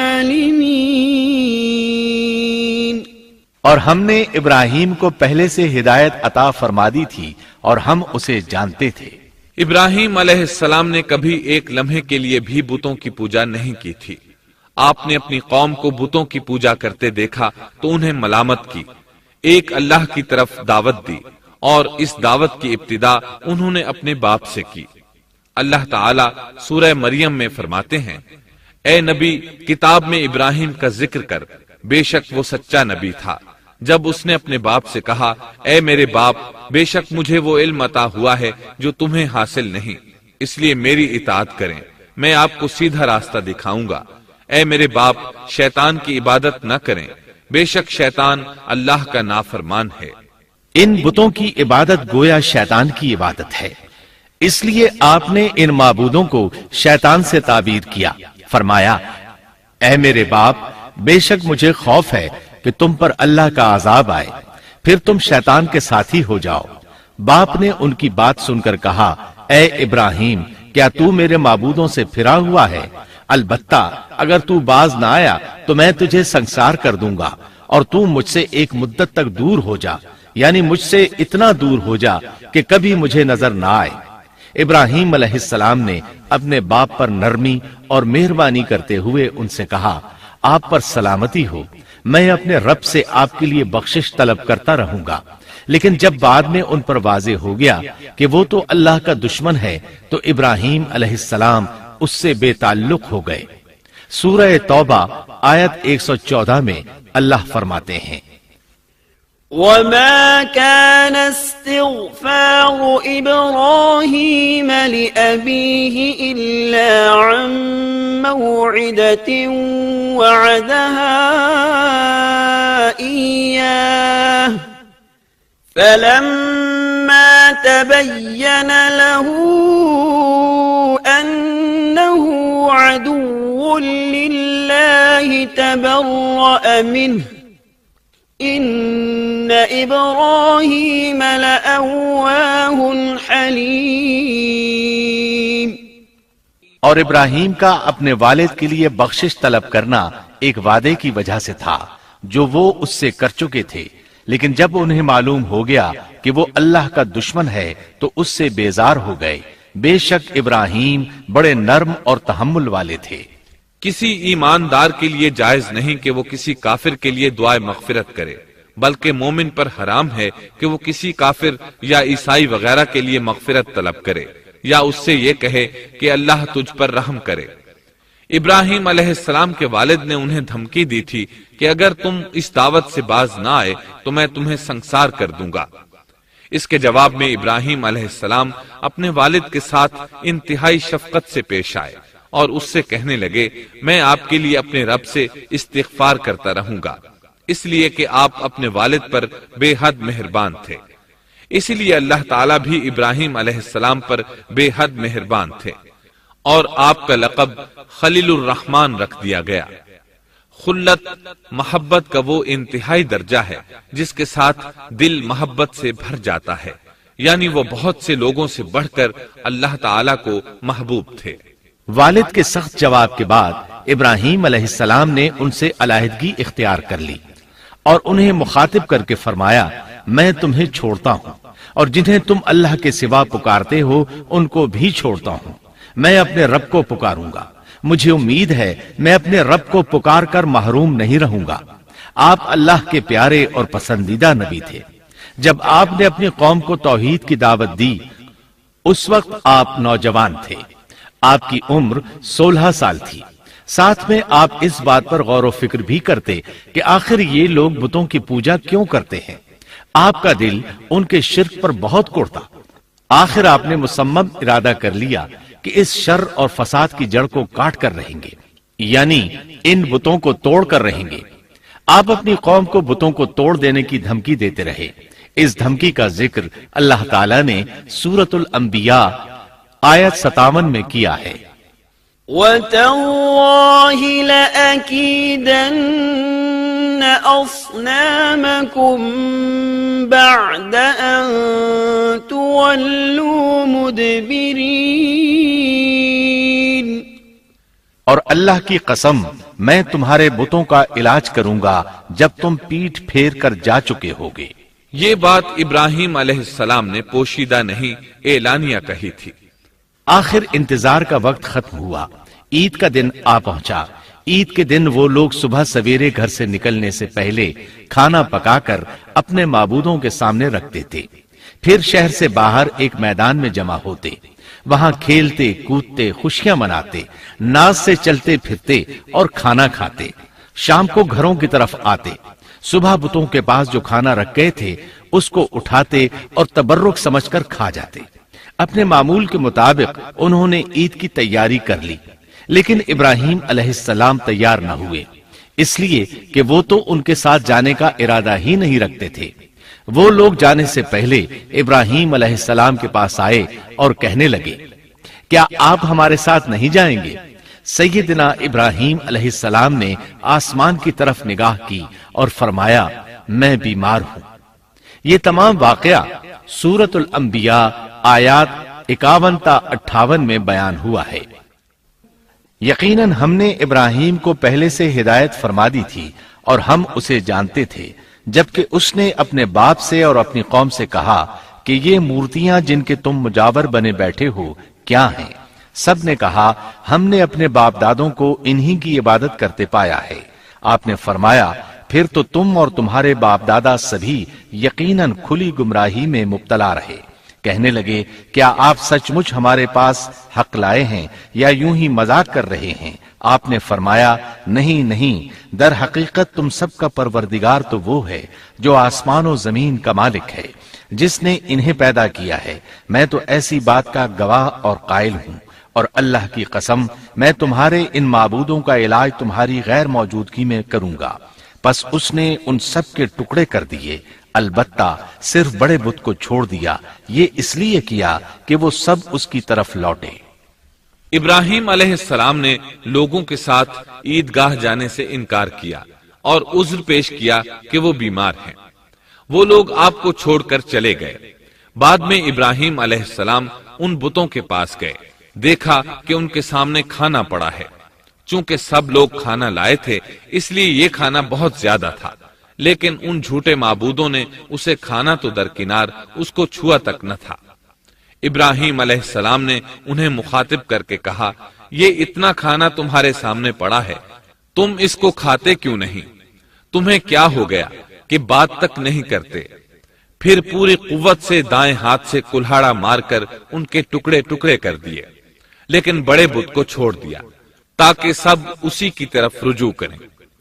عَالِمِينَ۔ اور ہم نے ابراہیم کو پہلے سے ہدایت عطا فرما دی تھی اور ہم اسے جانتے تھے۔ ابراہیم علیہ السلام نے کبھی ایک لمحے کے لیے بھی بتوں کی پوجا نہیں کی تھی۔ آپ نے اپنی قوم کو بتوں کی پوجا کرتے دیکھا تو انہیں ملامت کی، ایک اللہ کی طرف دعوت دی، اور اس دعوت کی ابتدا انہوں نے اپنے باپ سے کی۔ اللہ تعالیٰ سورہ مریم میں فرماتے ہیں، اے نبی کتاب میں ابراہیم کا ذکر کر، بے شک وہ سچا نبی تھا۔ جب اس نے اپنے باپ سے کہا، اے میرے باپ، بے شک مجھے وہ علم عطا ہوا ہے جو تمہیں حاصل نہیں، اس لیے میری اطاعت کریں، میں آپ کو سیدھا راستہ دکھاؤں گا۔ اے میرے باپ، شیطان کی عبادت نہ کریں، بے شک شیطان اللہ کا نافرمان ہے۔ ان بتوں کی عبادت گویا شیطان کی عبادت ہے، اس لیے آپ نے ان معبودوں کو شیطان سے تعبیر کیا۔ فرمایا، اے میرے باپ، بے شک مجھے خوف ہے کہ تم پر اللہ کا عذاب آئے، پھر تم شیطان کے ساتھی ہو جاؤ۔ باپ نے ان کی بات سن کر کہا، اے ابراہیم، کیا تو میرے معبودوں سے پھرا ہوا ہے؟ البتہ اگر تو باز نہ آیا تو میں تجھے سنسار کر دوں گا، اور تو مجھ سے ایک مدت تک دور ہو جا، یعنی مجھ سے اتنا دور ہو جا کہ کبھی مجھے نظر نہ آئے۔ ابراہیم علیہ السلام نے اپنے باپ پر نرمی اور مہربانی کرتے ہوئے ان سے کہا، آپ پر سلامتی ہو، میں اپنے رب سے آپ کے لیے بخشش طلب کرتا رہوں گا۔ لیکن جب بعد میں ان پر واضح ہو گیا کہ وہ تو اللہ کا دشمن ہے تو ابراہیم علیہ السلام اس سے بے تعلق ہو گئے۔ سورہ توبہ آیت ایک سو چودہ میں اللہ فرماتے ہیں، وما كان استغفار إبراهيم لأبيه إلا عن موعدة وعدها إياه فلما تبين له أنه عدو لله تبرأ منه إن إبراهيم لأواه حليم. اور ابراہیم کا اپنے والد کے لیے بخشش طلب کرنا ایک وعدے کی وجہ سے تھا جو وہ اس سے کر چکے تھے، لیکن جب انہیں معلوم ہو گیا کہ وہ اللہ کا دشمن ہے تو اس سے بیزار ہو گئے. بے شک ابراہیم بڑے نرم اور تحمل والے تھے. کسی ایماندار کے لیے جائز نہیں کہ وہ کسی کافر کے لیے دعائے مغفرت کرے، بلکہ مومن پر حرام ہے کہ وہ کسی کافر یا عیسائی وغیرہ کے لیے مغفرت طلب کرے یا اس سے یہ کہے کہ اللہ تجھ پر رحم کرے. ابراہیم علیہ السلام کے والد نے انہیں دھمکی دی تھی کہ اگر تم اس دعوت سے باز نہ آئے تو میں تمہیں سنسار کر دوں گا. اس کے جواب میں ابراہیم علیہ السلام اپنے والد کے ساتھ انتہائی شفقت سے پیش آئے اور اس سے کہنے لگے، میں آپ کے لیے اپنے رب سے استغفار کرتا رہوں گا، اس لیے کہ آپ اپنے والد پر بے حد مہربان تھے. اسی لیے اللہ تعالیٰ بھی ابراہیم علیہ السلام پر بے حد مہربان تھے اور آپ کا لقب خلیل الرحمن رکھ دیا گیا. خلت محبت کا وہ انتہائی درجہ ہے جس کے ساتھ دل محبت سے بھر جاتا ہے، یعنی وہ بہت سے لوگوں سے بڑھ کر اللہ تعالیٰ کو محبوب تھے. والد کے سخت جواب کے بعد ابراہیم علیہ السلام نے ان سے علیحدگی اختیار کر لی اور انہیں مخاطب کر کے فرمایا، میں تمہیں چھوڑتا ہوں اور جنہیں تم اللہ کے سوا پکارتے ہو ان کو بھی چھوڑتا ہوں. میں اپنے رب کو پکاروں گا، مجھے امید ہے میں اپنے رب کو پکار کر محروم نہیں رہوں گا. آپ اللہ کے پیارے اور پسندیدہ نبی تھے. جب آپ نے اپنی قوم کو توحید کی دعوت دی اس وقت آپ نوجوان تھے، آپ کی عمر سولہ سال تھی. ساتھ میں آپ اس بات پر غور و فکر بھی کرتے کہ آخر یہ لوگ بتوں کی پوجا کیوں کرتے ہیں. آپ کا دل ان کے شرک پر بہت کوڑتا. آخر آپ نے مصمم ارادہ کر لیا کہ اس شر اور فساد کی جڑ کو کاٹ کر رہیں گے، یعنی ان بتوں کو توڑ کر رہیں گے. آپ اپنی قوم کو بتوں کو توڑ دینے کی دھمکی دیتے رہے. اس دھمکی کا ذکر اللہ تعالیٰ نے سورۃ الانبیاء آیت ستاون میں کیا ہے. وَتَاللَّهِ لَأَكِيدَنَّ أَصْنَامَكُمْ بَعْدَ أَن تُوَلُّوا مُدْبِرِينَ. اور اللہ کی قسم میں تمہارے بتوں کا علاج کروں گا جب تم پیٹھ پھیر کر جا چکے ہوگے. یہ بات ابراہیم علیہ السلام نے پوشیدہ نہیں اعلانیہ کہی تھی. آخر انتظار کا وقت ختم ہوا. عید کا دن آ پہنچا. عید کے دن وہ لوگ صبح سویرے گھر سے نکلنے سے پہلے کھانا پکا کر اپنے معبودوں کے سامنے رکھتے تھے. پھر شہر سے باہر ایک میدان میں جمع ہوتے، وہاں کھیلتے کودتے خوشیاں مناتے، ناز سے چلتے پھرتے اور کھانا کھاتے. شام کو گھروں کی طرف آتے. صبح بتوں کے پاس جو کھانا رکھ گئے تھے اس کو اٹھاتے اور تبرک سمجھ کر کھا جاتے. اپنے معمول کے مطابق انہوں نے عید کی تیاری کر لی، لیکن ابراہیم علیہ السلام تیار نہ ہوئے، اس لیے کہ وہ تو ان کے ساتھ جانے کا ارادہ ہی نہیں رکھتے تھے. وہ لوگ جانے سے پہلے ابراہیم علیہ السلام کے پاس آئے اور کہنے لگے، کیا آپ ہمارے ساتھ نہیں جائیں گے؟ سیدنا ابراہیم علیہ السلام نے آسمان کی طرف نگاہ کی اور فرمایا، میں بیمار ہوں. یہ تمام واقعہ سورۃ الانبیاء آیات اکاون تا اٹھاون میں بیان ہوا ہے. یقیناً ہم نے ابراہیم کو پہلے سے ہدایت فرما دی تھی اور ہم اسے جانتے تھے، جبکہ اس نے اپنے باپ سے اور اپنی قوم سے کہا کہ یہ مورتیاں جن کے تم مجاور بنے بیٹھے ہو کیا ہیں؟ سب نے کہا، ہم نے اپنے باپ دادوں کو انہی کی عبادت کرتے پایا ہے. آپ نے فرمایا، پھر تو تم اور تمہارے باپ دادا سبھی یقیناً کھلی گمراہی میں مبتلا رہے. کہنے لگے، کیا آپ سچ مچ ہمارے پاس حق لائے ہیں یا یوں ہی مذاق کر رہے ہیں؟ آپ نے فرمایا نہیں نہیں، در حقیقت تم سب کا پروردگار تو وہ ہے جو آسمان و زمین کا مالک ہے، جس نے انہیں پیدا کیا ہے، میں تو ایسی بات کا گواہ اور قائل ہوں، اور اللہ کی قسم میں تمہارے ان معبودوں کا علاج تمہاری غیر موجودگی میں کروں گا۔ پس اس نے ان سب کے ٹکڑے کر دیے، البتہ صرف بڑے بت کو چھوڑ دیا، یہ اس لیے کیا کہ وہ سب اس کی طرف لوٹے۔ ابراہیم علیہ السلام نے لوگوں کے ساتھ عیدگاہ جانے سے انکار کیا اور عذر پیش کیا کہ وہ بیمار ہیں۔ وہ لوگ آپ کو چھوڑ کر چلے گئے۔ بعد میں ابراہیم علیہ السلام ان بتوں کے پاس گئے، دیکھا کہ ان کے سامنے کھانا پڑا ہے۔ چونکہ سب لوگ کھانا لائے تھے اس لیے یہ کھانا بہت زیادہ تھا، لیکن ان جھوٹے معبودوں نے اسے کھانا تو درکنار اس کو چھوا تک نہ تھا۔ ابراہیم علیہ السلام نے انہیں مخاطب کر کے کہا، یہ اتنا کھانا تمہارے سامنے پڑا ہے، تم اس کو کھاتے کیوں نہیں؟ تمہیں کیا ہو گیا کہ بات تک نہیں کرتے؟ پھر پوری قوت سے دائیں ہاتھ سے کلہاڑا مار کر ان کے ٹکڑے ٹکڑے کر دیے، لیکن بڑے بت کو چھوڑ دیا تاکہ سب اسی کی طرف رجوع کریں۔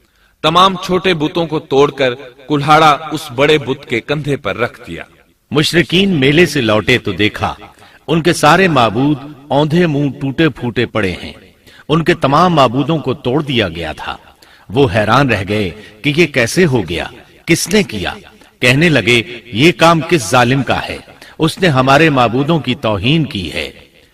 تمام چھوٹے بتوں کو توڑ کر کلہاڑا اس بڑے بت کے کندھے پر رکھ دیا۔ مشرکین میلے سے لوٹے تو دیکھا ان کے سارے معبود اوندھے منہ ٹوٹے پھوٹے پڑے ہیں، ان کے تمام معبودوں کو توڑ دیا گیا تھا۔ وہ حیران رہ گئے کہ یہ کیسے ہو گیا، کس نے کیا؟ کہنے لگے یہ کام کس ظالم کا ہے، اس نے ہمارے معبودوں کی توہین کی ہے۔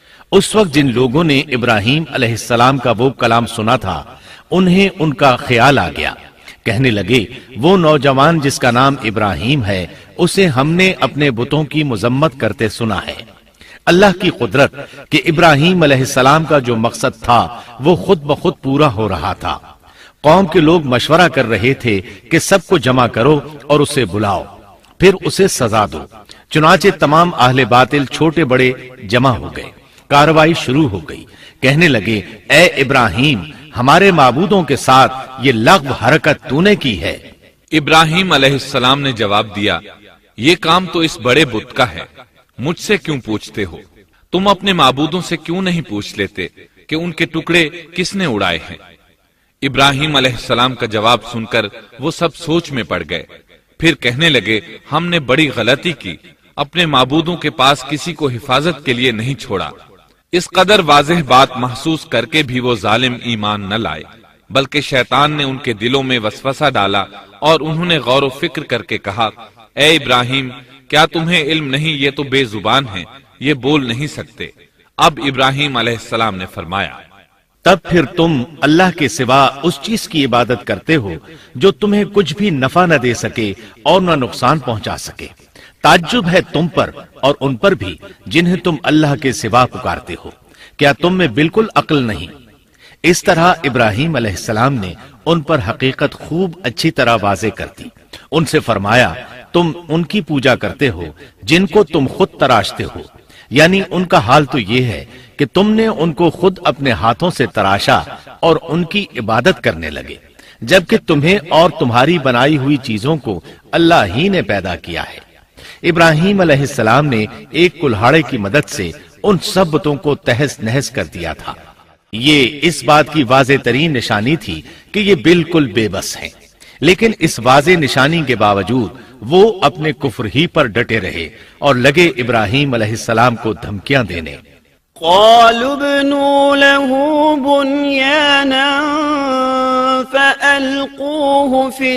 اس وقت جن لوگوں نے ابراہیم علیہ السلام کا وہ کلام سنا تھا انہیں ان کا خیال آ گیا، کہنے لگے وہ نوجوان جس کا نام ابراہیم ہے اسے ہم نے اپنے بتوں کی مذمت کرتے سنا ہے۔ اللہ کی قدرت کہ ابراہیم علیہ السلام کا جو مقصد تھا وہ خود بخود پورا ہو رہا تھا۔ قوم کے لوگ مشورہ کر رہے تھے کہ سب کو جمع کرو اور اسے بلاؤ، پھر اسے سزا دو۔ چنانچہ تمام اہل باطل چھوٹے بڑے جمع ہو گئے، کارروائی شروع ہو گئی۔ کہنے لگے اے ابراہیم، ہمارے معبودوں کے ساتھ یہ لغو حرکت تو نے کی ہے۔ ابراہیم علیہ السلام نے جواب دیا، یہ کام تو اس بڑے بت کا ہے، مجھ سے کیوں پوچھتے ہو؟ تم اپنے معبودوں سے کیوں نہیں پوچھ لیتے کہ ان کے ٹکڑے کس نے اڑائے ہیں؟ ابراہیم علیہ السلام کا جواب سن کر وہ سب سوچ میں پڑ گئے، پھر کہنے لگے ہم نے بڑی غلطی کی، اپنے معبودوں کے پاس کسی کو حفاظت کے لیے نہیں چھوڑا۔ اس قدر واضح بات محسوس کر کے بھی وہ ظالم ایمان نہ لائے، بلکہ شیطان نے ان کے دلوں میں وسوسہ ڈالا اور انہوں نے غور و فکر کر کے کہا، اے ابراہیم، کیا تمہیں علم نہیں یہ تو بے زبان ہیں، یہ بول نہیں سکتے۔ اب ابراہیم علیہ السلام نے فرمایا، تب پھر تم اللہ کے سوا اس چیز کی عبادت کرتے ہو جو تمہیں کچھ بھی نفع نہ دے سکے اور نہ نقصان پہنچا سکے۔ تعجب ہے تم پر اور ان پر بھی جنہیں تم اللہ کے سوا پکارتے ہو، کیا تم میں بالکل عقل نہیں؟ اس طرح ابراہیم علیہ السلام نے ان پر حقیقت خوب اچھی طرح واضح کر دی۔ ان سے فرمایا تم ان کی پوجا کرتے ہو جن کو تم خود تراشتے ہو، یعنی ان کا حال تو یہ ہے کہ تم نے ان کو خود اپنے ہاتھوں سے تراشا اور ان کی عبادت کرنے لگے، جبکہ تمہیں اور تمہاری بنائی ہوئی چیزوں کو اللہ ہی نے پیدا کیا ہے۔ ابراہیم علیہ السلام نے ایک کلہاڑے کی مدد سے ان سب بتوں کو تہس نہس کر دیا تھا۔ یہ اس بات کی واضح ترین نشانی تھی کہ یہ بالکل بے بس ہیں، لیکن اس واضح نشانی کے باوجود وہ اپنے کفر ہی پر ڈٹے رہے اور لگے ابراہیم علیہ السلام کو دھمکیاں دینے۔ قالوا ابنوا له بنيانا فألقوه في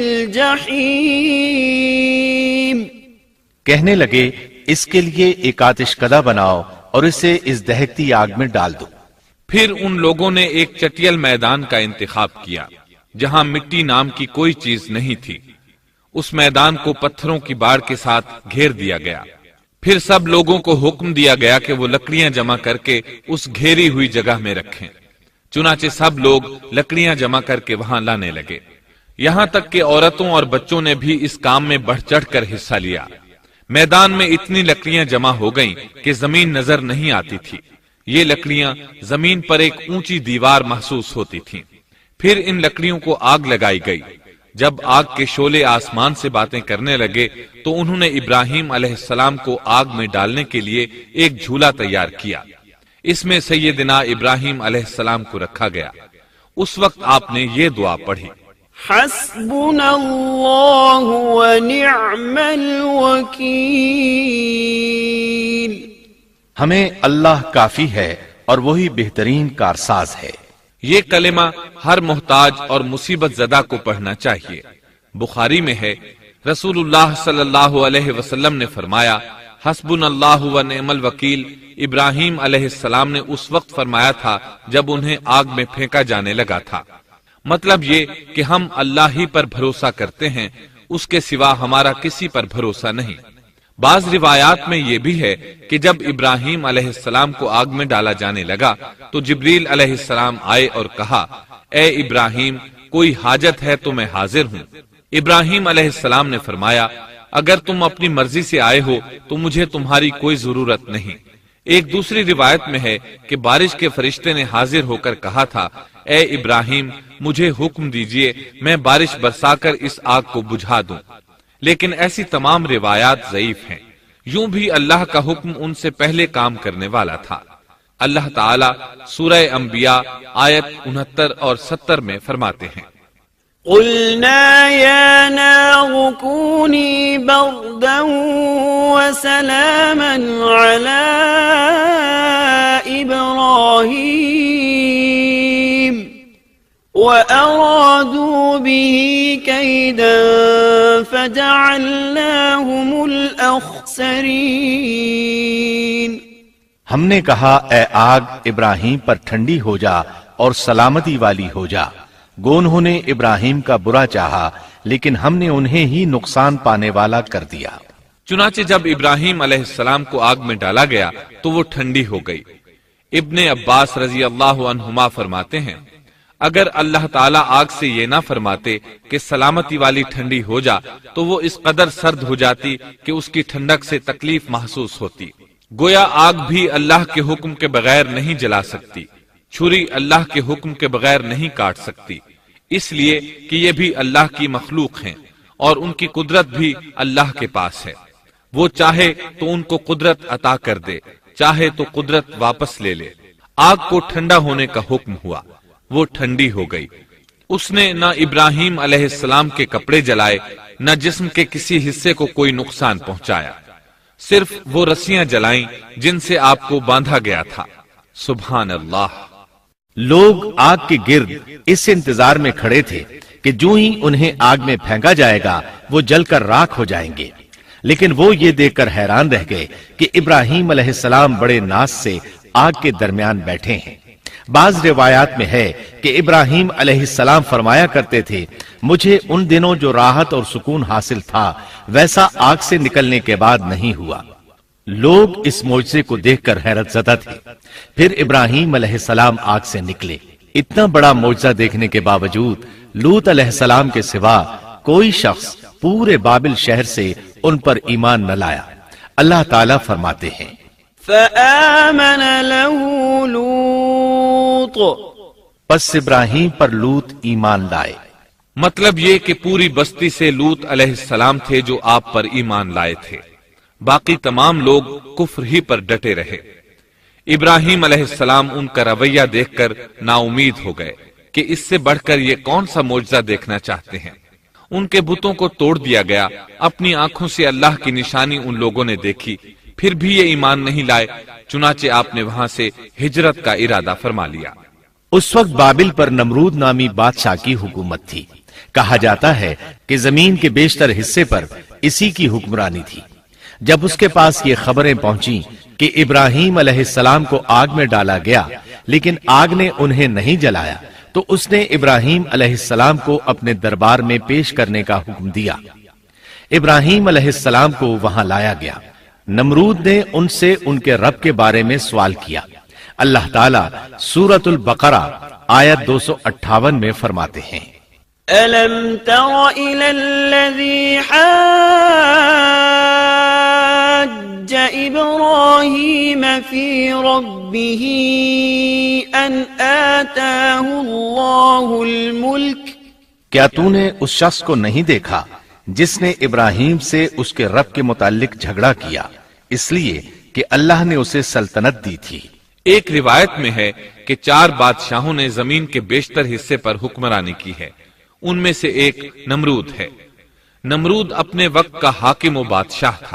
الجحيم، کہنے لگے اس کے لیے ایک آتش کدہ بناؤ اور اسے اس دہکتی آگ میں ڈال دو۔ پھر ان لوگوں نے ایک چٹیل میدان کا انتخاب کیا جہاں مٹی نام کی کوئی چیز نہیں تھی۔ اس میدان کو پتھروں کی باڑ کے ساتھ گھیر دیا گیا۔ پھر سب لوگوں کو حکم دیا گیا کہ وہ لکڑیاں جمع کر کے اس گھیری ہوئی جگہ میں رکھیں۔ چنانچہ سب لوگ لکڑیاں جمع کر کے وہاں لانے لگے، یہاں تک کہ عورتوں اور بچوں نے بھی اس کام میں بڑھ چڑھ کر حصہ لیا۔ میدان میں اتنی لکڑیاں جمع ہو گئیں کہ زمین نظر نہیں آتی تھی۔ یہ لکڑیاں زمین پر ایک اونچی دیوار محسوس ہوتی تھیں۔ پھر ان لکڑیوں کو آگ لگائی گئی۔ جب آگ کے شعلے آسمان سے باتیں کرنے لگے تو انہوں نے ابراہیم علیہ السلام کو آگ میں ڈالنے کے لیے ایک جھولا تیار کیا۔ اس میں سیدنا ابراہیم علیہ السلام کو رکھا گیا۔ اس وقت آپ نے یہ دعا پڑھی، حسبنا اللہ ونعم الوکیل، ہمیں اللہ کافی ہے اور وہی بہترین کارساز ہے۔ یہ کلمہ ہر محتاج اور مصیبت زدہ کو پڑھنا چاہیے۔ بخاری میں ہے، رسول اللہ صلی اللہ علیہ وسلم نے فرمایا، حسبنا اللہ و نعم الوکیل ابراہیم علیہ السلام نے اس وقت فرمایا تھا جب انہیں آگ میں پھینکا جانے لگا تھا۔ مطلب یہ کہ ہم اللہ ہی پر بھروسہ کرتے ہیں، اس کے سوا ہمارا کسی پر بھروسہ نہیں۔ بعض روایات میں یہ بھی ہے کہ جب ابراہیم علیہ السلام کو آگ میں ڈالا جانے لگا تو جبریل علیہ السلام آئے اور کہا، اے ابراہیم، کوئی حاجت ہے تو میں حاضر ہوں۔ ابراہیم علیہ السلام نے فرمایا، اگر تم اپنی مرضی سے آئے ہو تو مجھے تمہاری کوئی ضرورت نہیں۔ ایک دوسری روایت میں ہے کہ بارش کے فرشتے نے حاضر ہو کر کہا تھا، اے ابراہیم، مجھے حکم دیجئے میں بارش برسا کر اس آگ کو بجھا دوں۔ لیکن ایسی تمام روایات ضعیف ہیں۔ یوں بھی اللہ کا حکم ان سے پہلے کام کرنے والا تھا۔ اللہ تعالیٰ سورہ انبیاء آیت انہتر اور ستر میں فرماتے ہیں، قلنا يا نار كوني بردا وسلاما على إبراهيم وأرادوا به كيدا فجعلناهم الأخسرين۔ ہم نے کہا، اے آگ ابراہیم پر ٹھنڈی ہو جا اور سلامتی والی ہو جا، گو انہوں نے ابراہیم کا برا چاہا لیکن ہم نے انہیں ہی نقصان پانے والا کر دیا۔ چنانچہ جب ابراہیم علیہ السلام کو آگ میں ڈالا گیا تو وہ ٹھنڈی ہو گئی۔ ابن عباس رضی اللہ عنہما فرماتے ہیں، اگر اللہ تعالیٰ آگ سے یہ نہ فرماتے کہ سلامتی والی ٹھنڈی ہو جا تو وہ اس قدر سرد ہو جاتی کہ اس کی ٹھنڈک سے تکلیف محسوس ہوتی۔ گویا آگ بھی اللہ کے حکم کے بغیر نہیں جلا سکتی، چھری اللہ کے حکم کے بغیر نہیں کاٹ سکتی، اس لیے کہ یہ بھی اللہ کی مخلوق ہیں اور ان کی قدرت بھی اللہ کے پاس ہے۔ وہ چاہے تو ان کو قدرت عطا کر دے، چاہے تو قدرت واپس لے لے۔ آگ کو ٹھنڈا ہونے کا حکم ہوا، وہ ٹھنڈی ہو گئی۔ اس نے نہ ابراہیم علیہ السلام کے کپڑے جلائے، نہ جسم کے کسی حصے کو کوئی نقصان پہنچایا، صرف وہ رسیاں جلائیں جن سے آپ کو باندھا گیا تھا۔ سبحان اللہ۔ لوگ آگ کے گرد اس انتظار میں کھڑے تھے کہ جو ہی انہیں آگ میں پھینکا جائے گا وہ جل کر راکھ ہو جائیں گے، لیکن وہ یہ دیکھ کر حیران رہ گئے کہ ابراہیم علیہ السلام بڑے ناز سے آگ کے درمیان بیٹھے ہیں۔ بعض روایات میں ہے کہ ابراہیم علیہ السلام فرمایا کرتے تھے، مجھے ان دنوں جو راحت اور سکون حاصل تھا ویسا آگ سے نکلنے کے بعد نہیں ہوا۔ لوگ اس معجزے کو دیکھ کر حیرت زدہ تھے۔ پھر ابراہیم علیہ السلام آگ سے نکلے۔ اتنا بڑا معجزہ دیکھنے کے باوجود لوط علیہ السلام کے سوا کوئی شخص پورے بابل شہر سے ان پر ایمان نہ لایا۔ اللہ تعالیٰ فرماتے ہیں، فآمن له لوط، پس ابراہیم پر لوط ایمان لائے۔ مطلب یہ کہ پوری بستی سے لوط علیہ السلام تھے جو آپ پر ایمان لائے تھے، باقی تمام لوگ کفر ہی پر ڈٹے رہے۔ ابراہیم علیہ السلام ان کا رویہ دیکھ کر نا امید ہو گئے کہ اس سے بڑھ کر یہ کون سا معجزہ دیکھنا چاہتے ہیں۔ ان کے بتوں کو توڑ دیا گیا، اپنی آنکھوں سے اللہ کی نشانی ان لوگوں نے دیکھی، پھر بھی یہ ایمان نہیں لائے، چنانچہ آپ نے وہاں سے ہجرت کا ارادہ فرما لیا۔ اس وقت بابل پر نمرود نامی بادشاہ کی حکومت تھی۔ کہا جاتا ہے کہ زمین کے بیشتر حصے پر اسی کی حکمرانی تھی۔ جب اس کے پاس یہ خبریں پہنچیں کہ ابراہیم علیہ السلام کو آگ میں ڈالا گیا لیکن آگ نے انہیں نہیں جلایا، تو اس نے ابراہیم علیہ السلام کو اپنے دربار میں پیش کرنے کا حکم دیا۔ ابراہیم علیہ السلام کو وہاں لایا گیا۔ نمرود نے ان سے ان کے رب کے بارے میں سوال کیا۔ اللہ تعالیٰ سورۃ البقرہ آیت دو سو اٹھاون میں فرماتے ہیں، أَلَمْ تَرَ إِلَى الَّذِي حَاجَّ إِبْرَاهِيمَ فِي رَبِّهِ أَنْ آتَاهُ اللَّهُ الْمُلْكَ، کیا تو نے اس شخص کو نہیں دیکھا جس نے ابراہیم سے اس کے رب کے متعلق جھگڑا کیا اس لیے کہ اللہ نے اسے سلطنت دی تھی؟ ایک روایت میں ہے کہ چار بادشاہوں نے زمین کے بیشتر حصے پر حکمرانی کی ہے، ان میں سے ایک نمرود ہے۔ نمرود اپنے وقت کا حاکم و بادشاہ تھا۔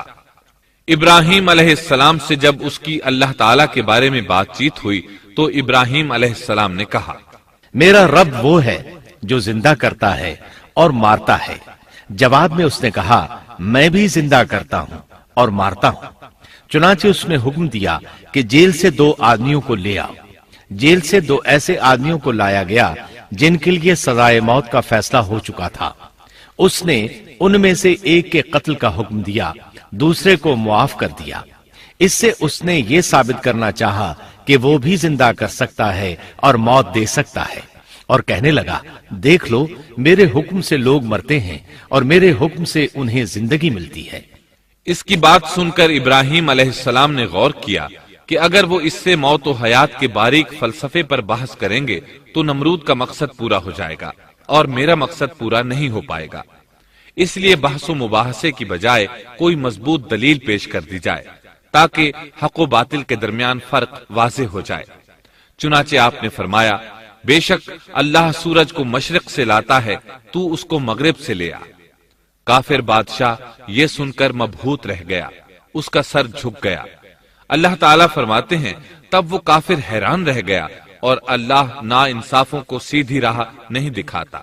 ابراہیم علیہ السلام سے جب اس کی اللہ تعالیٰ کے بارے میں بات چیت ہوئی تو ابراہیم علیہ السلام نے کہا، میرا رب وہ ہے جو زندہ کرتا ہے اور مارتا ہے۔ جواب میں اس نے کہا، میں بھی زندہ کرتا ہوں اور مارتا ہوں۔ چنانچہ اس نے حکم دیا کہ جیل سے دو آدمیوں کو لے آؤ۔ جیل سے دو ایسے آدمیوں کو لایا گیا جن کے لیے سزائے موت کا فیصلہ ہو چکا تھا۔ اس نے ان میں سے ایک کے قتل کا حکم دیا، دوسرے کو معاف کر دیا۔ اس سے اس نے یہ ثابت کرنا چاہا کہ وہ بھی زندہ کر سکتا ہے اور موت دے سکتا ہے، اور کہنے لگا، دیکھ لو میرے حکم سے لوگ مرتے ہیں اور میرے حکم سے انہیں زندگی ملتی ہے۔ اس کی بات سن کر ابراہیم علیہ السلام نے غور کیا کہ اگر وہ اس سے موت و حیات کے باریک فلسفے پر بحث کریں گے تو نمرود کا مقصد پورا ہو جائے گا اور میرا مقصد پورا نہیں ہو پائے گا۔ اس لیے بحث و مباحثے کی بجائے کوئی مضبوط دلیل پیش کر دی جائے تاکہ حق و باطل کے درمیان فرق واضح ہو جائے۔ چنانچہ آپ نے فرمایا، بے شک اللہ سورج کو مشرق سے لاتا ہے، تو اس کو مغرب سے لے آ۔ کافر بادشاہ یہ سن کر مبہوت رہ گیا، اس کا سر جھک گیا۔ اللہ تعالیٰ فرماتے ہیں، تب وہ کافر حیران رہ گیا اور اللہ نا انصافوں کو سیدھی راہ نہیں دکھاتا۔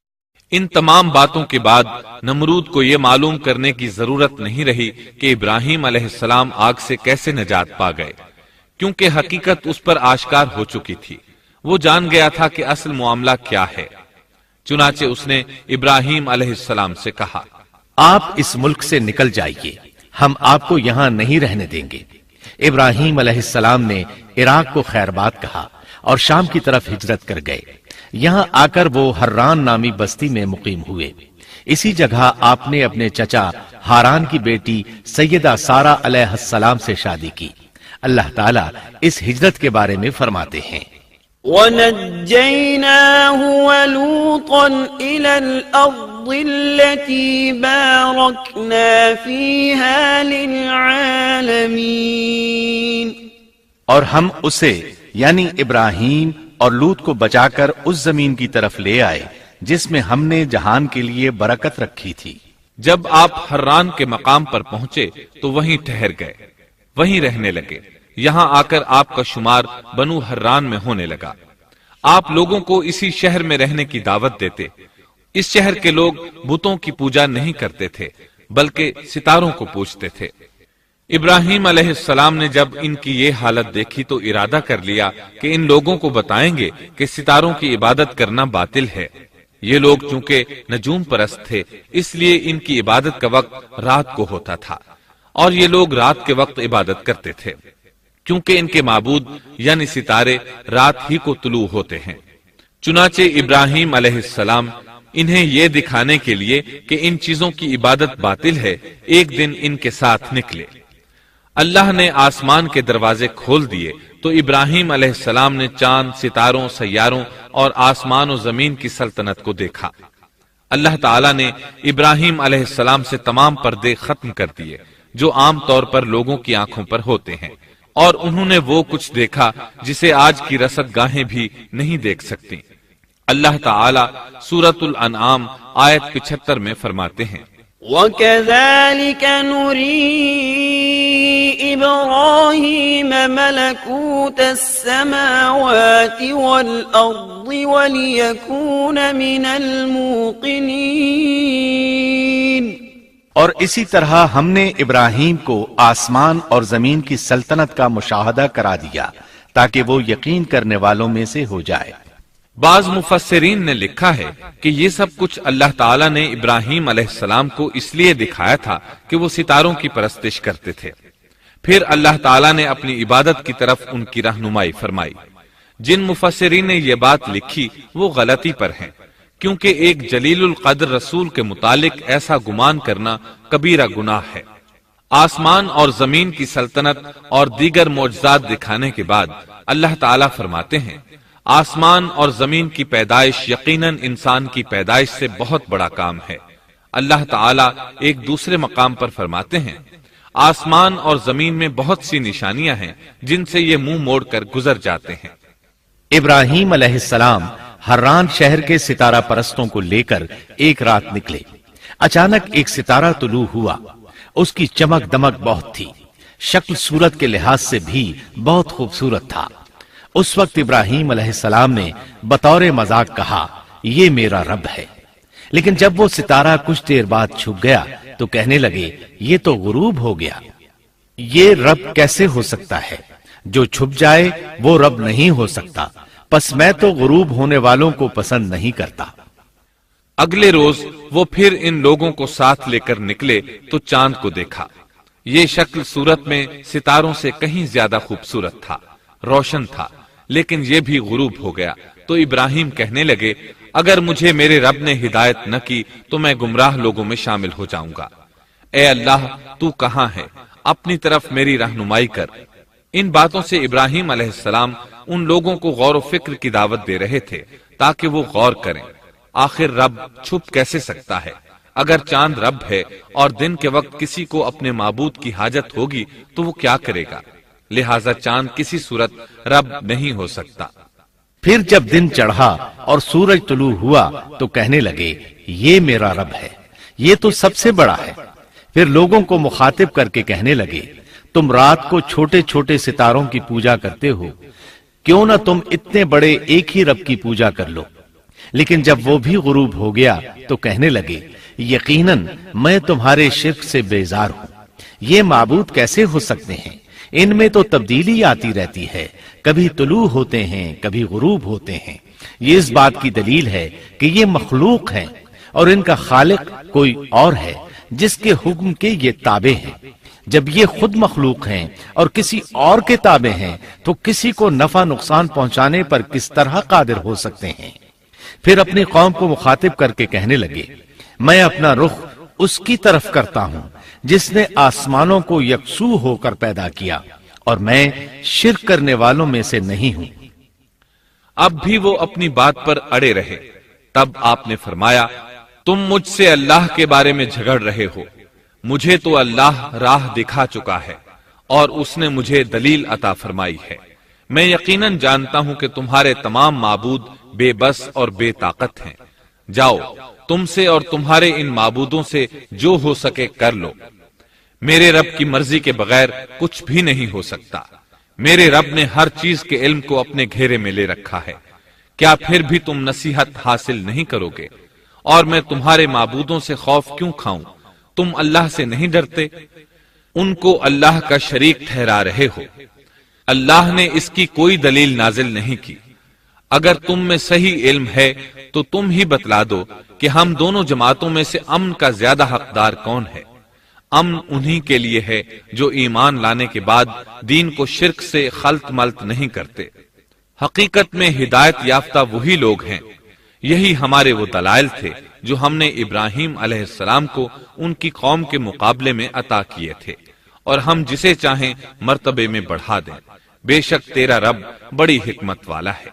ان تمام باتوں کے بعد نمرود کو یہ معلوم کرنے کی ضرورت نہیں رہی کہ ابراہیم علیہ السلام آگ سے کیسے نجات پا گئے، کیونکہ حقیقت اس پر آشکار ہو چکی تھی۔ وہ جان گیا تھا کہ اصل معاملہ کیا ہے۔ چنانچہ اس نے ابراہیم علیہ السلام سے کہا، آپ اس ملک سے نکل جائیے، ہم آپ کو یہاں نہیں رہنے دیں گے۔ ابراہیم علیہ السلام نے عراق کو خیر بات کہا اور شام کی طرف ہجرت کر گئے۔ یہاں آ کر وہ حران نامی بستی میں مقیم ہوئے۔ اسی جگہ آپ نے اپنے چچا ہاران کی بیٹی سیدہ سارہ علیہ السلام سے شادی کی۔ اللہ تعالیٰ اس ہجرت کے بارے میں فرماتے ہیں، وَنَجَّيْنَاهُ وَلُوطًا إِلَى الْأَرْضِ الَّتِي بَارَكْنَا فِيهَا لِلْعَالَمِينَ، اور ہم اسے یعنی ابراہیم اور لوط کو بچا کر اس زمین کی طرف لے آئے جس میں ہم نے جہان کے لیے برکت رکھی تھی۔ جب آپ حران کے مقام پر پہنچے تو وہیں ٹھہر گئے، وہیں رہنے لگے۔ یہاں آ کر آپ کا شمار بنو حران میں ہونے لگا۔ آپ لوگوں کو اسی شہر میں رہنے کی دعوت دیتے۔ اس شہر کے لوگ بتوں کی پوجا نہیں کرتے تھے بلکہ ستاروں کو پوجتے تھے۔ ابراہیم علیہ السلام نے جب ان کی یہ حالت دیکھی تو ارادہ کر لیا کہ ان لوگوں کو بتائیں گے کہ ستاروں کی عبادت کرنا باطل ہے۔ یہ لوگ چونکہ نجوم پرست تھے اس لیے ان کی عبادت کا وقت رات کو ہوتا تھا، اور یہ لوگ رات کے وقت عبادت کرتے تھے کیونکہ ان کے معبود یعنی ستارے رات ہی کو طلوع ہوتے ہیں۔ چنانچہ ابراہیم علیہ السلام انہیں یہ دکھانے کے لیے کہ ان چیزوں کی عبادت باطل ہے ایک دن ان کے ساتھ نکلے۔ اللہ نے آسمان کے دروازے کھول دیے تو ابراہیم علیہ السلام نے چاند، ستاروں، سیاروں اور آسمان و زمین کی سلطنت کو دیکھا۔ اللہ تعالیٰ نے ابراہیم علیہ السلام سے تمام پردے ختم کر دیے جو عام طور پر لوگوں کی آنکھوں پر ہوتے ہیں، اور انہوں نے وہ کچھ دیکھا جسے آج کی رصد گاہیں بھی نہیں دیکھ سکتی۔ اللہ تعالیٰ سورۃ الانعام آیت پچہتر میں فرماتے ہیں، وَكَذَلِكَ نُرِي إِبْرَاهِيمَ مَلَكُوتَ السَّمَاوَاتِ وَالْأَرْضِ وَلِيَكُونَ مِنَ الْمُوقِنِينَ، اور اسی طرح ہم نے ابراہیم کو آسمان اور زمین کی سلطنت کا مشاہدہ کرا دیا تاکہ وہ یقین کرنے والوں میں سے ہو جائے۔ بعض مفسرین نے لکھا ہے کہ یہ سب کچھ اللہ تعالیٰ نے ابراہیم علیہ السلام کو اس لیے دکھایا تھا کہ وہ ستاروں کی پرستش کرتے تھے۔ پھر اللہ تعالیٰ نے اپنی عبادت کی طرف ان کی رہنمائی فرمائی۔ جن مفسرین نے یہ بات لکھی وہ غلطی پر ہیں، کیونکہ ایک جلیل القدر رسول کے متعلق ایسا گمان کرنا کبیرہ گناہ ہے۔ آسمان اور زمین کی سلطنت اور دیگر معجزات دکھانے کے بعد اللہ تعالیٰ فرماتے ہیں، آسمان اور زمین کی پیدائش یقیناً انسان کی پیدائش سے بہت بڑا کام ہے۔ اللہ تعالیٰ ایک دوسرے مقام پر فرماتے ہیں، آسمان اور زمین میں بہت سی نشانیاں ہیں جن سے یہ منہ موڑ کر گزر جاتے ہیں۔ ابراہیم علیہ السلام حران شہر کے ستارہ پرستوں کو لے کر ایک رات نکلے۔ اچانک ایک ستارہ طلوع ہوا، اس کی چمک دمک بہت تھی، شکل صورت کے لحاظ سے بھی بہت خوبصورت تھا۔ اس وقت ابراہیم علیہ السلام نے بطور مذاق کہا، یہ میرا رب ہے۔ لیکن جب وہ ستارہ کچھ دیر بعد چھپ گیا تو کہنے لگے، یہ تو غروب ہو گیا، یہ رب کیسے ہو سکتا ہے؟ جو چھپ جائے وہ رب نہیں ہو سکتا، پس میں تو غروب ہونے والوں کو پسند نہیں کرتا۔ اگلے روز وہ پھر ان لوگوں کو ساتھ لے کر نکلے تو چاند کو دیکھا۔ یہ شکل صورت میں ستاروں سے کہیں زیادہ خوبصورت تھا، روشن تھا، لیکن یہ بھی غروب ہو گیا۔ تو ابراہیم کہنے لگے، اگر مجھے میرے رب نے ہدایت نہ کی تو میں گمراہ لوگوں میں شامل ہو جاؤں گا۔ اے اللہ، تو کہاں ہے؟ اپنی طرف میری رہنمائی کر۔ ان باتوں سے ابراہیم علیہ السلام ان لوگوں کو غور و فکر کی دعوت دے رہے تھے تاکہ وہ غور کریں، آخر رب چھپ کیسے سکتا ہے؟ اگر چاند رب ہے اور دن کے وقت کسی کو اپنے معبود کی حاجت ہوگی تو وہ کیا کرے گا؟ لہذا چاند کسی صورت رب نہیں ہو سکتا۔ پھر جب دن چڑھا اور سورج طلوع ہوا تو کہنے لگے، یہ میرا رب ہے، یہ تو سب سے بڑا ہے۔ پھر لوگوں کو مخاطب کر کے کہنے لگے، تم رات کو چھوٹے چھوٹے ستاروں کی پوجا کرتے ہو، کیوں نہ تم اتنے بڑے ایک ہی رب کی پوجا کر لو۔ لیکن جب وہ بھی غروب ہو گیا تو کہنے لگے، یقیناً میں تمہارے شرک سے بیزار ہوں، یہ معبود کیسے ہو سکتے ہیں؟ ان میں تو تبدیلی آتی رہتی ہے، کبھی طلوع ہوتے ہیں کبھی غروب ہوتے ہیں۔ یہ اس بات کی دلیل ہے کہ یہ مخلوق ہیں اور ان کا خالق کوئی اور ہے جس کے حکم کے یہ تابع ہیں۔ جب یہ خود مخلوق ہیں اور کسی اور کے تابع ہیں تو کسی کو نفع نقصان پہنچانے پر کس طرح قادر ہو سکتے ہیں؟ پھر اپنی قوم کو مخاطب کر کے کہنے لگے، میں اپنا رخ اس کی طرف کرتا ہوں جس نے آسمانوں کو یکسو ہو کر پیدا کیا، اور میں شرک کرنے والوں میں سے نہیں ہوں۔ اب بھی وہ اپنی بات پر اڑے رہے۔ تب آپ نے فرمایا، تم مجھ سے اللہ کے بارے میں جھگڑ رہے ہو، مجھے تو اللہ راہ دکھا چکا ہے اور اس نے مجھے دلیل عطا فرمائی ہے۔ میں یقیناً جانتا ہوں کہ تمہارے تمام معبود بے بس اور بے طاقت ہیں۔ جاؤ، تم سے اور تمہارے ان معبودوں سے جو ہو سکے کر لو، میرے رب کی مرضی کے بغیر کچھ بھی نہیں ہو سکتا۔ میرے رب نے ہر چیز کے علم کو اپنے گھیرے میں لے رکھا ہے، کیا پھر بھی تم نصیحت حاصل نہیں کرو گے؟ اور میں تمہارے معبودوں سے خوف کیوں کھاؤں؟ تم اللہ سے نہیں ڈرتے؟ ان کو اللہ کا شریک ٹھہرا رہے ہو۔ اللہ نے اس کی کوئی دلیل نازل نہیں کی۔ اگر تم میں صحیح علم ہے تو تم ہی بتلا دو کہ ہم دونوں جماعتوں میں سے امن کا زیادہ حقدار کون ہے۔ امن انہی کے لیے ہے جو ایمان لانے کے بعد دین کو شرک سے خلط ملط نہیں کرتے۔ حقیقت میں ہدایت یافتہ وہی لوگ ہیں۔ یہی ہمارے وہ دلائل تھے جو ہم نے ابراہیم علیہ السلام کو ان کی قوم کے مقابلے میں عطا کیے تھے، اور ہم جسے چاہیں مرتبے میں بڑھا دیں۔ بے شک تیرا رب بڑی حکمت والا ہے۔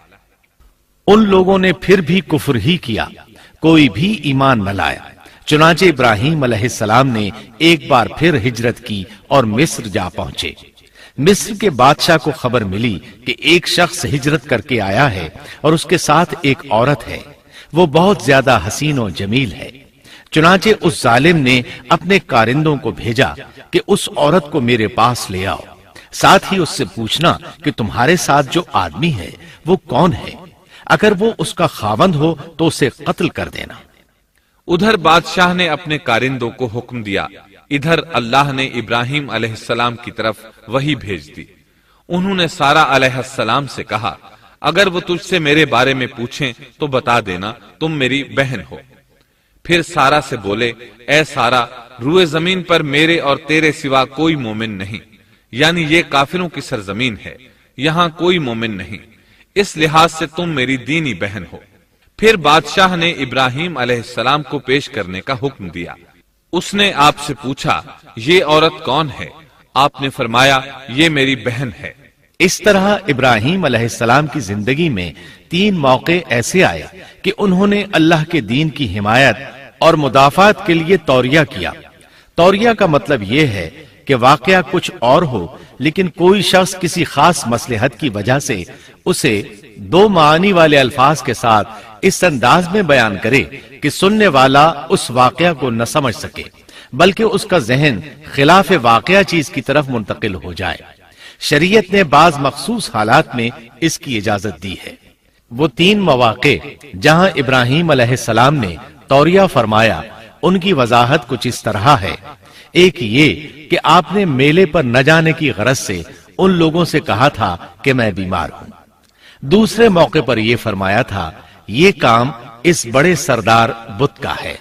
ان لوگوں نے پھر بھی کفر ہی کیا، کوئی بھی ایمان نہ لایا۔ چنانچہ ابراہیم علیہ السلام نے ایک بار پھر ہجرت کی اور مصر جا پہنچے۔ مصر کے بادشاہ کو خبر ملی کہ ایک شخص ہجرت کر کے آیا ہے اور اس کے ساتھ ایک عورت ہے، وہ بہت زیادہ حسین و جمیل ہے۔ چنانچہ اس ظالم نے اپنے کارندوں کو بھیجا کہ اس عورت کو میرے پاس لے آؤ، ساتھ ہی اس سے پوچھنا کہ تمہارے ساتھ جو آدمی ہے وہ کون ہے، اگر وہ اس کا خاوند ہو تو اسے قتل کر دینا۔ ادھر بادشاہ نے اپنے کارندوں کو حکم دیا، ادھر اللہ نے ابراہیم علیہ السلام کی طرف وحی بھیج دی۔ انہوں نے سارا علیہ السلام سے کہا، اگر وہ تجھ سے میرے بارے میں پوچھیں تو بتا دینا تم میری بہن ہو۔ پھر سارا سے بولے، اے سارا، روئے زمین پر میرے اور تیرے سوا کوئی مومن نہیں، یعنی یہ کافروں کی سرزمین ہے، یہاں کوئی مومن نہیں، اس لحاظ سے تم میری دینی بہن ہو۔ پھر بادشاہ نے ابراہیم علیہ السلام کو پیش کرنے کا حکم دیا۔ اس نے آپ سے پوچھا، یہ عورت کون ہے؟ آپ نے فرمایا، یہ میری بہن ہے۔ اس طرح ابراہیم علیہ السلام کی زندگی میں تین موقع ایسے آئے کہ انہوں نے اللہ کے دین کی حمایت اور مدافعت کے لیے توریہ کیا۔ توریہ کا مطلب یہ ہے کہ واقعہ کچھ اور ہو لیکن کوئی شخص کسی خاص مصلحت کی وجہ سے اسے دو معنی والے الفاظ کے ساتھ اس انداز میں بیان کرے کہ سننے والا اس واقعہ کو نہ سمجھ سکے بلکہ اس کا ذہن خلاف واقعہ چیز کی طرف منتقل ہو جائے۔ شریعت نے بعض مخصوص حالات میں اس کی اجازت دی ہے۔ وہ تین مواقع جہاں ابراہیم علیہ السلام نے توریہ فرمایا ان کی وضاحت کچھ اس طرح ہے۔ ایک یہ کہ آپ نے میلے پر نہ جانے کی غرض سے ان لوگوں سے کہا تھا کہ میں بیمار ہوں۔ دوسرے موقع پر یہ فرمایا تھا یہ کام اس بڑے سردار بت کا ہے۔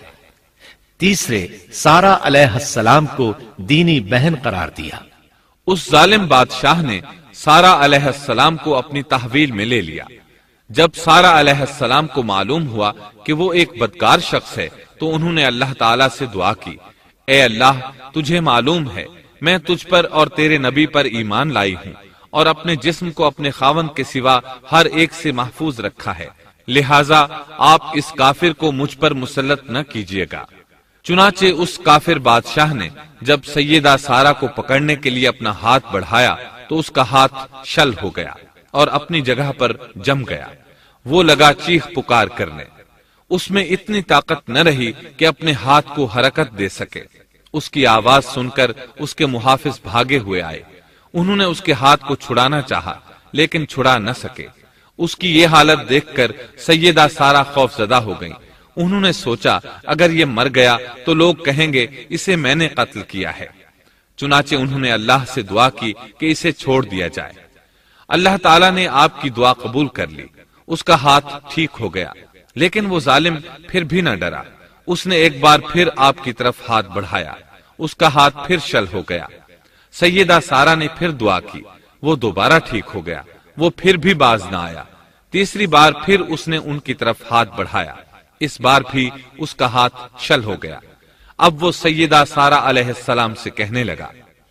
تیسرے سارا علیہ السلام کو دینی بہن قرار دیا۔ اس ظالم بادشاہ نے سارا علیہ السلام کو اپنی تحویل میں لے لیا۔ جب سارا علیہ السلام کو معلوم ہوا کہ وہ ایک بدکار شخص ہے تو انہوں نے اللہ تعالیٰ سے دعا کی، اے اللہ تجھے معلوم ہے میں تجھ پر اور تیرے نبی پر ایمان لائی ہوں اور اپنے جسم کو اپنے خاوند کے سوا ہر ایک سے محفوظ رکھا ہے، لہٰذا آپ اس کافر کو مجھ پر مسلط نہ کیجیے گا۔ چنانچہ اس کافر بادشاہ نے جب سیدہ سارا کو پکڑنے کے لیے اپنا ہاتھ بڑھایا تو اس کا ہاتھ شل ہو گیا اور اپنی جگہ پر جم گیا۔ وہ لگا چیخ پکار کرنے، اس میں اتنی طاقت نہ رہی کہ اپنے ہاتھ کو حرکت دے سکے۔ اس کی آواز سن کر اس کے محافظ بھاگے ہوئے آئے، انہوں نے اس کے ہاتھ کو چھڑانا چاہا لیکن چھڑا نہ سکے۔ اس کی یہ حالت دیکھ کر سیدہ سارا خوف زدہ ہو گئی۔ انہوں نے سوچا اگر یہ مر گیا تو لوگ کہیں گے اسے میں نے قتل کیا ہے، چنانچہ انہوں نے اللہ سے دعا کی کہ اسے چھوڑ دیا جائے۔ اللہ تعالیٰ نے آپ کی دعا قبول کر لی، اس کا ہاتھ ٹھیک ہو گیا، لیکن وہ ظالم پھر بھی نہ ڈرا۔ اس نے ایک بار پھر آپ کی طرف ہاتھ بڑھایا، اس کا ہاتھ پھر شل ہو گیا۔ سیدہ سارا نے پھر دعا کی، وہ دوبارہ ٹھیک ہو گیا، وہ پھر بھی باز نہ آیا۔ تیسری بار پھر اس نے ان کی طرف ہاتھ بڑھایا، اس بار بھی اس کا ہاتھ شل ہو گیا۔ اب وہ سیدہ سارا علیہ السلام سے کہنے لگا،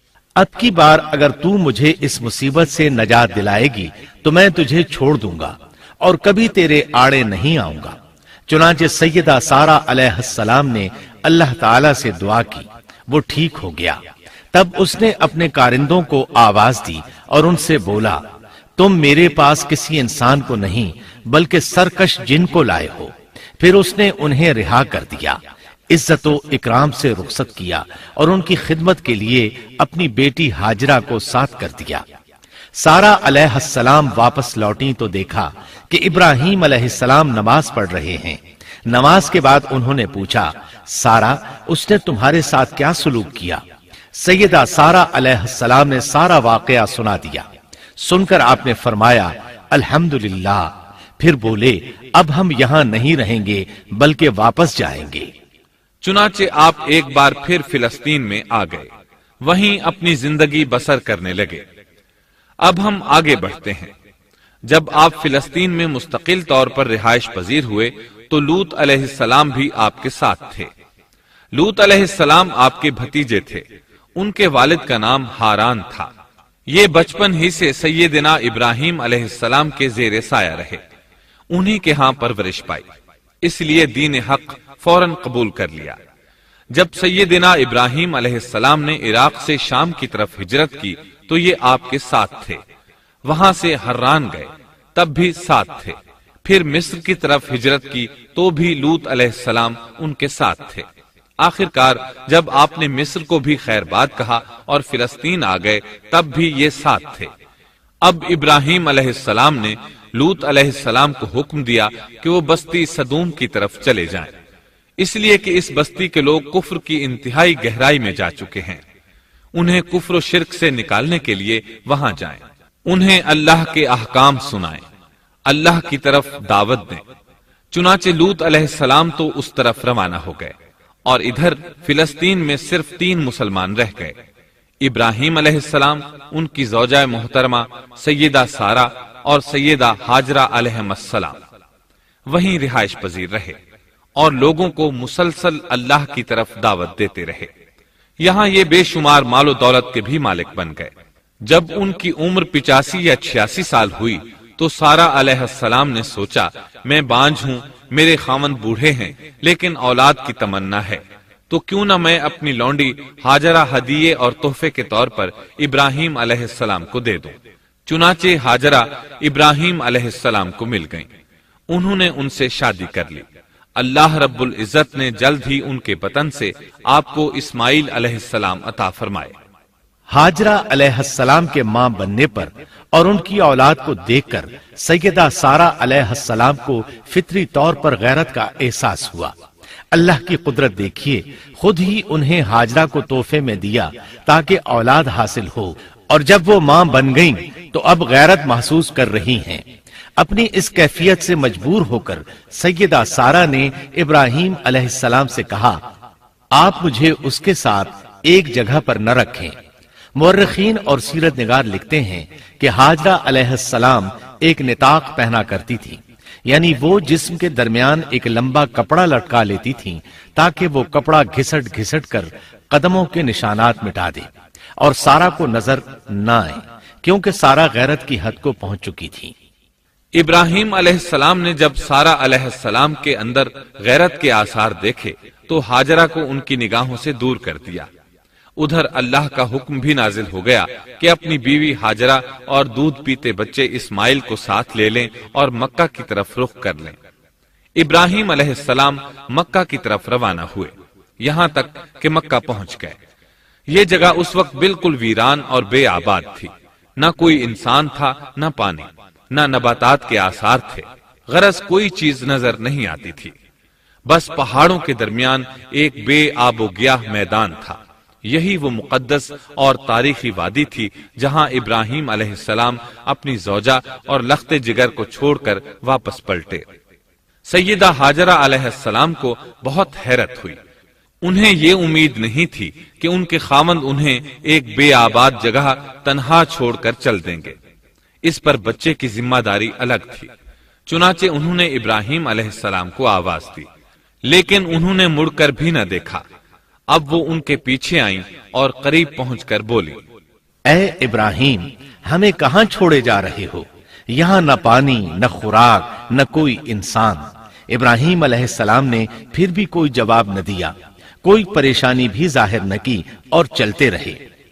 اب کی بار اگر تو مجھے اس مصیبت سے نجات دلائے گی تو میں تجھے چھوڑ دوں گا اور کبھی تیرے آڑے نہیں آؤں گا۔ چنانچہ سیدہ سارا علیہ السلام نے اللہ تعالی سے دعا کی، وہ ٹھیک ہو گیا۔ تب اس نے اپنے کارندوں کو آواز دی اور ان سے بولا، تم میرے پاس کسی انسان کو نہیں بلکہ سرکش جن کو لائے ہو۔ پھر اس نے انہیں رہا کر دیا، عزت و اکرام سے رخصت کیا اور ان کی خدمت کے لیے اپنی بیٹی ہاجرہ کو ساتھ کر دیا۔ سارا علیہ السلام واپس لوٹی تو دیکھا کہ ابراہیم علیہ السلام نماز پڑھ رہے ہیں۔ نماز کے بعد انہوں نے پوچھا، سارا اس نے تمہارے ساتھ کیا سلوک کیا؟ سیدہ سارا علیہ السلام نے سارا واقعہ سنا دیا۔ سن کر آپ نے فرمایا، الحمدللہ۔ پھر بولے، اب ہم یہاں نہیں رہیں گے بلکہ واپس جائیں گے۔ چنانچہ آپ ایک بار پھر فلسطین میں آ گئے، وہیں اپنی زندگی بسر کرنے لگے۔ اب ہم آگے بڑھتے ہیں۔ جب آپ فلسطین میں مستقل طور پر رہائش پذیر ہوئے تو لوط علیہ السلام بھی آپ کے ساتھ تھے۔ لوط علیہ السلام آپ کے بھتیجے تھے، ان کے والد کا نام ہاران تھا۔ یہ بچپن ہی سے سیدنا ابراہیم علیہ السلام کے زیر سایہ رہے، انہی کے ہاں پرورش پائی، اس لیے دین حق فوراً قبول کر لیا۔ جب سیدنا ابراہیم علیہ السلام نے عراق سے شام کی طرف ہجرت کی تو یہ آپ کے ساتھ تھے، وہاں سے حران گئے تب بھی ساتھ تھے، پھر مصر کی طرف ہجرت کی تو بھی لوط علیہ السلام ان کے ساتھ تھے۔ آخر کار جب آپ نے مصر کو بھی خیر بات کہا اور فلسطین آ گئے تب بھی یہ ساتھ تھے۔ اب ابراہیم علیہ السلام نے لوط علیہ السلام کو حکم دیا کہ وہ بستی سدوم کی طرف چلے جائیں، اس لیے کہ اس بستی کے لوگ کفر کی انتہائی گہرائی میں جا چکے ہیں، انہیں کفر و شرک سے نکالنے کے لیے وہاں جائیں، انہیں اللہ کے احکام سنائیں، اللہ کی طرف دعوت دیں۔ چنانچہ لوط علیہ السلام تو اس طرف روانہ ہو گئے اور ادھر فلسطین میں صرف تین مسلمان رہ گئے، ابراہیم علیہ السلام، ان کی زوجہ محترمہ سیدہ سارا اور سیدہ ہاجرہ علیہ السلام وہیں رہائش پذیر رہے اور لوگوں کو مسلسل اللہ کی طرف دعوت دیتے رہے۔ یہاں یہ بے شمار مال و دولت کے بھی مالک بن گئے۔ جب ان کی عمر پچاسی یا چھیاسی سال ہوئی تو سارا علیہ السلام نے سوچا، میں بانجھ ہوں، میرے خاوند بوڑھے ہیں لیکن اولاد کی تمنا ہے، تو کیوں نہ میں اپنی لونڈی ہاجرہ ہدیے اور تحفے کے طور پر ابراہیم علیہ السلام کو دے دوں۔ چنانچہ ہاجرہ ابراہیم علیہ السلام کو مل گئیں، انہوں نے ان سے شادی کر لی۔ اللہ رب العزت نے جلد ہی ان کے بطن سے آپ کو اسماعیل علیہ السلام عطا فرمائے۔ ہاجرہ علیہ السلام کے ماں بننے پر اور ان کی اولاد کو دیکھ کر سیدہ سارہ علیہ السلام کو فطری طور پر غیرت کا احساس ہوا۔ اللہ کی قدرت دیکھیے، خود ہی انہیں ہاجرہ کو تحفے میں دیا تاکہ اولاد حاصل ہو، اور جب وہ ماں بن گئیں تو اب غیرت محسوس کر رہی ہیں۔ اپنی اس کیفیت سے مجبور ہو کر سیدہ سارہ نے ابراہیم علیہ السلام سے کہا، آپ مجھے اس کے ساتھ ایک جگہ پر نہ رکھیں۔ مورخین اور سیرت نگار لکھتے ہیں کہ ہاجرہ علیہ السلام ایک نطاق پہنا کرتی تھی، یعنی وہ جسم کے درمیان ایک لمبا کپڑا لٹکا لیتی تھی تاکہ وہ کپڑا گھسٹ گھسٹ کر قدموں کے نشانات مٹا دے اور سارہ کو نظر نہ آئے، کیونکہ سارہ غیرت کی حد کو پہنچ چکی تھی۔ ابراہیم علیہ السلام نے جب سارہ علیہ السلام کے اندر غیرت کے آثار دیکھے تو ہاجرہ کو ان کی نگاہوں سے دور کر دیا۔ ادھر اللہ کا حکم بھی نازل ہو گیا کہ اپنی بیوی ہاجرہ اور دودھ پیتے بچے اسماعیل کو ساتھ لے لیں اور مکہ کی طرف رخ کر لیں۔ ابراہیم علیہ السلام مکہ کی طرف روانہ ہوئے، یہاں تک کہ مکہ پہنچ گئے۔ یہ جگہ اس وقت بالکل ویران اور بے آباد تھی، نہ کوئی انسان تھا، نہ پانی، نہ نباتات کے آثار تھے، غرض کوئی چیز نظر نہیں آتی تھی، بس پہاڑوں کے درمیان ایک بے آب و گیاہ میدان تھا۔ یہی وہ مقدس اور تاریخی وادی تھی جہاں ابراہیم علیہ السلام اپنی زوجہ اور لخت جگر کو چھوڑ کر واپس پلٹے۔ سیدہ ہاجرہ علیہ السلام کو بہت حیرت ہوئی، انہیں یہ امید نہیں تھی کہ ان کے خاوند انہیں ایک بے آباد جگہ تنہا چھوڑ کر چل دیں گے، اس پر بچے کی ذمہ داری الگ تھی۔ چنانچہ انہوں نے ابراہیم علیہ السلام کو آواز دی، لیکن انہوں نے مڑ کر بھی نہ دیکھا۔ اب وہ ان کے پیچھے آئیں اور قریب پہنچ کر بولی، اے ابراہیم، ہمیں کہاں چھوڑے جا رہے ہو؟ یہاں نہ پانی، نہ خوراک، نہ کوئی انسان۔ ابراہیم علیہ السلام نے پھر بھی کوئی جواب نہ دیا، کوئی پریشانی بھی ظاہر نہ کی اور چلتے رہے۔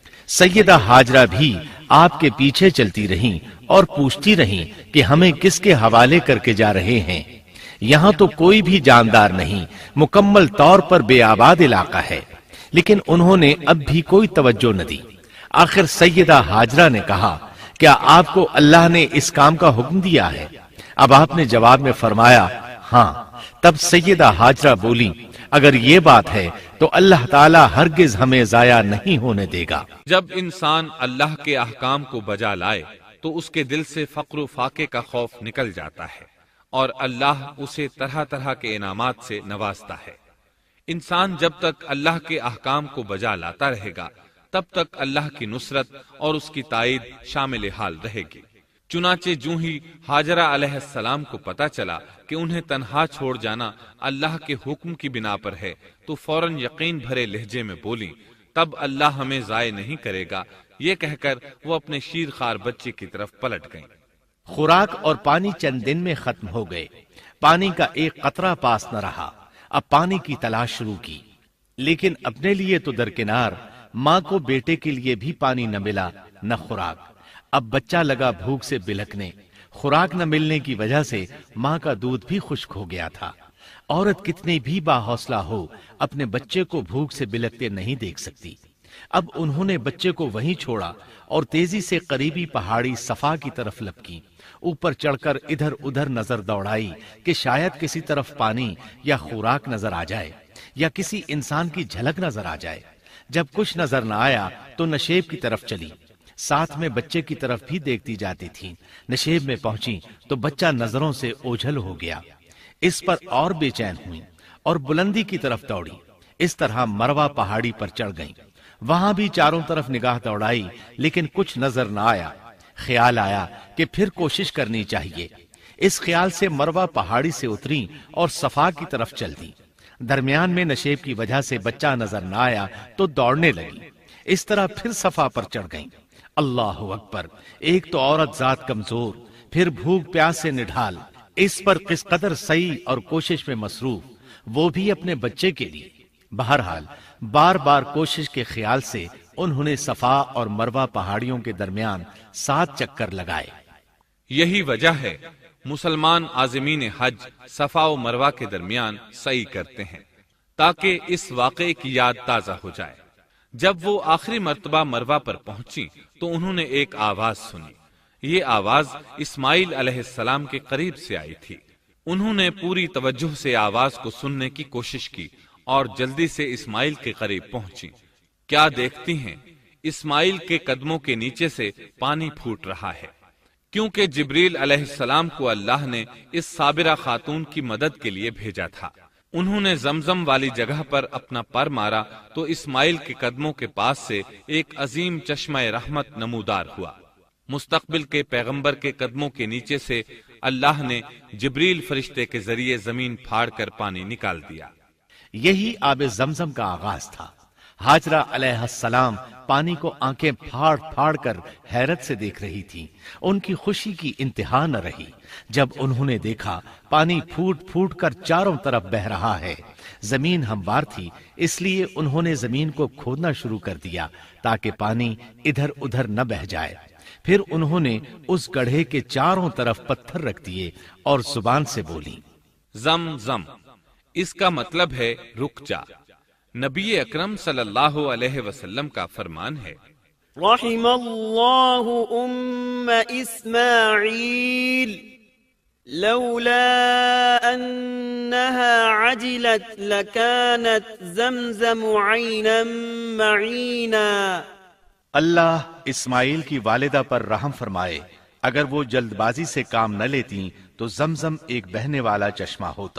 سیدہ ہاجرہ بھی آپ کے پیچھے چلتی رہیں اور پوچھتی رہیں کہ ہمیں کس کے حوالے کر کے جا رہے ہیں؟ یہاں تو کوئی بھی جاندار نہیں، مکمل طور پر بے آباد علاقہ ہے۔ لیکن انہوں نے اب بھی کوئی توجہ نہ دی۔ آخر سیدہ ہاجرہ نے کہا، کیا آپ کو اللہ نے اس کام کا حکم دیا ہے؟ اب آپ نے جواب میں فرمایا، ہاں۔ تب سیدہ ہاجرہ بولی، اگر یہ بات ہے تو اللہ تعالیٰ ہرگز ہمیں ضائع نہیں ہونے دے گا۔ جب انسان اللہ کے احکام کو بجا لائے تو اس کے دل سے فقر و فاقے کا خوف نکل جاتا ہے، اور اللہ اسے طرح طرح کے انعامات سے نوازتا ہے۔ انسان جب تک اللہ کے احکام کو بجا لاتا رہے گا تب تک اللہ کی نصرت اور اس کی تائید شامل حال رہے گی۔ چنانچہ جو ہی ہاجرہ علیہ السلام کو پتا چلا کہ انہیں تنہا چھوڑ جانا اللہ کے حکم کی بنا پر ہے تو فوراً یقین بھرے لہجے میں بولی، تب اللہ ہمیں ضائع نہیں کرے گا۔ یہ کہہ کر وہ اپنے شیر خوار بچے کی طرف پلٹ گئیں۔ خوراک اور پانی چند دن میں ختم ہو گئے، پانی کا ایک قطرہ پاس نہ رہا۔ اب پانی کی تلاش شروع کی، لیکن اپنے لیے تو درکنار، ماں کو بیٹے کے لیے بھی پانی نہ ملا نہ خوراک۔ اب بچہ لگا بھوک سے بلکنے، خوراک نہ ملنے کی وجہ سے ماں کا دودھ بھی خشک ہو گیا تھا۔ عورت کتنی بھی باحوصلہ ہو، اپنے بچے کو بھوک سے بلکتے نہیں دیکھ سکتی۔ اب انہوں نے بچے کو وہیں چھوڑا اور تیزی سے قریبی پہاڑی صفا کی طرف لپکی، اوپر چڑھ کر ادھر ادھر نظر دوڑائی کہ شاید کسی طرف پانی یا خوراک نظر آ جائے یا کسی انسان کی جھلک نظر آ جائے۔ جب کچھ نظر نہ آیا تو نشیب کی طرف چلی، ساتھ میں بچے کی طرف بھی دیکھتی جاتی تھی۔ نشیب میں پہنچی تو بچہ نظروں سے اوجھل ہو گیا، اس پر اور بے چین ہوئی اور بلندی کی طرف دوڑی۔ اس طرح مروہ پہاڑی پر چڑھ گئیں، وہاں بھی چاروں طرف نگاہ دوڑائی لیکن کچھ نظر نہ آیا۔ خیال آیا کہ پھر کوشش کرنی چاہیے۔ اس خیال سے مروہ پہاڑی سے اتری اور صفا کی طرف چل دی۔ درمیان میں نشیب کی وجہ سے بچہ نظر نہ آیا تو دوڑنے لگی۔ اس طرح پھر صفا پر چڑھ گئیں۔ اللہ اکبر! ایک تو عورت ذات کمزور، پھر بھوک پیاس سے نڈھال، اس پر کس قدر سعی اور کوشش میں مصروف، وہ بھی اپنے بچے کے لیے۔ بہرحال بار بار کوشش کے خیال سے انہوں نے صفا اور مروہ پہاڑیوں کے درمیان سات چکر لگائے۔ یہی وجہ ہے مسلمان عازمین حج صفا و مروہ کے درمیان سعی کرتے ہیں تاکہ اس واقعے کی یاد تازہ ہو جائے۔ جب وہ آخری مرتبہ مروہ پر پہنچی تو انہوں نے ایک آواز سنی۔ یہ آواز اسماعیل علیہ السلام کے قریب سے آئی تھی۔ انہوں نے پوری توجہ سے آواز کو سننے کی کوشش کی اور جلدی سے اسماعیل کے قریب پہنچی۔ کیا دیکھتی ہیں، اسماعیل کے قدموں کے نیچے سے پانی پھوٹ رہا ہے، کیونکہ جبریل علیہ السلام کو اللہ نے اس صابرہ خاتون کی مدد کے لیے بھیجا تھا۔ انہوں نے زمزم والی جگہ پر اپنا پر مارا تو اسماعیل کے قدموں کے پاس سے ایک عظیم چشمہ رحمت نمودار ہوا۔ مستقبل کے پیغمبر کے قدموں کے نیچے سے اللہ نے جبریل فرشتے کے ذریعے زمین پھاڑ کر پانی نکال دیا۔ یہی آب زمزم کا آغاز تھا۔ ہاجرہ علیہ السلام پانی کو آنکھیں پھاڑ پھاڑ کر حیرت سے دیکھ رہی تھی۔ ان کی خوشی کی انتہا نہ رہی جب انہوں نے دیکھا پانی پھوٹ پھوٹ کر چاروں طرف بہ رہا ہے۔ زمین ہموار تھی، اس لیے انہوں نے زمین کو کھودنا شروع کر دیا تاکہ پانی ادھر ادھر نہ بہ جائے۔ پھر انہوں نے اس گڑھے کے چاروں طرف پتھر رکھ دیے اور زبان سے بولی، زم زم، اس کا مطلب ہے رک جا۔ نبی اکرم صلی اللہ علیہ وسلم کا فرمان ہے، رحم اللہ ام اسماعیل لولا انها عجلت لكانت زمزم عینا معینا۔ اللہ اسماعیل کی والدہ پر رحم فرمائے، اگر وہ جلد بازی سے کام نہ لیتی تو زمزم ایک بہنے والا چشمہ ہوتا۔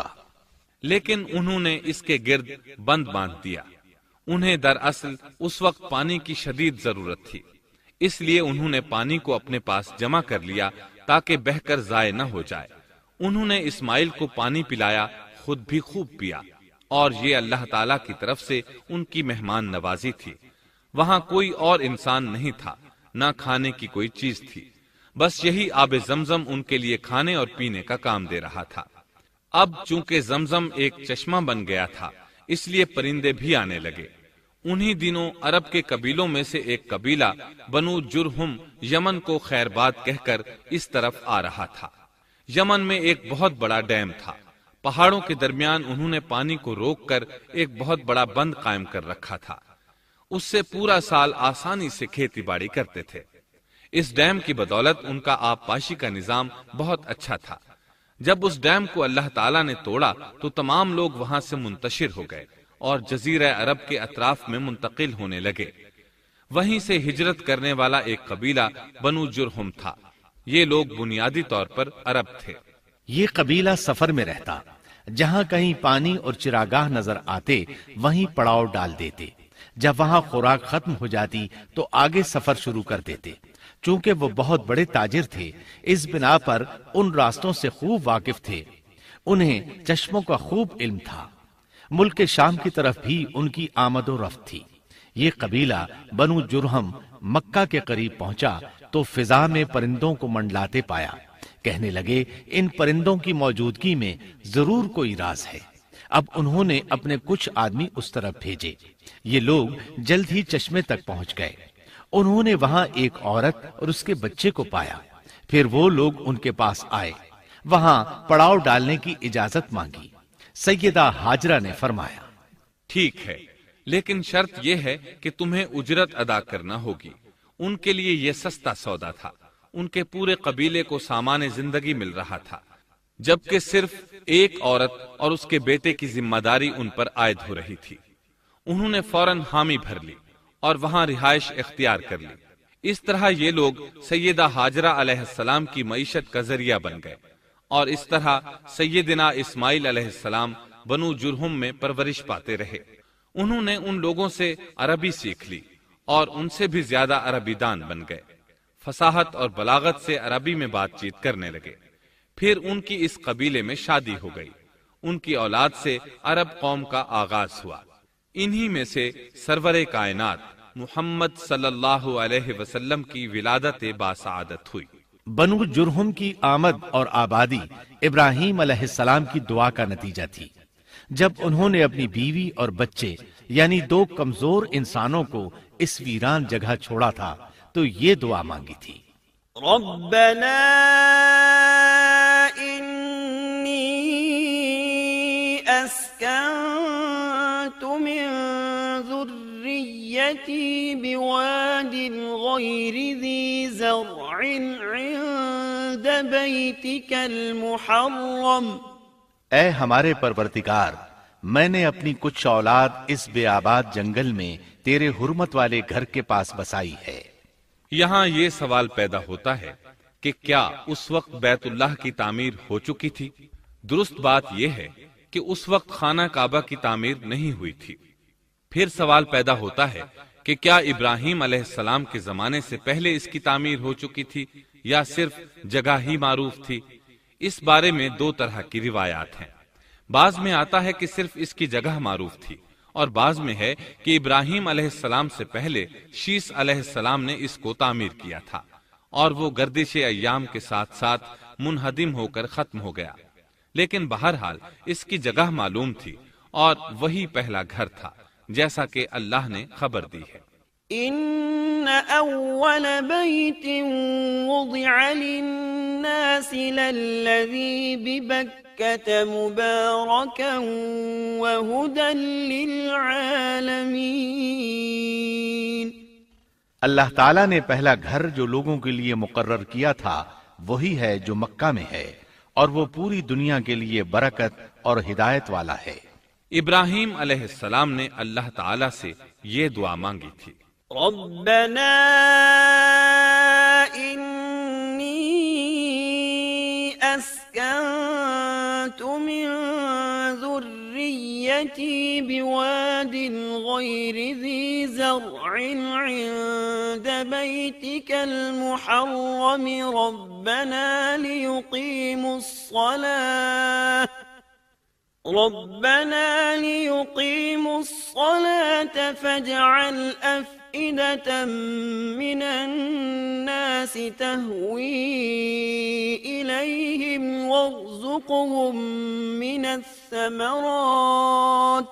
لیکن انہوں نے اس کے گرد بند باندھ دیا۔ انہیں دراصل اس وقت پانی کی شدید ضرورت تھی، اس لیے انہوں نے پانی کو اپنے پاس جمع کر لیا تاکہ بہہ کر ضائع نہ ہو جائے۔ انہوں نے اسماعیل کو پانی پلایا، خود بھی خوب پیا، اور یہ اللہ تعالی کی طرف سے ان کی مہمان نوازی تھی۔ وہاں کوئی اور انسان نہیں تھا، نہ کھانے کی کوئی چیز تھی، بس یہی آب زمزم ان کے لیے کھانے اور پینے کا کام دے رہا تھا۔ اب چونکہ زمزم ایک چشمہ بن گیا تھا، اس لیے پرندے بھی آنے لگے۔ انہی دنوں عرب کے قبیلوں میں سے ایک قبیلہ بنو جرہم یمن کو خیر باد کہہ کر اس طرف آ رہا تھا۔ یمن میں ایک بہت بڑا ڈیم تھا۔ پہاڑوں کے درمیان انہوں نے پانی کو روک کر ایک بہت بڑا بند قائم کر رکھا تھا۔ اس سے پورا سال آسانی سے کھیتی باڑی کرتے تھے۔ اس ڈیم کی بدولت ان کا آب پاشی کا نظام بہت اچھا تھا۔ جب اس ڈیم کو اللہ تعالیٰ نے توڑا تو تمام لوگ وہاں سے منتشر ہو گئے اور جزیرہ عرب کے اطراف میں منتقل ہونے لگے۔ وہیں سے ہجرت کرنے والا ایک قبیلہ بنو جرہم تھا۔ یہ لوگ بنیادی طور پر عرب تھے۔ یہ قبیلہ سفر میں رہتا، جہاں کہیں پانی اور چراگاہ نظر آتے وہیں پڑاؤ ڈال دیتے۔ جب وہاں خوراک ختم ہو جاتی تو آگے سفر شروع کر دیتے۔ چونکہ وہ بہت بڑے تاجر تھے، اس بنا پر ان راستوں سے خوب واقف تھے۔ انہیں چشموں کا خوب علم تھا۔ ملک شام کی طرف بھی ان کی آمد و رفت تھی۔ یہ قبیلہ بنو جرہم مکہ کے قریب پہنچا تو فضا میں پرندوں کو منڈلاتے پایا۔ کہنے لگے ان پرندوں کی موجودگی میں ضرور کوئی راز ہے۔ اب انہوں نے اپنے کچھ آدمی اس طرف بھیجے۔ یہ لوگ جلد ہی چشمے تک پہنچ گئے۔ انہوں نے وہاں ایک عورت اور اس کے بچے کو پایا۔ پھر وہ لوگ ان کے پاس آئے، وہاں پڑاؤ ڈالنے کی اجازت مانگی۔ سیدہ ہاجرہ نے فرمایا، ٹھیک ہے، لیکن شرط یہ ہے کہ تمہیں اجرت ادا کرنا ہوگی۔ ان کے لیے یہ سستا سودا تھا۔ ان کے پورے قبیلے کو سامان زندگی مل رہا تھا، جبکہ صرف ایک عورت اور اس کے بیٹے کی ذمہ داری ان پر عائد ہو رہی تھی۔ انہوں نے فوراً حامی بھر لی اور وہاں رہائش اختیار کر لی۔ اس طرح یہ لوگ سیدہ ہاجرہ علیہ السلام کی معیشت کا ذریعہ بن گئے، اور اس طرح سیدنا اسماعیل علیہ السلام بنو جرہم میں پرورش پاتے رہے۔ انہوں نے ان لوگوں سے عربی سیکھ لی اور ان سے بھی زیادہ عربی دان بن گئے۔ فصاحت اور بلاغت سے عربی میں بات چیت کرنے لگے۔ پھر ان کی اس قبیلے میں شادی ہو گئی۔ ان کی اولاد سے عرب قوم کا آغاز ہوا۔ انہی میں سے سرور کائنات محمد صلی اللہ علیہ وسلم کی ولادت باسعادت ہوئی۔ بنو جرہم کی آمد اور آبادی ابراہیم علیہ السلام کی دعا کا نتیجہ تھی۔ جب انہوں نے اپنی بیوی اور بچے یعنی دو کمزور انسانوں کو اس ویران جگہ چھوڑا تھا تو یہ دعا مانگی تھی، ربنا انی اسکنت من ذریتی بواد غیر ذی زرع عند بیتک المحرم، اے ہمارے پروردگار، میں نے اپنی کچھ اولاد اس بے آباد جنگل میں تیرے حرمت والے گھر کے پاس بسائی ہے۔ یہاں یہ سوال پیدا ہوتا ہے کہ کیا اس وقت بیت اللہ کی تعمیر ہو چکی تھی؟ درست بات یہ ہے کہ اس وقت خانہ کعبہ کی تعمیر نہیں ہوئی تھی۔ پھر سوال پیدا ہوتا ہے کہ کیا ابراہیم علیہ السلام کے زمانے سے پہلے اس کی تعمیر ہو چکی تھی یا صرف جگہ ہی معروف تھی؟ اس بارے میں دو طرح کی روایات ہیں۔ بعض میں آتا ہے کہ صرف اس کی جگہ معروف تھی، اور بعض میں ہے کہ ابراہیم علیہ السلام سے پہلے شیس علیہ السلام نے اس کو تعمیر کیا تھا اور وہ گردش ایام کے ساتھ ساتھ منہدم ہو کر ختم ہو گیا، لیکن بہرحال اس کی جگہ معلوم تھی اور وہی پہلا گھر تھا، جیسا کہ اللہ نے خبر دی ہے۔ ان اول بیت وضع للناس للذی ببکۃ مبارکا وہدی للعالمین، اللہ تعالیٰ نے پہلا گھر جو لوگوں کے لیے مقرر کیا تھا وہی ہے جو مکہ میں ہے، اور وہ پوری دنیا کے لیے برکت اور ہدایت والا ہے۔ ابراہیم علیہ السلام نے اللہ تعالیٰ سے یہ دعا مانگی تھی، ربنا انی اسکنت من ذریتی بواد غیر ذی زرع عند بیتک المحرم ربنا لیقیموا الصلاة ربنا ليقيموا الصلاة فاجعل أفئدة من الناس تهوي إليهم وارزقهم من الثمرات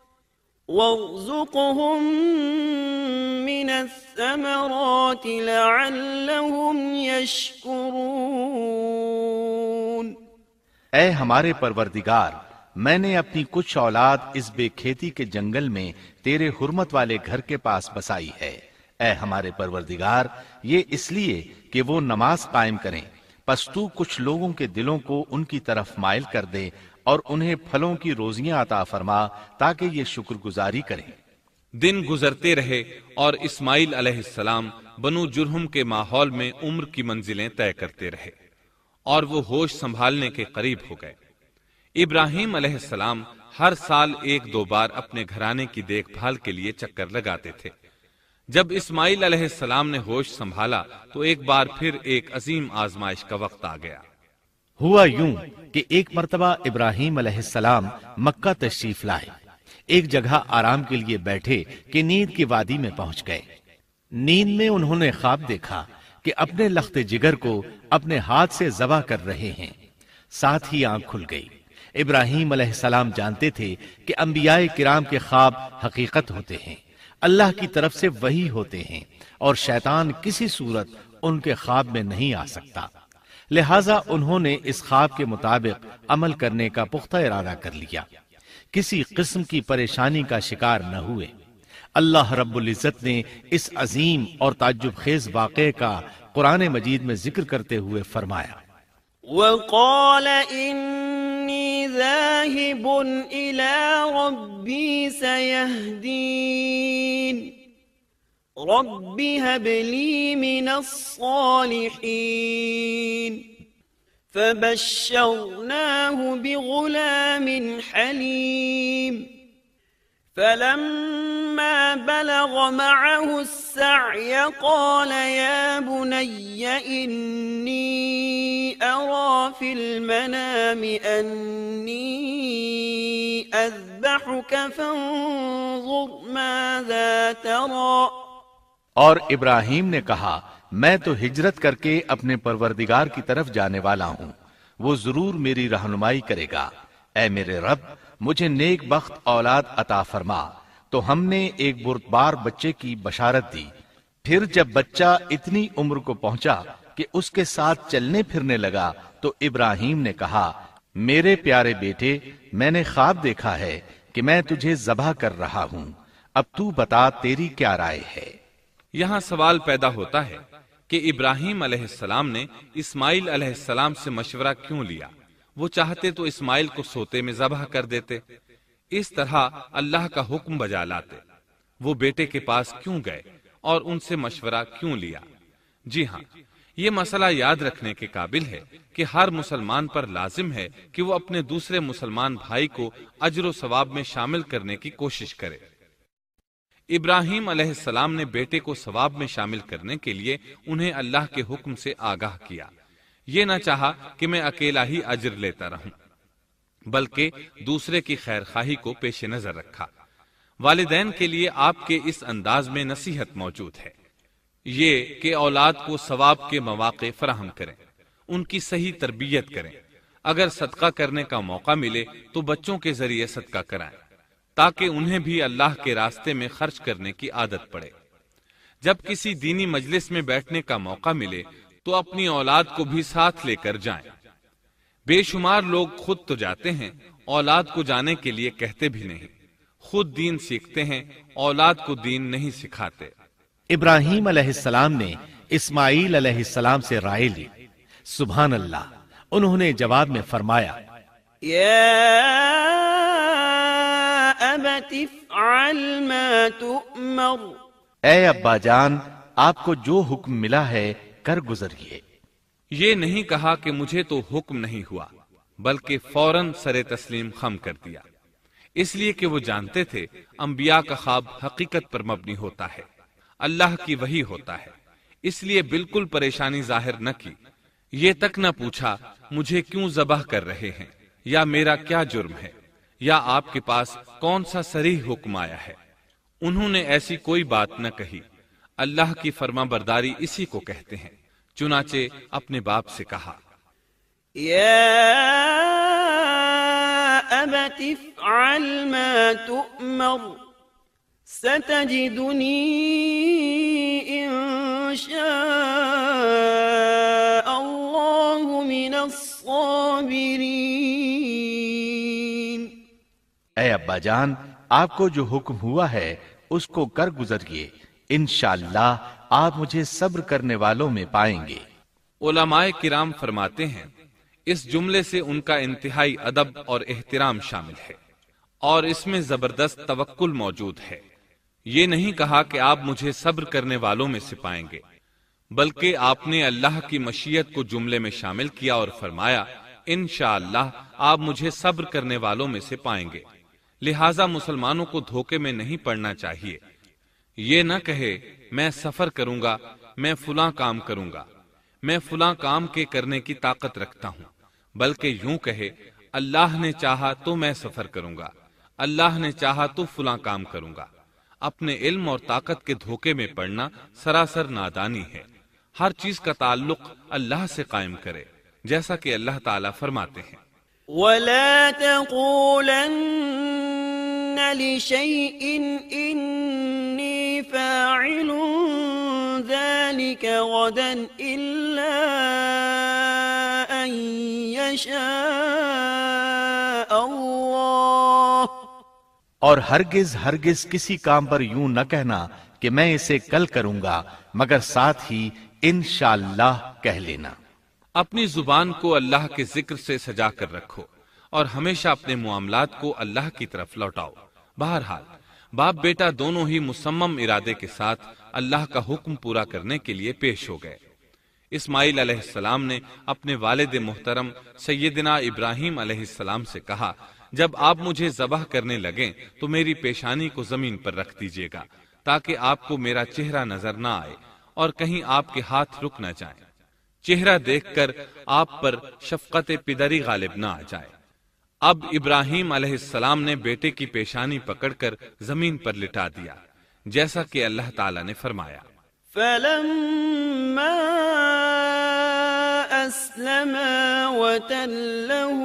وارزقهم من الثمرات لعلهم يشكرون۔ اے ہمارے پروردگار، میں نے اپنی کچھ اولاد اس بے کھیتی کے جنگل میں تیرے حرمت والے گھر کے پاس بسائی ہے۔ اے ہمارے پروردگار، یہ اس لیے کہ وہ نماز قائم کریں، پس تو کچھ لوگوں کے دلوں کو ان کی طرف مائل کر دے اور انہیں پھلوں کی روزیاں عطا فرما تاکہ یہ شکر گزاری کریں۔ دن گزرتے رہے اور اسماعیل علیہ السلام بنو جرہم کے ماحول میں عمر کی منزلیں طے کرتے رہے اور وہ ہوش سنبھالنے کے قریب ہو گئے۔ ابراہیم علیہ السلام ہر سال ایک دو بار اپنے گھرانے کی دیکھ بھال کے لیے چکر لگاتے تھے۔ جب اسماعیل علیہ السلام نے ہوش سنبھالا تو ایک بار پھر ایک عظیم آزمائش کا وقت آ گیا۔ ہوا یوں کہ ایک مرتبہ ابراہیم علیہ السلام مکہ تشریف لائے، ایک جگہ آرام کے لیے بیٹھے کہ نیند کی وادی میں پہنچ گئے۔ نیند میں انہوں نے خواب دیکھا کہ اپنے لخت جگر کو اپنے ہاتھ سے ذبح کر رہے ہیں، ساتھ ہی آنکھ کھل گئی۔ ابراہیم علیہ السلام جانتے تھے کہ انبیاء کرام کے خواب حقیقت ہوتے ہیں، اللہ کی طرف سے وحی ہوتے ہیں، اور شیطان کسی صورت ان کے خواب میں نہیں آ سکتا، لہٰذا انہوں نے اس خواب کے مطابق عمل کرنے کا پختہ ارادہ کر لیا، کسی قسم کی پریشانی کا شکار نہ ہوئے۔ اللہ رب العزت نے اس عظیم اور تعجب خیز واقعے کا قرآن مجید میں ذکر کرتے ہوئے فرمایا، وَقَالَ إِنِّي ذَاهِبٌ إِلَىٰ رَبِّي سَيَهْدِينِ رَبِّ هَبْ لِي مِنَ الصَّالِحِينَ فَبَشَّرْنَاهُ بِغُلَامٍ حَلِيمٍ فَلَمَّا بَلَغَ مَعَهُ السَّعْيَ قَالَ يَا بُنَيَّ إِنِّي أَرَى فِي الْمَنَامِ أَنِّي أَذْبَحُكَ فَانظُرْ مَاذَا تَرَى۔ اور ابراہیم نے کہا، میں تو ہجرت کر کے اپنے پروردگار کی طرف جانے والا ہوں، وہ ضرور میری رہنمائی کرے گا۔ اے میرے رب، مجھے نیک بخت اولاد عطا فرما، تو ہم نے ایک بردبار بچے کی بشارت دی۔ پھر جب بچہ اتنی عمر کو پہنچا کہ اس کے ساتھ چلنے پھرنے لگا تو ابراہیم نے کہا، میرے پیارے بیٹے، میں نے خواب دیکھا ہے کہ میں تجھے ذبح کر رہا ہوں، اب تو بتا تیری کیا رائے ہے؟ یہاں سوال پیدا ہوتا ہے کہ ابراہیم علیہ السلام نے اسماعیل علیہ السلام سے مشورہ کیوں لیا؟ وہ چاہتے تو اسماعیل کو سوتے میں ذبح کر دیتے، اس طرح اللہ کا حکم بجا لاتے۔ وہ بیٹے کے پاس کیوں گئے اور ان سے مشورہ کیوں لیا؟ جی ہاں، یہ مسئلہ یاد رکھنے کے قابل ہے کہ ہر مسلمان پر لازم ہے کہ وہ اپنے دوسرے مسلمان بھائی کو اجر و ثواب میں شامل کرنے کی کوشش کرے۔ ابراہیم علیہ السلام نے بیٹے کو ثواب میں شامل کرنے کے لیے انہیں اللہ کے حکم سے آگاہ کیا۔ یہ نہ چاہا کہ میں اکیلا ہی اجر لیتا رہوں، بلکہ دوسرے کی خیر خواہی کو پیش نظر رکھا۔ والدین کے لیے آپ کے اس انداز میں نصیحت موجود ہے، یہ کہ اولاد کو ثواب کے مواقع فراہم کریں، ان کی صحیح تربیت کریں۔ اگر صدقہ کرنے کا موقع ملے تو بچوں کے ذریعے صدقہ کرائیں، تاکہ انہیں بھی اللہ کے راستے میں خرچ کرنے کی عادت پڑے۔ جب کسی دینی مجلس میں بیٹھنے کا موقع ملے تو اپنی اولاد کو بھی ساتھ لے کر جائیں۔ بے شمار لوگ خود تو جاتے ہیں، اولاد کو جانے کے لیے کہتے بھی نہیں، خود دین سیکھتے ہیں، اولاد کو دین نہیں سکھاتے۔ ابراہیم علیہ السلام نے اسماعیل علیہ السلام سے رائے لی۔ سبحان اللہ، انہوں نے جواب میں فرمایا، یا ابت افعل ما تؤمر، اے ابا جان، آپ کو جو حکم ملا ہے کر گزریے۔ یہ نہیں کہا کہ مجھے تو حکم نہیں ہوا، بلکہ فوراً سر تسلیم خم کر دیا، اس لیے کہ وہ جانتے تھے انبیاء کا خواب حقیقت پر مبنی ہوتا ہے، اللہ کی وحی ہوتا ہے، اس لیے بالکل پریشانی ظاہر نہ کی، یہ تک نہ پوچھا مجھے کیوں ذبح کر رہے ہیں، یا میرا کیا جرم ہے، یا آپ کے پاس کون سا صریح حکم آیا ہے۔ انہوں نے ایسی کوئی بات نہ کہی۔ اللہ کی فرما برداری اسی کو کہتے ہیں۔ چنانچہ اپنے باپ سے کہا، یا ابت افعل ما تؤمر ستجدنی ان شاء اللہ من الصابرین۔ اے ابا جان، آپ کو جو حکم ہوا ہے اس کو کر گزریے، انشاءاللہ آپ مجھے صبر کرنے والوں میں پائیں گے۔ علماء کرام فرماتے ہیں اس جملے سے ان کا انتہائی ادب اور احترام شامل ہے، اور اس میں زبردست توکل موجود ہے۔ یہ نہیں کہا کہ آپ مجھے صبر کرنے والوں میں سے پائیں گے، بلکہ آپ نے اللہ کی مشیت کو جملے میں شامل کیا اور فرمایا انشاءاللہ آپ مجھے صبر کرنے والوں میں سے پائیں گے۔ لہٰذا مسلمانوں کو دھوکے میں نہیں پڑنا چاہیے۔ یہ نہ کہے میں سفر کروں گا، میں فلاں کام کروں گا، میں فلاں کام کے کرنے کی طاقت رکھتا ہوں، بلکہ یوں کہے اللہ نے چاہا تو میں سفر کروں گا، اللہ نے چاہا تو فلاں کام کروں گا۔ اپنے علم اور طاقت کے دھوکے میں پڑنا سراسر نادانی ہے۔ ہر چیز کا تعلق اللہ سے قائم کرے، جیسا کہ اللہ تعالیٰ فرماتے ہیں، وَلَا تَقُولَنَّ لِشَيْءٍ إِنِّي فَاعِلٌ ذَلِكَ غَدًا إِلَّا أَن يَشَاءَ اللَّهُ، اور ہرگز ہرگز کسی کام پر یوں نہ کہنا کہ میں اسے کل کروں گا، مگر ساتھ ہی انشاءاللہ کہہ لینا۔ اپنی زبان کو اللہ کے ذکر سے سجا کر رکھو اور ہمیشہ اپنے معاملات کو اللہ کی طرف لوٹاؤ۔ بہرحال باپ بیٹا دونوں ہی مصمم ارادے کے ساتھ اللہ کا حکم پورا کرنے کے لیے پیش ہو گئے۔ اسماعیل علیہ السلام نے اپنے والد محترم سیدنا ابراہیم علیہ السلام سے کہا، جب آپ مجھے ذبح کرنے لگیں تو میری پیشانی کو زمین پر رکھ دیجیے گا، تاکہ آپ کو میرا چہرہ نظر نہ آئے اور کہیں آپ کے ہاتھ رک نہ جائیں، چہرہ دیکھ کر آپ پر شفقت پدری غالب نہ آ جائے۔ اب ابراہیم علیہ السلام نے بیٹے کی پیشانی پکڑ کر زمین پر لٹا دیا، جیسا کہ اللہ تعالیٰ نے فرمایا، فَلَمَّا أَسْتَيْقَنَ أسلما وتله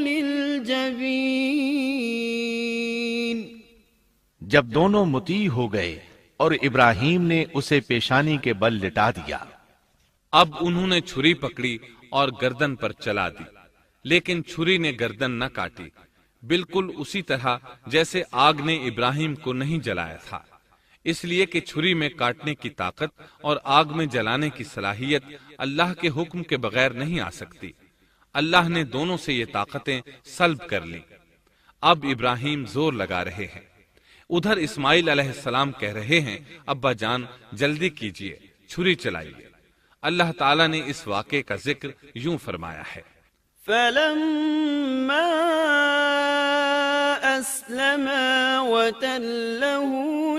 للجبين جب دونوں مطیع ہو گئے اور ابراہیم نے اسے پیشانی کے بل لٹا دیا۔ اب انہوں نے چھری پکڑی اور گردن پر چلا دی، لیکن چھری نے گردن نہ کاٹی، بالکل اسی طرح جیسے آگ نے ابراہیم کو نہیں جلایا تھا، اس لیے کہ چھری میں کاٹنے کی طاقت اور آگ میں جلانے کی صلاحیت اللہ کے حکم کے بغیر نہیں آ سکتی۔ اللہ نے دونوں سے یہ طاقتیں سلب کر لیں۔ اب ابراہیم زور لگا رہے ہیں، ادھر اسماعیل علیہ السلام کہہ رہے ہیں ابا جان جلدی کیجئے، چھری چلائیے۔ اللہ تعالیٰ نے اس واقعے کا ذکر یوں فرمایا ہے، فلما أسلما وتله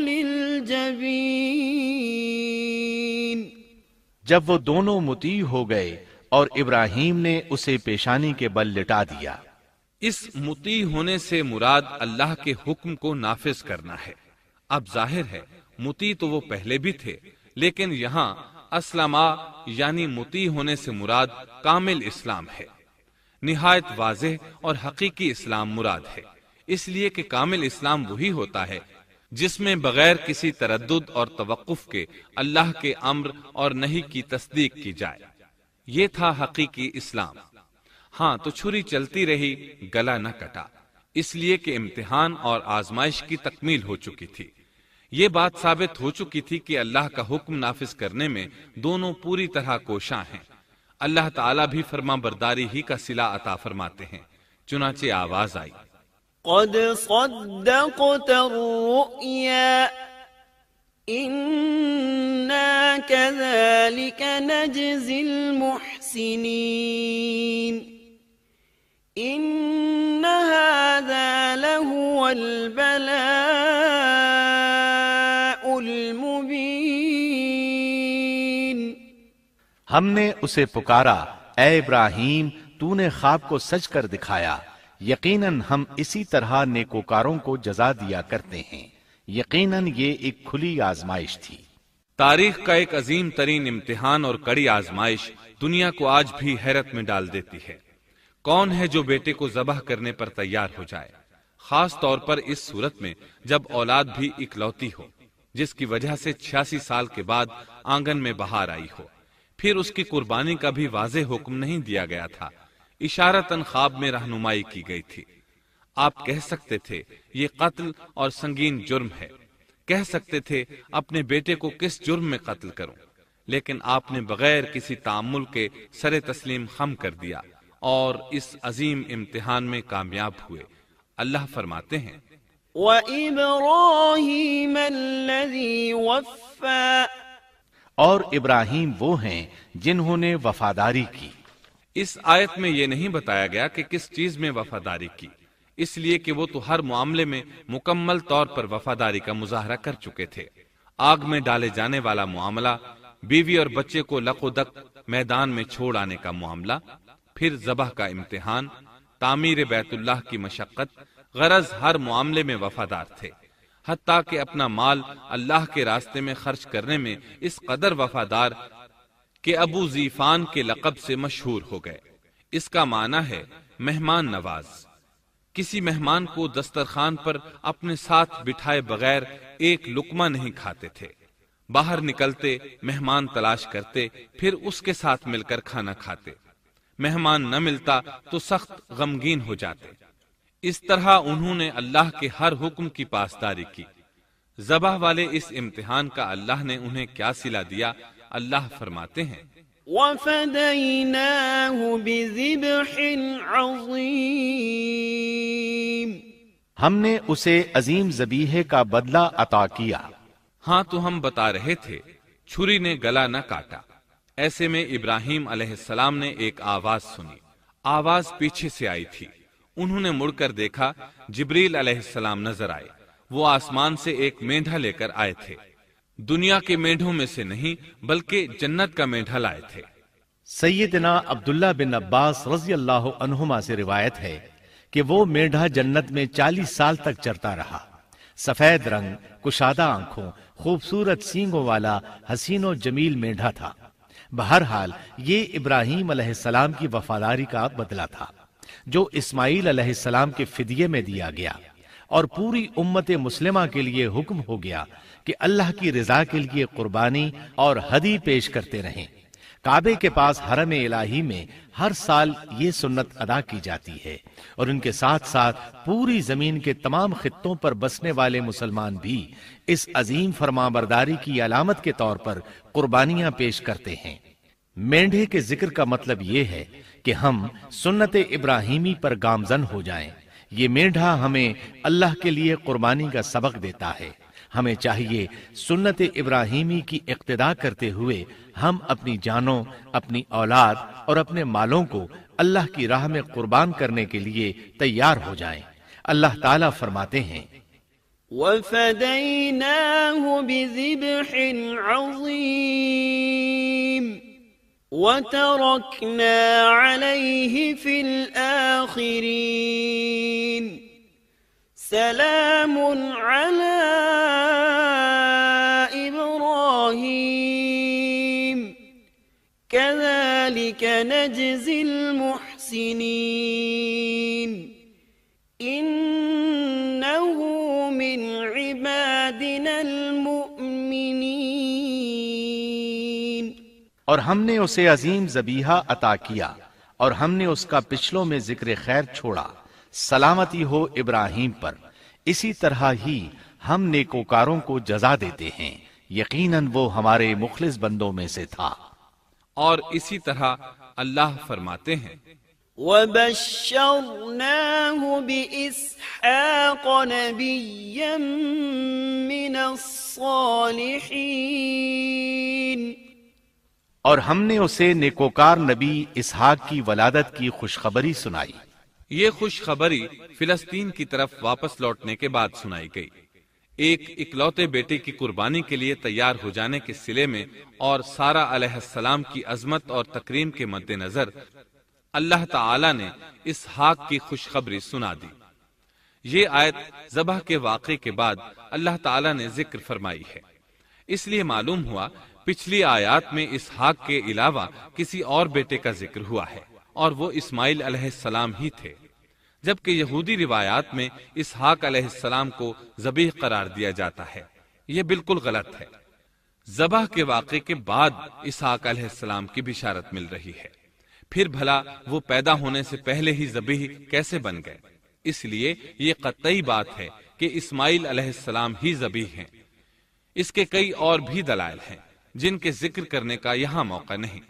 للجبين جب وہ دونوں مطیع ہو گئے اور ابراہیم نے اسے پیشانی کے بل لٹا دیا۔ اس مطیع ہونے سے مراد اللہ کے حکم کو نافذ کرنا ہے۔ اب ظاہر ہے مطیع تو وہ پہلے بھی تھے، لیکن یہاں اسلما یعنی مطیع ہونے سے مراد کامل اسلام ہے۔ نہایت واضح اور حقیقی اسلام مراد ہے، اس لیے کہ کامل اسلام وہی ہوتا ہے جس میں بغیر کسی تردد اور توقف کے اللہ کے امر اور نہی کی تصدیق کی جائے۔ یہ تھا حقیقی اسلام۔ ہاں تو چھری چلتی رہی، گلا نہ کٹا، اس لیے کہ امتحان اور آزمائش کی تکمیل ہو چکی تھی۔ یہ بات ثابت ہو چکی تھی کہ اللہ کا حکم نافذ کرنے میں دونوں پوری طرح کوشاں ہیں۔ اللہ تعالیٰ بھی فرما برداری ہی کا صلہ عطا فرماتے ہیں۔ چنانچہ آواز آئی، قد صدقت الرؤيا إنا كذلك نجزي المحسنين إن هذا لهو البلاء المبين ہم نے اسے پکارا، اے ابراہیم تو نے خواب کو سچ کر دکھایا، یقیناً ہم اسی طرح نیکوکاروں کو جزا دیا کرتے ہیں۔ یقیناً یہ ایک کھلی آزمائش تھی۔ تاریخ کا ایک عظیم ترین امتحان اور کڑی آزمائش دنیا کو آج بھی حیرت میں ڈال دیتی ہے۔ کون ہے جو بیٹے کو ذبح کرنے پر تیار ہو جائے، خاص طور پر اس صورت میں جب اولاد بھی اکلوتی ہو، جس کی وجہ سے چھیاسی سال کے بعد آنگن میں بہار آئی ہو۔ پھر اس کی قربانی کا بھی واضح حکم نہیں دیا گیا تھا، اشارتاً خواب میں رہنمائی کی گئی تھی۔ آپ کہہ سکتے تھے یہ قتل اور سنگین جرم ہے، کہہ سکتے تھے اپنے بیٹے کو کس جرم میں قتل کروں، لیکن آپ نے بغیر کسی تعامل کے سر تسلیم خم کر دیا اور اس عظیم امتحان میں کامیاب ہوئے۔ اللہ فرماتے ہیں، وَإِبْرَاهِيمَ الَّذِي وَفَّى اور ابراہیم وہ ہیں جنہوں نے وفاداری کی۔ اس آیت میں یہ نہیں بتایا گیا کہ کس چیز میں وفاداری کی، اس لیے کہ وہ تو ہر معاملے میں مکمل طور پر وفاداری کا مظاہرہ کر چکے تھے۔ آگ میں ڈالے جانے والا معاملہ، بیوی اور بچے کو لق و دق میدان میں چھوڑ آنے کا معاملہ، پھر ذبح کا امتحان، تعمیر بیت اللہ کی مشقت، غرض ہر معاملے میں وفادار تھے، حتیٰ کہ اپنا مال اللہ کے راستے میں خرچ کرنے میں اس قدر وفادار کہ ابو زیفان کے لقب سے مشہور ہو گئے۔ اس کا معنی ہے مہمان نواز۔ کسی مہمان کو دسترخوان پر اپنے ساتھ بٹھائے بغیر ایک لقمہ نہیں کھاتے تھے، باہر نکلتے مہمان تلاش کرتے، پھر اس کے ساتھ مل کر کھانا کھاتے۔ مہمان نہ ملتا تو سخت غمگین ہو جاتے۔ اس طرح انہوں نے اللہ کے ہر حکم کی پاسداری کی۔ ذبح والے اس امتحان کا اللہ نے انہیں کیا صلہ دیا؟ اللہ فرماتے ہیں، وَفَدَيْنَاهُ بِذِبْحٍ عَظِيمٍ ہم نے اسے عظیم ذبیحے کا بدلہ عطا کیا۔ ہاں تو ہم بتا رہے تھے چھری نے گلا نہ کاٹا۔ ایسے میں ابراہیم علیہ السلام نے ایک آواز سنی، آواز پیچھے سے آئی تھی۔ انہوں نے مڑ کر دیکھا، جبریل علیہ السلام نظر آئے۔ وہ آسمان سے ایک مینڈھا لے کر آئے تھے، دنیا کے مینڈھوں میں سے نہیں بلکہ جنت کا مینڈھا لائے تھے۔ سیدنا عبداللہ بن عباس رضی اللہ عنہما سے روایت ہے کہ وہ مینڈھا جنت میں چالیس سال تک چرتا رہا۔ سفید رنگ، کشادہ آنکھوں، خوبصورت سینگوں والا حسین و جمیل مینڈھا تھا۔ بہرحال یہ ابراہیم علیہ السلام کی وفاداری کا بدلہ تھا جو اسماعیل علیہ السلام کے فدیے میں دیا گیا، اور پوری امت مسلمہ کے لیے حکم ہو گیا کہ اللہ کی رضا کے لیے قربانی اور ہدی پیش کرتے رہیں۔ کعبے کے پاس حرم الہی میں ہر سال یہ سنت ادا کی جاتی ہے، اور ان کے ساتھ ساتھ پوری زمین کے تمام خطوں پر بسنے والے مسلمان بھی اس عظیم فرمانبرداری کی علامت کے طور پر قربانیاں پیش کرتے ہیں۔ مینڈھے کے ذکر کا مطلب یہ ہے کہ ہم سنت ابراہیمی پر گامزن ہو جائیں۔ یہ مینڈھا ہمیں اللہ کے لیے قربانی کا سبق دیتا ہے۔ ہمیں چاہیے سنت ابراہیمی کی اقتدا کرتے ہوئے ہم اپنی جانوں، اپنی اولاد اور اپنے مالوں کو اللہ کی راہ میں قربان کرنے کے لیے تیار ہو جائیں۔ اللہ تعالیٰ فرماتے ہیں وَفَدَيْنَاهُ بِذِبْحٍ عَظِيمٍ وَتَرَكْنَا عَلَيْهِ فِي الْآخِرِينَ سلام على إبراهيم كذلك نجزي المحسنين إنه من عبادنا المؤمنين۔ اور ہم نے اسے عظیم ذبیحہ عطا کیا، اور ہم نے اس کا پچھلوں میں ذکر خیر چھوڑا، سلامتی ہو ابراہیم پر۔ اسی طرح ہی ہم نیکوکاروں کو جزا دیتے ہیں، یقیناً وہ ہمارے مخلص بندوں میں سے تھا۔ اور اسی طرح اللہ فرماتے ہیں وَبَشَّرْنَاهُ بِإِسْحَاقَ نَبِيًّا مِّنَ الصَّالِحِينَ، اور ہم نے اسے نیکوکار نبی اسحاق کی ولادت کی خوشخبری سنائی۔ یہ خوشخبری فلسطین کی طرف واپس لوٹنے کے بعد سنائی گئی۔ ایک اکلوتے بیٹے کی قربانی کے لیے تیار ہو جانے کے سلے میں اور سارہ علیہ السلام کی عظمت اور تکریم کے مد نظر اللہ تعالی نے اسحاق کی خوشخبری سنا دی۔ یہ آیت ذبح کے واقعے کے بعد اللہ تعالی نے ذکر فرمائی ہے، اس لیے معلوم ہوا پچھلی آیات میں اسحاق کے علاوہ کسی اور بیٹے کا ذکر ہوا ہے، اور وہ اسماعیل علیہ السلام ہی تھے، جبکہ یہودی روایات میں اسحاق علیہ السلام کو ذبیح قرار دیا جاتا ہے۔ یہ بالکل غلط ہے۔ ذبح کے واقعے کے بعد اسحاق علیہ السلام کی بشارت مل رہی ہے، پھر بھلا وہ پیدا ہونے سے پہلے ہی ذبیح کیسے بن گئے؟ اس لیے یہ قطعی بات ہے کہ اسماعیل علیہ السلام ہی ذبیح ہیں۔ اس کے کئی اور بھی دلائل ہیں جن کے ذکر کرنے کا یہاں موقع نہیں۔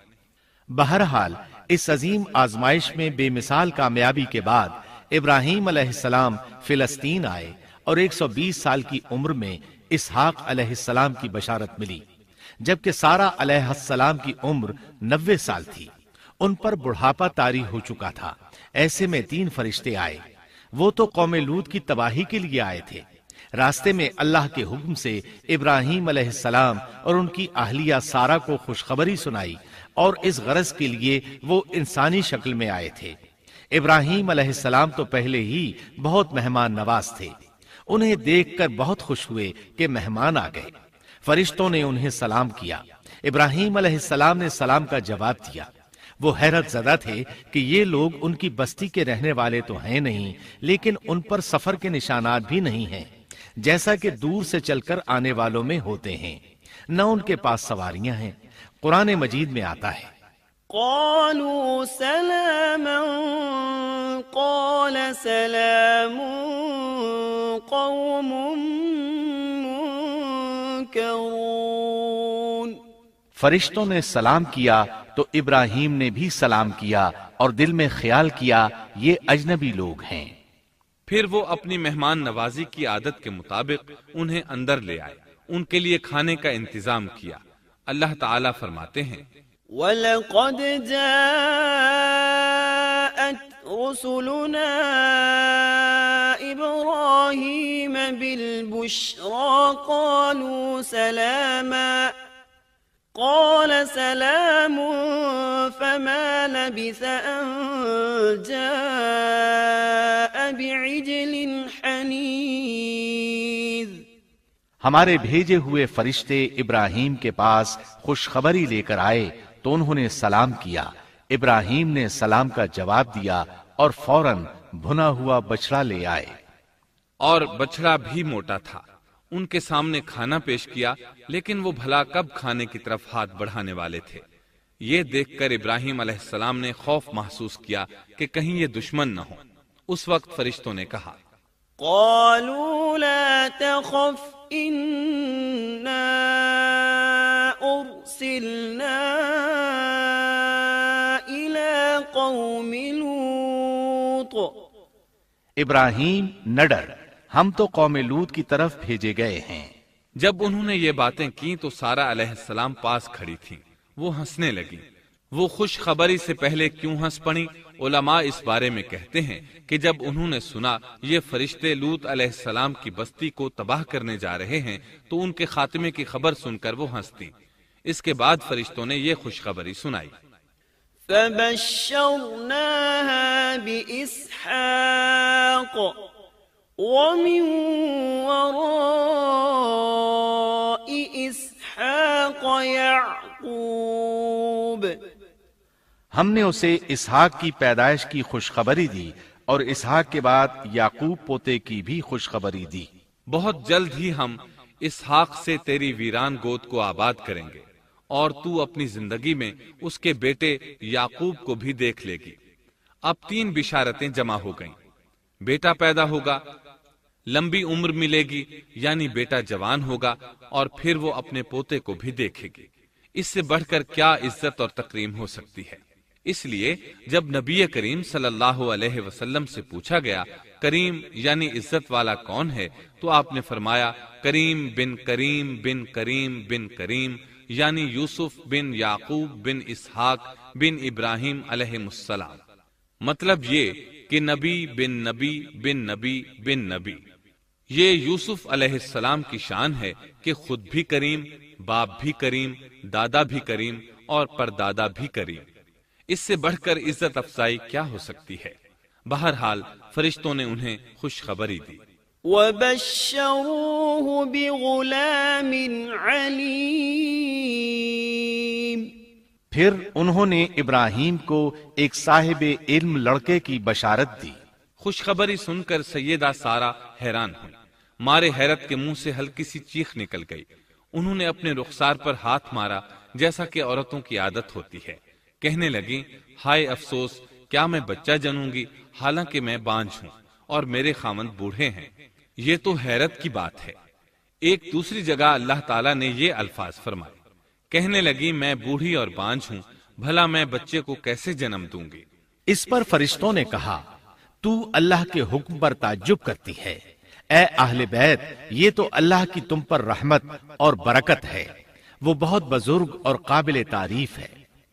بہرحال اس عظیم آزمائش میں بے مثال کامیابی کے بعد ابراہیم علیہ السلام فلسطین آئے، اور ایک سو بیس سال کی عمر میں اسحاق علیہ السلام کی بشارت ملی، جبکہ سارہ علیہ السلام کی عمر نوے سال تھی۔ ان پر بڑھاپا طاری ہو چکا تھا۔ ایسے میں تین فرشتے آئے، وہ تو قوم لوط کی تباہی کے لیے آئے تھے۔ راستے میں اللہ کے حکم سے ابراہیم علیہ السلام اور ان کی اہلیہ سارہ کو خوشخبری سنائی، اور اس غرض کے لیے وہ انسانی شکل میں آئے تھے۔ ابراہیم علیہ السلام تو پہلے ہی بہت مہمان نواز تھے، انہیں دیکھ کر بہت خوش ہوئے کہ مہمان آ گئے۔ فرشتوں نے انہیں سلام کیا۔ ابراہیم علیہ السلام نے سلام کا جواب دیا۔ وہ حیرت زدہ تھے کہ یہ لوگ ان کی بستی کے رہنے والے تو ہیں نہیں، لیکن ان پر سفر کے نشانات بھی نہیں ہیں، جیسا کہ دور سے چل کر آنے والوں میں ہوتے ہیں، نہ ان کے پاس سواریاں ہیں۔ قرآن مجید میں آتا ہے قالوا سلاما قال سلام قوم منكرون۔ فرشتوں نے سلام کیا تو ابراہیم نے بھی سلام کیا، اور دل میں خیال کیا یہ اجنبی لوگ ہیں۔ پھر وہ اپنی مہمان نوازی کی عادت کے مطابق انہیں اندر لے آئے، ان کے لیے کھانے کا انتظام کیا۔ اللہ تعالیٰ فرماتے ہیں وَلَقَدْ جَاءَتْ رُسُلُنَا إِبْرَاهِيمَ بِالْبُشْرَى قَالُوا سَلَامًا قَالَ سَلَامٌ فَمَا لَبِثَ أَن جَاءَ بِعِجْلٍ حَنِيذٍ۔ ہمارے بھیجے ہوئے فرشتے ابراہیم کے پاس خوشخبری لے کر آئے تو انہوں نے سلام کیا۔ ابراہیم نے سلام کا جواب دیا اور فوراً بھنا ہوا بچڑا لے آئے، اور بچڑا بھی موٹا تھا۔ ان کے سامنے کھانا پیش کیا، لیکن وہ بھلا کب کھانے کی طرف ہاتھ بڑھانے والے تھے۔ یہ دیکھ کر ابراہیم علیہ السلام نے خوف محسوس کیا کہ کہیں یہ دشمن نہ ہو۔ اس وقت فرشتوں نے کہا، قالوا لا تخف إنا أرسلنا إلى قوم لوط۔ ابراہیم نہ ڈر، ہم تو قوم لوط کی طرف بھیجے گئے ہیں۔ جب انہوں نے یہ باتیں کی تو سارا علیہ السلام پاس کھڑی تھیں۔ وہ ہنسنے لگی۔ وہ خوش خبری سے پہلے کیوں ہنس پڑی؟ علماء اس بارے میں کہتے ہیں کہ جب انہوں نے سنا یہ فرشتے لوط علیہ السلام کی بستی کو تباہ کرنے جا رہے ہیں تو ان کے خاتمے کی خبر سن کر وہ ہنستی۔ اس کے بعد فرشتوں نے یہ خوشخبری سنائی۔ فبشرناها بإسحاق ومن وراء إسحاق يعقوب۔ ہم نے اسے اسحاق کی پیدائش کی خوشخبری دی اور اسحاق کے بعد یعقوب پوتے کی بھی خوشخبری دی۔ بہت جلد ہی ہم اسحاق سے تیری ویران گود کو آباد کریں گے، اور تو اپنی زندگی میں اس کے بیٹے یعقوب کو بھی دیکھ لے گی۔ اب تین بشارتیں جمع ہو گئیں۔ بیٹا پیدا ہوگا، لمبی عمر ملے گی یعنی بیٹا جوان ہوگا، اور پھر وہ اپنے پوتے کو بھی دیکھے گی۔ اس سے بڑھ کر کیا عزت اور تکریم ہو سکتی ہے؟ اس لیے جب نبی کریم صلی اللہ علیہ وسلم سے پوچھا گیا کریم یعنی عزت والا کون ہے، تو آپ نے فرمایا کریم بن کریم بن کریم بن کریم، یعنی یوسف بن یعقوب بن اسحاق بن ابراہیم علیہ السلام۔ مطلب یہ کہ نبی بن نبی بن نبی بن نبی۔ یہ یوسف علیہ السلام کی شان ہے کہ خود بھی کریم، باپ بھی کریم، دادا بھی کریم اور پردادا بھی کریم۔ اس سے بڑھ کر عزت افزائی کیا ہو سکتی ہے؟ بہرحال فرشتوں نے انہیں خوشخبری دی۔ وَبَشَّرُوهُ بِغُلَامٍ عَلِيمٍ۔ پھر انہوں نے ابراہیم کو ایک صاحب علم لڑکے کی بشارت دی۔ خوشخبری سن کر سیدہ سارہ حیران ہوئی۔ مارے حیرت کے منہ سے ہلکی سی چیخ نکل گئی۔ انہوں نے اپنے رخسار پر ہاتھ مارا جیسا کہ عورتوں کی عادت ہوتی ہے۔ کہنے لگی، ہائے افسوس، کیا میں بچہ جنوں گی حالانکہ میں بانجھ ہوں اور میرے خاوند بوڑھے ہیں؟ یہ تو حیرت کی بات ہے۔ ایک دوسری جگہ اللہ تعالیٰ نے یہ الفاظ فرمائے، کہنے لگی میں بوڑھی اور بانجھ ہوں، بھلا میں بچے کو کیسے جنم دوں گی؟ اس پر فرشتوں نے کہا، تو اللہ کے حکم پر تعجب کرتی ہے۔ اے اہل بیت، یہ تو اللہ کی تم پر رحمت اور برکت ہے، وہ بہت بزرگ اور قابل تعریف ہے۔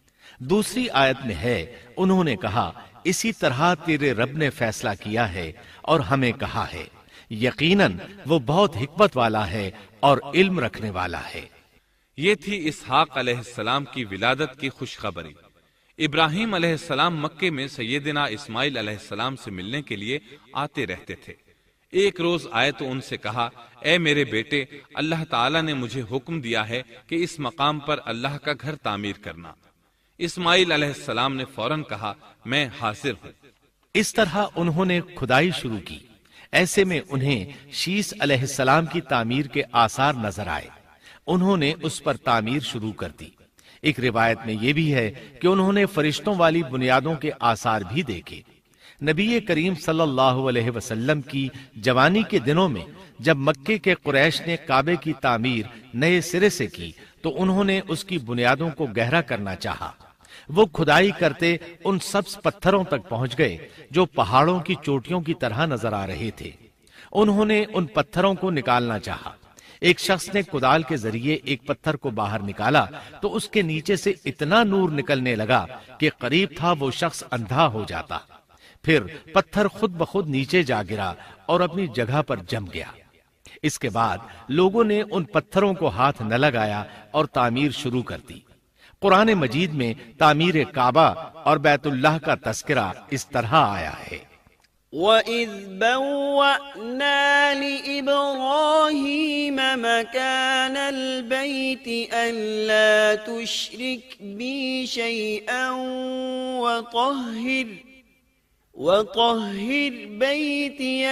دوسری آیت میں ہے، انہوں نے کہا اسی طرح تیرے رب نے فیصلہ کیا ہے اور ہمیں کہا ہے، یقیناً وہ بہت حکمت والا ہے اور علم رکھنے والا ہے۔ یہ تھی اسحاق علیہ السلام کی ولادت کی خوشخبری۔ ابراہیم علیہ السلام مکے میں سیدنا اسماعیل علیہ السلام سے ملنے کے لیے آتے رہتے تھے۔ ایک روز آئے تو ان سے کہا، اے میرے بیٹے، اللہ تعالیٰ نے مجھے حکم دیا ہے کہ اس مقام پر اللہ کا گھر تعمیر کرنا۔ اسماعیل علیہ السلام نے فوراً کہا، میں حاضر ہوں۔ اس طرح انہوں نے کھدائی شروع کی۔ ایسے میں انہیں شیش علیہ السلام کی تعمیر کے آثار نظر آئے۔ انہوں نے اس پر تعمیر شروع کر دی۔ ایک روایت میں یہ بھی ہے کہ انہوں نے فرشتوں والی بنیادوں کے آثار بھی دیکھے۔ نبی کریم صلی اللہ علیہ وسلم کی جوانی کے دنوں میں جب مکے کے قریش نے کعبے کی تعمیر نئے سرے سے کی تو انہوں نے اس کی بنیادوں کو گہرا کرنا چاہا۔ وہ کھدائی کرتے ان سبز پتھروں تک پہنچ گئے جو پہاڑوں کی چوٹیوں کی طرح نظر آ رہے تھے۔ انہوں نے ان پتھروں کو نکالنا چاہا۔ ایک شخص نے کدال کے ذریعے ایک پتھر کو باہر نکالا تو اس کے نیچے سے اتنا نور نکلنے لگا کہ قریب تھا وہ شخص اندھا ہو جاتا۔ پھر پتھر خود بخود نیچے جا گرا اور اپنی جگہ پر جم گیا۔ اس کے بعد لوگوں نے ان پتھروں کو ہاتھ نہ لگایا اور تعمیر شروع کر دی۔ قرآن مجید میں تعمیر کعبہ اور بیت اللہ کا تذکرہ اس طرح آیا ہے، وَإِذْ بَوَّأْنَا لِإِبْرَاهِيمَ مَكَانَ الْبَيْتِ أَلَّا تُشْرِكْ بِي شَيْئًا وَطَهِّرْ وَطَهِّرْ بَيْتِيَ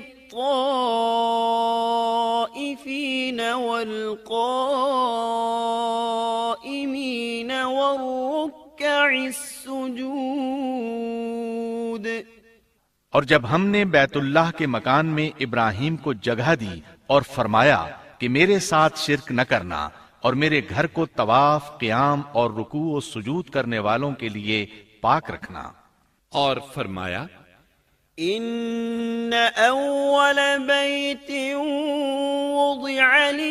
لِلطَّائِفِينَ وَالْقَائِمِينَ وَالرُّكَّعِ السُّجُودِ۔ اور جب ہم نے بیت اللہ کے مکان میں ابراہیم کو جگہ دی اور فرمایا کہ میرے ساتھ شرک نہ کرنا اور میرے گھر کو طواف، قیام اور رکوع و سجود کرنے والوں کے لیے پاک رکھنا، اور فرمایا ان اول بیت وضع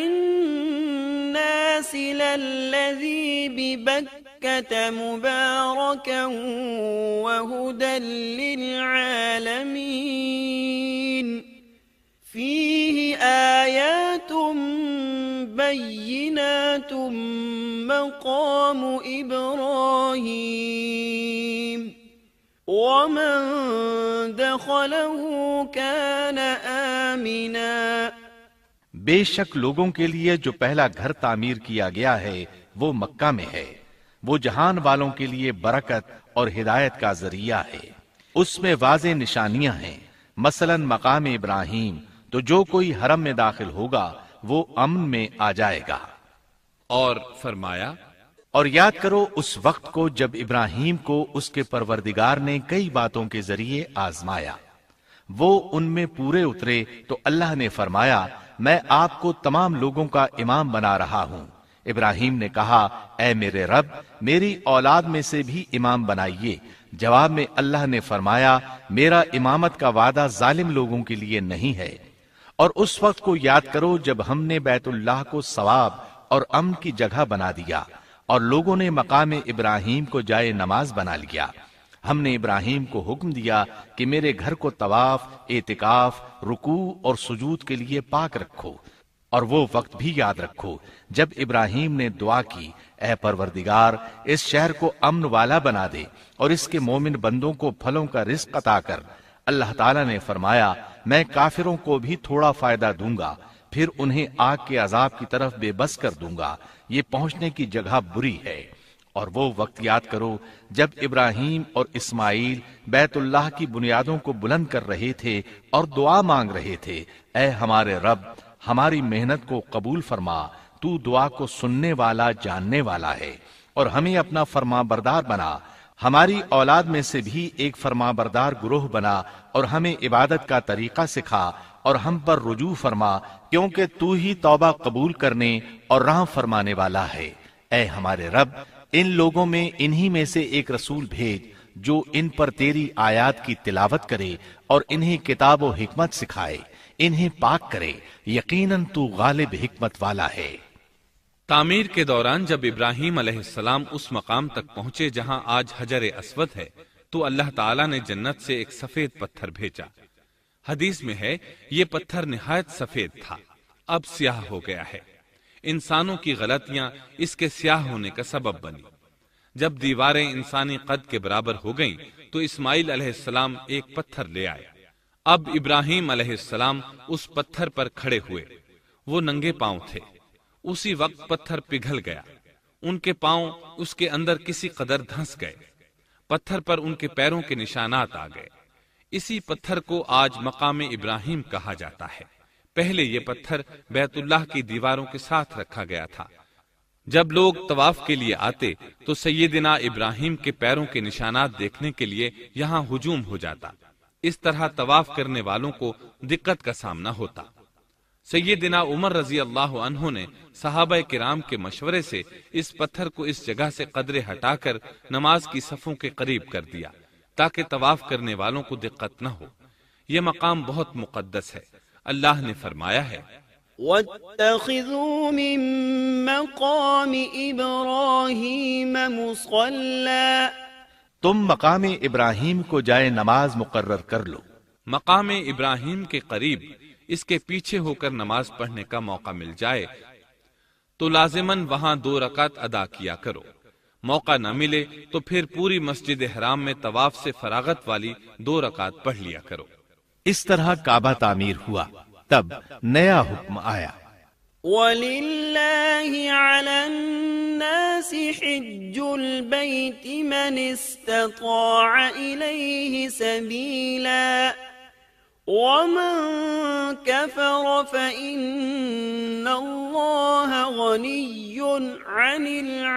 للناس للذی ببکۃ مبارکا وہدی للعالمین فیہ آیات بینات مقام ابراہیم ومن دخلہ کان آمنا۔ بے شک لوگوں کے لیے جو پہلا گھر تعمیر کیا گیا ہے وہ مکہ میں ہے، وہ جہان والوں کے لیے برکت اور ہدایت کا ذریعہ ہے، اس میں واضح نشانیاں ہیں، مثلا مقام ابراہیم، تو جو کوئی حرم میں داخل ہوگا وہ امن میں آ جائے گا۔ اور فرمایا اور یاد کرو اس وقت کو جب ابراہیم کو اس کے پروردگار نے کئی باتوں کے ذریعے آزمایا، وہ ان میں پورے اترے تو اللہ نے فرمایا میں آپ کو تمام لوگوں کا امام بنا رہا ہوں۔ ابراہیم نے کہا اے میرے رب میری اولاد میں سے بھی امام بنائیے۔ جواب میں اللہ نے فرمایا میرا امامت کا وعدہ ظالم لوگوں کے لیے نہیں ہے۔ اور اس وقت کو یاد کرو جب ہم نے بیت اللہ کو ثواب اور امن کی جگہ بنا دیا اور لوگوں نے مقام ابراہیم کو جائے نماز بنا لیا۔ ہم نے ابراہیم کو حکم دیا کہ میرے گھر کو طواف، اعتکاف، رکوع اور سجود کے لیے پاک رکھو، اور وہ وقت بھی یاد رکھو جب ابراہیم نے دعا کی اے پروردگار اس شہر کو امن والا بنا دے اور اس کے مومن بندوں کو پھلوں کا رزق عطا کر۔ اللہ تعالیٰ نے فرمایا میں کافروں کو بھی تھوڑا فائدہ دوں گا، پھر انہیں آگ کے عذاب کی طرف بے بس کر دوں گا، یہ پہنچنے کی جگہ بری ہے۔ اور وہ وقت یاد کرو جب ابراہیم اور اسماعیل بیت اللہ کی بنیادوں کو بلند کر رہے تھے اور دعا مانگ رہے تھے اے ہمارے رب ہماری محنت کو قبول فرما، تو دعا کو سننے والا جاننے والا ہے، اور ہمیں اپنا فرما بردار بنا، ہماری اولاد میں سے بھی ایک فرما بردار گروہ بنا، اور ہمیں عبادت کا طریقہ سکھا اور ہم پر رجوع فرما، کیونکہ تو ہی توبہ قبول کرنے اور رحم فرمانے والا ہے۔ اے ہمارے رب ان لوگوں میں انہی میں سے ایک رسول بھیج جو ان پر تیری آیات کی تلاوت کرے اور انہیں کتاب و حکمت سکھائے، انہیں پاک کرے، یقیناً تو غالب حکمت والا ہے۔ تعمیر کے دوران جب ابراہیم علیہ السلام اس مقام تک پہنچے جہاں آج حجر اسود ہے تو اللہ تعالیٰ نے جنت سے ایک سفید پتھر بھیجا۔ حدیث میں ہے یہ پتھر نہایت سفید تھا، اب سیاہ ہو گیا ہے۔ انسانوں کی غلطیاں اس کے سیاہ ہونے کا سبب بنی۔ جب دیواریں انسانی قد کے برابر ہو گئیں تو اسماعیل علیہ السلام ایک پتھر لے آئے۔ اب ابراہیم علیہ السلام اس پتھر پر کھڑے ہوئے، وہ ننگے پاؤں تھے۔ اسی وقت پتھر پگھل گیا، ان کے پاؤں اس کے اندر کسی قدر دھنس گئے، پتھر پر ان کے پیروں کے نشانات آ گئے۔ اسی پتھر کو آج مقام ابراہیم کہا جاتا ہے۔ پہلے یہ پتھر بیت اللہ کی دیواروں کے ساتھ رکھا گیا تھا۔ جب لوگ طواف کے لیے آتے تو سیدنا ابراہیم کے پیروں کے نشانات دیکھنے کے لیے یہاں ہجوم ہو جاتا۔ اس طرح طواف کرنے والوں کو دقت کا سامنا ہوتا۔ سیدنا عمر رضی اللہ عنہ نے صحابہ کرام کے مشورے سے اس پتھر کو اس جگہ سے قدرے ہٹا کر نماز کی صفوں کے قریب کر دیا تاکہ طواف کرنے والوں کو دقت نہ ہو۔ یہ مقام بہت مقدس ہے۔ اللہ نے فرمایا ہے وَاتَّخِذُوا مِن مَّقَامِ إِبْرَاهِيمَ مُصَلًّى، تم مقام ابراہیم کو جائے نماز مقرر کر لو۔ مقام ابراہیم کے قریب اس کے پیچھے ہو کر نماز پڑھنے کا موقع مل جائے تو لازماً وہاں دو رکعت ادا کیا کرو۔ موقع نہ ملے تو پھر پوری مسجد حرام میں طواف سے فراغت والی دو رکعت پڑھ لیا کرو۔ اس طرح کعبہ تعمیر ہوا، تب نیا حکم آیا، وَلِلَّهِ عَلَى النَّاسِ حِجُّ الْبَيْتِ مَنِ اسْتَطَاعَ إِلَيْهِ سَبِيلًا وَمَن كَفَرَ فَإِنَّ اللَّهَ غَنِيٌّ عَنِ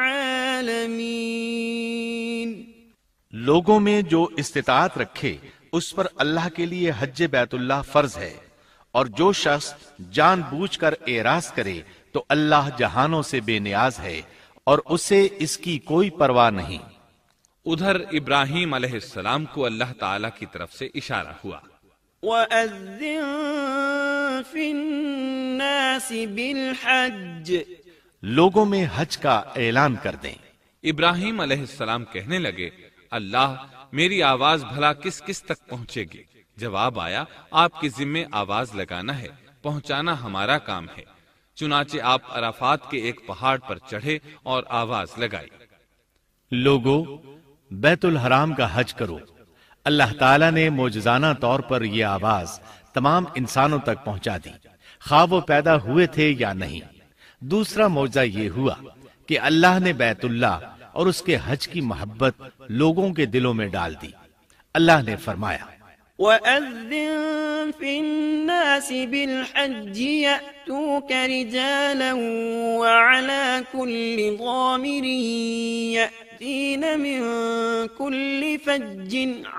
الْعَالَمِينَ۔ لوگوں میں جو استطاعت رکھے اس پر اللہ کے لیے حج بیت اللہ فرض ہے، اور جو شخص جان بوجھ کر اعراض کرے تو اللہ جہانوں سے بے نیاز ہے اور اسے اس کی کوئی پرواہ نہیں۔ ادھر ابراہیم علیہ السلام کو اللہ تعالی کی طرف سے اشارہ ہوا، وَأَذِّن فِي النَّاسِ بِالْحَجِّ، لوگوں میں حج کا اعلان کر دیں۔ ابراہیم علیہ السلام کہنے لگے، اللہ میری آواز بھلا کس کس تک پہنچے گی؟ جواب آیا، آپ کے ذمے آواز لگانا ہے، پہنچانا ہمارا کام ہے۔ چنانچہ آپ عرفات کے ایک پہاڑ پر چڑھے اور آواز لگائی، لوگو بیت الحرام کا حج کرو۔ اللہ تعالیٰ نے معجزانہ طور پر یہ آواز تمام انسانوں تک پہنچا دی، خواہ وہ پیدا ہوئے تھے یا نہیں۔ دوسرا معجزہ یہ ہوا کہ اللہ نے بیت اللہ اور اس کے حج کی محبت لوگوں کے دلوں میں ڈال دی۔ اللہ نے فرمایا، وَأَذِّن فِي النَّاسِ بِالْحَجِّ يَأْتُوكَ رِجَالًا وَعَلَى كُلِّ ضَامِرٍ يَأْتِينَ مِن كُلِّ فَجٍّ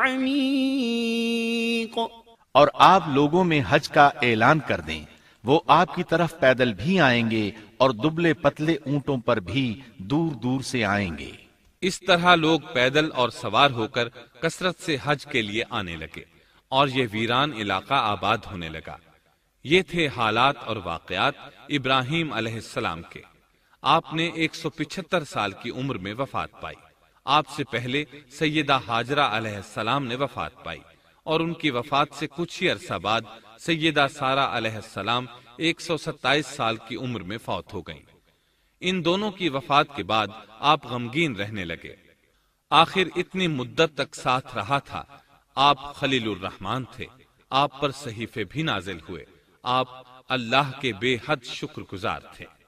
عَمِيقٍ، اور آپ لوگوں میں حج کا اعلان کر دیں، وہ آپ کی طرف پیدل بھی آئیں گے اور دبلے پتلے اونٹوں پر بھی دور دور سے آئیں گے۔ اس طرح لوگ پیدل اور سوار ہو کر کثرت سے حج کے لیے آنے لگے اور یہ ویران علاقہ آباد ہونے لگا۔ یہ تھے حالات اور واقعات ابراہیم علیہ السلام کے۔ آپ نے ایک سو پچہتر سال کی عمر میں وفات پائی۔ آپ سے پہلے سیدہ ہاجرہ علیہ السلام نے وفات پائی، اور ان کی وفات سے کچھ ہی عرصہ بعد سیدہ سارہ علیہ السلام ایک سو ستائیس سال کی عمر میں فوت ہو گئیں۔ ان دونوں کی وفات کے بعد آپ غمگین رہنے لگے۔ آخر اتنی مدت تک ساتھ رہا تھا۔ آپ خلیل الرحمن تھے، آپ پر صحیفے بھی نازل ہوئے، آپ اللہ کے بے حد شکر گزار تھے۔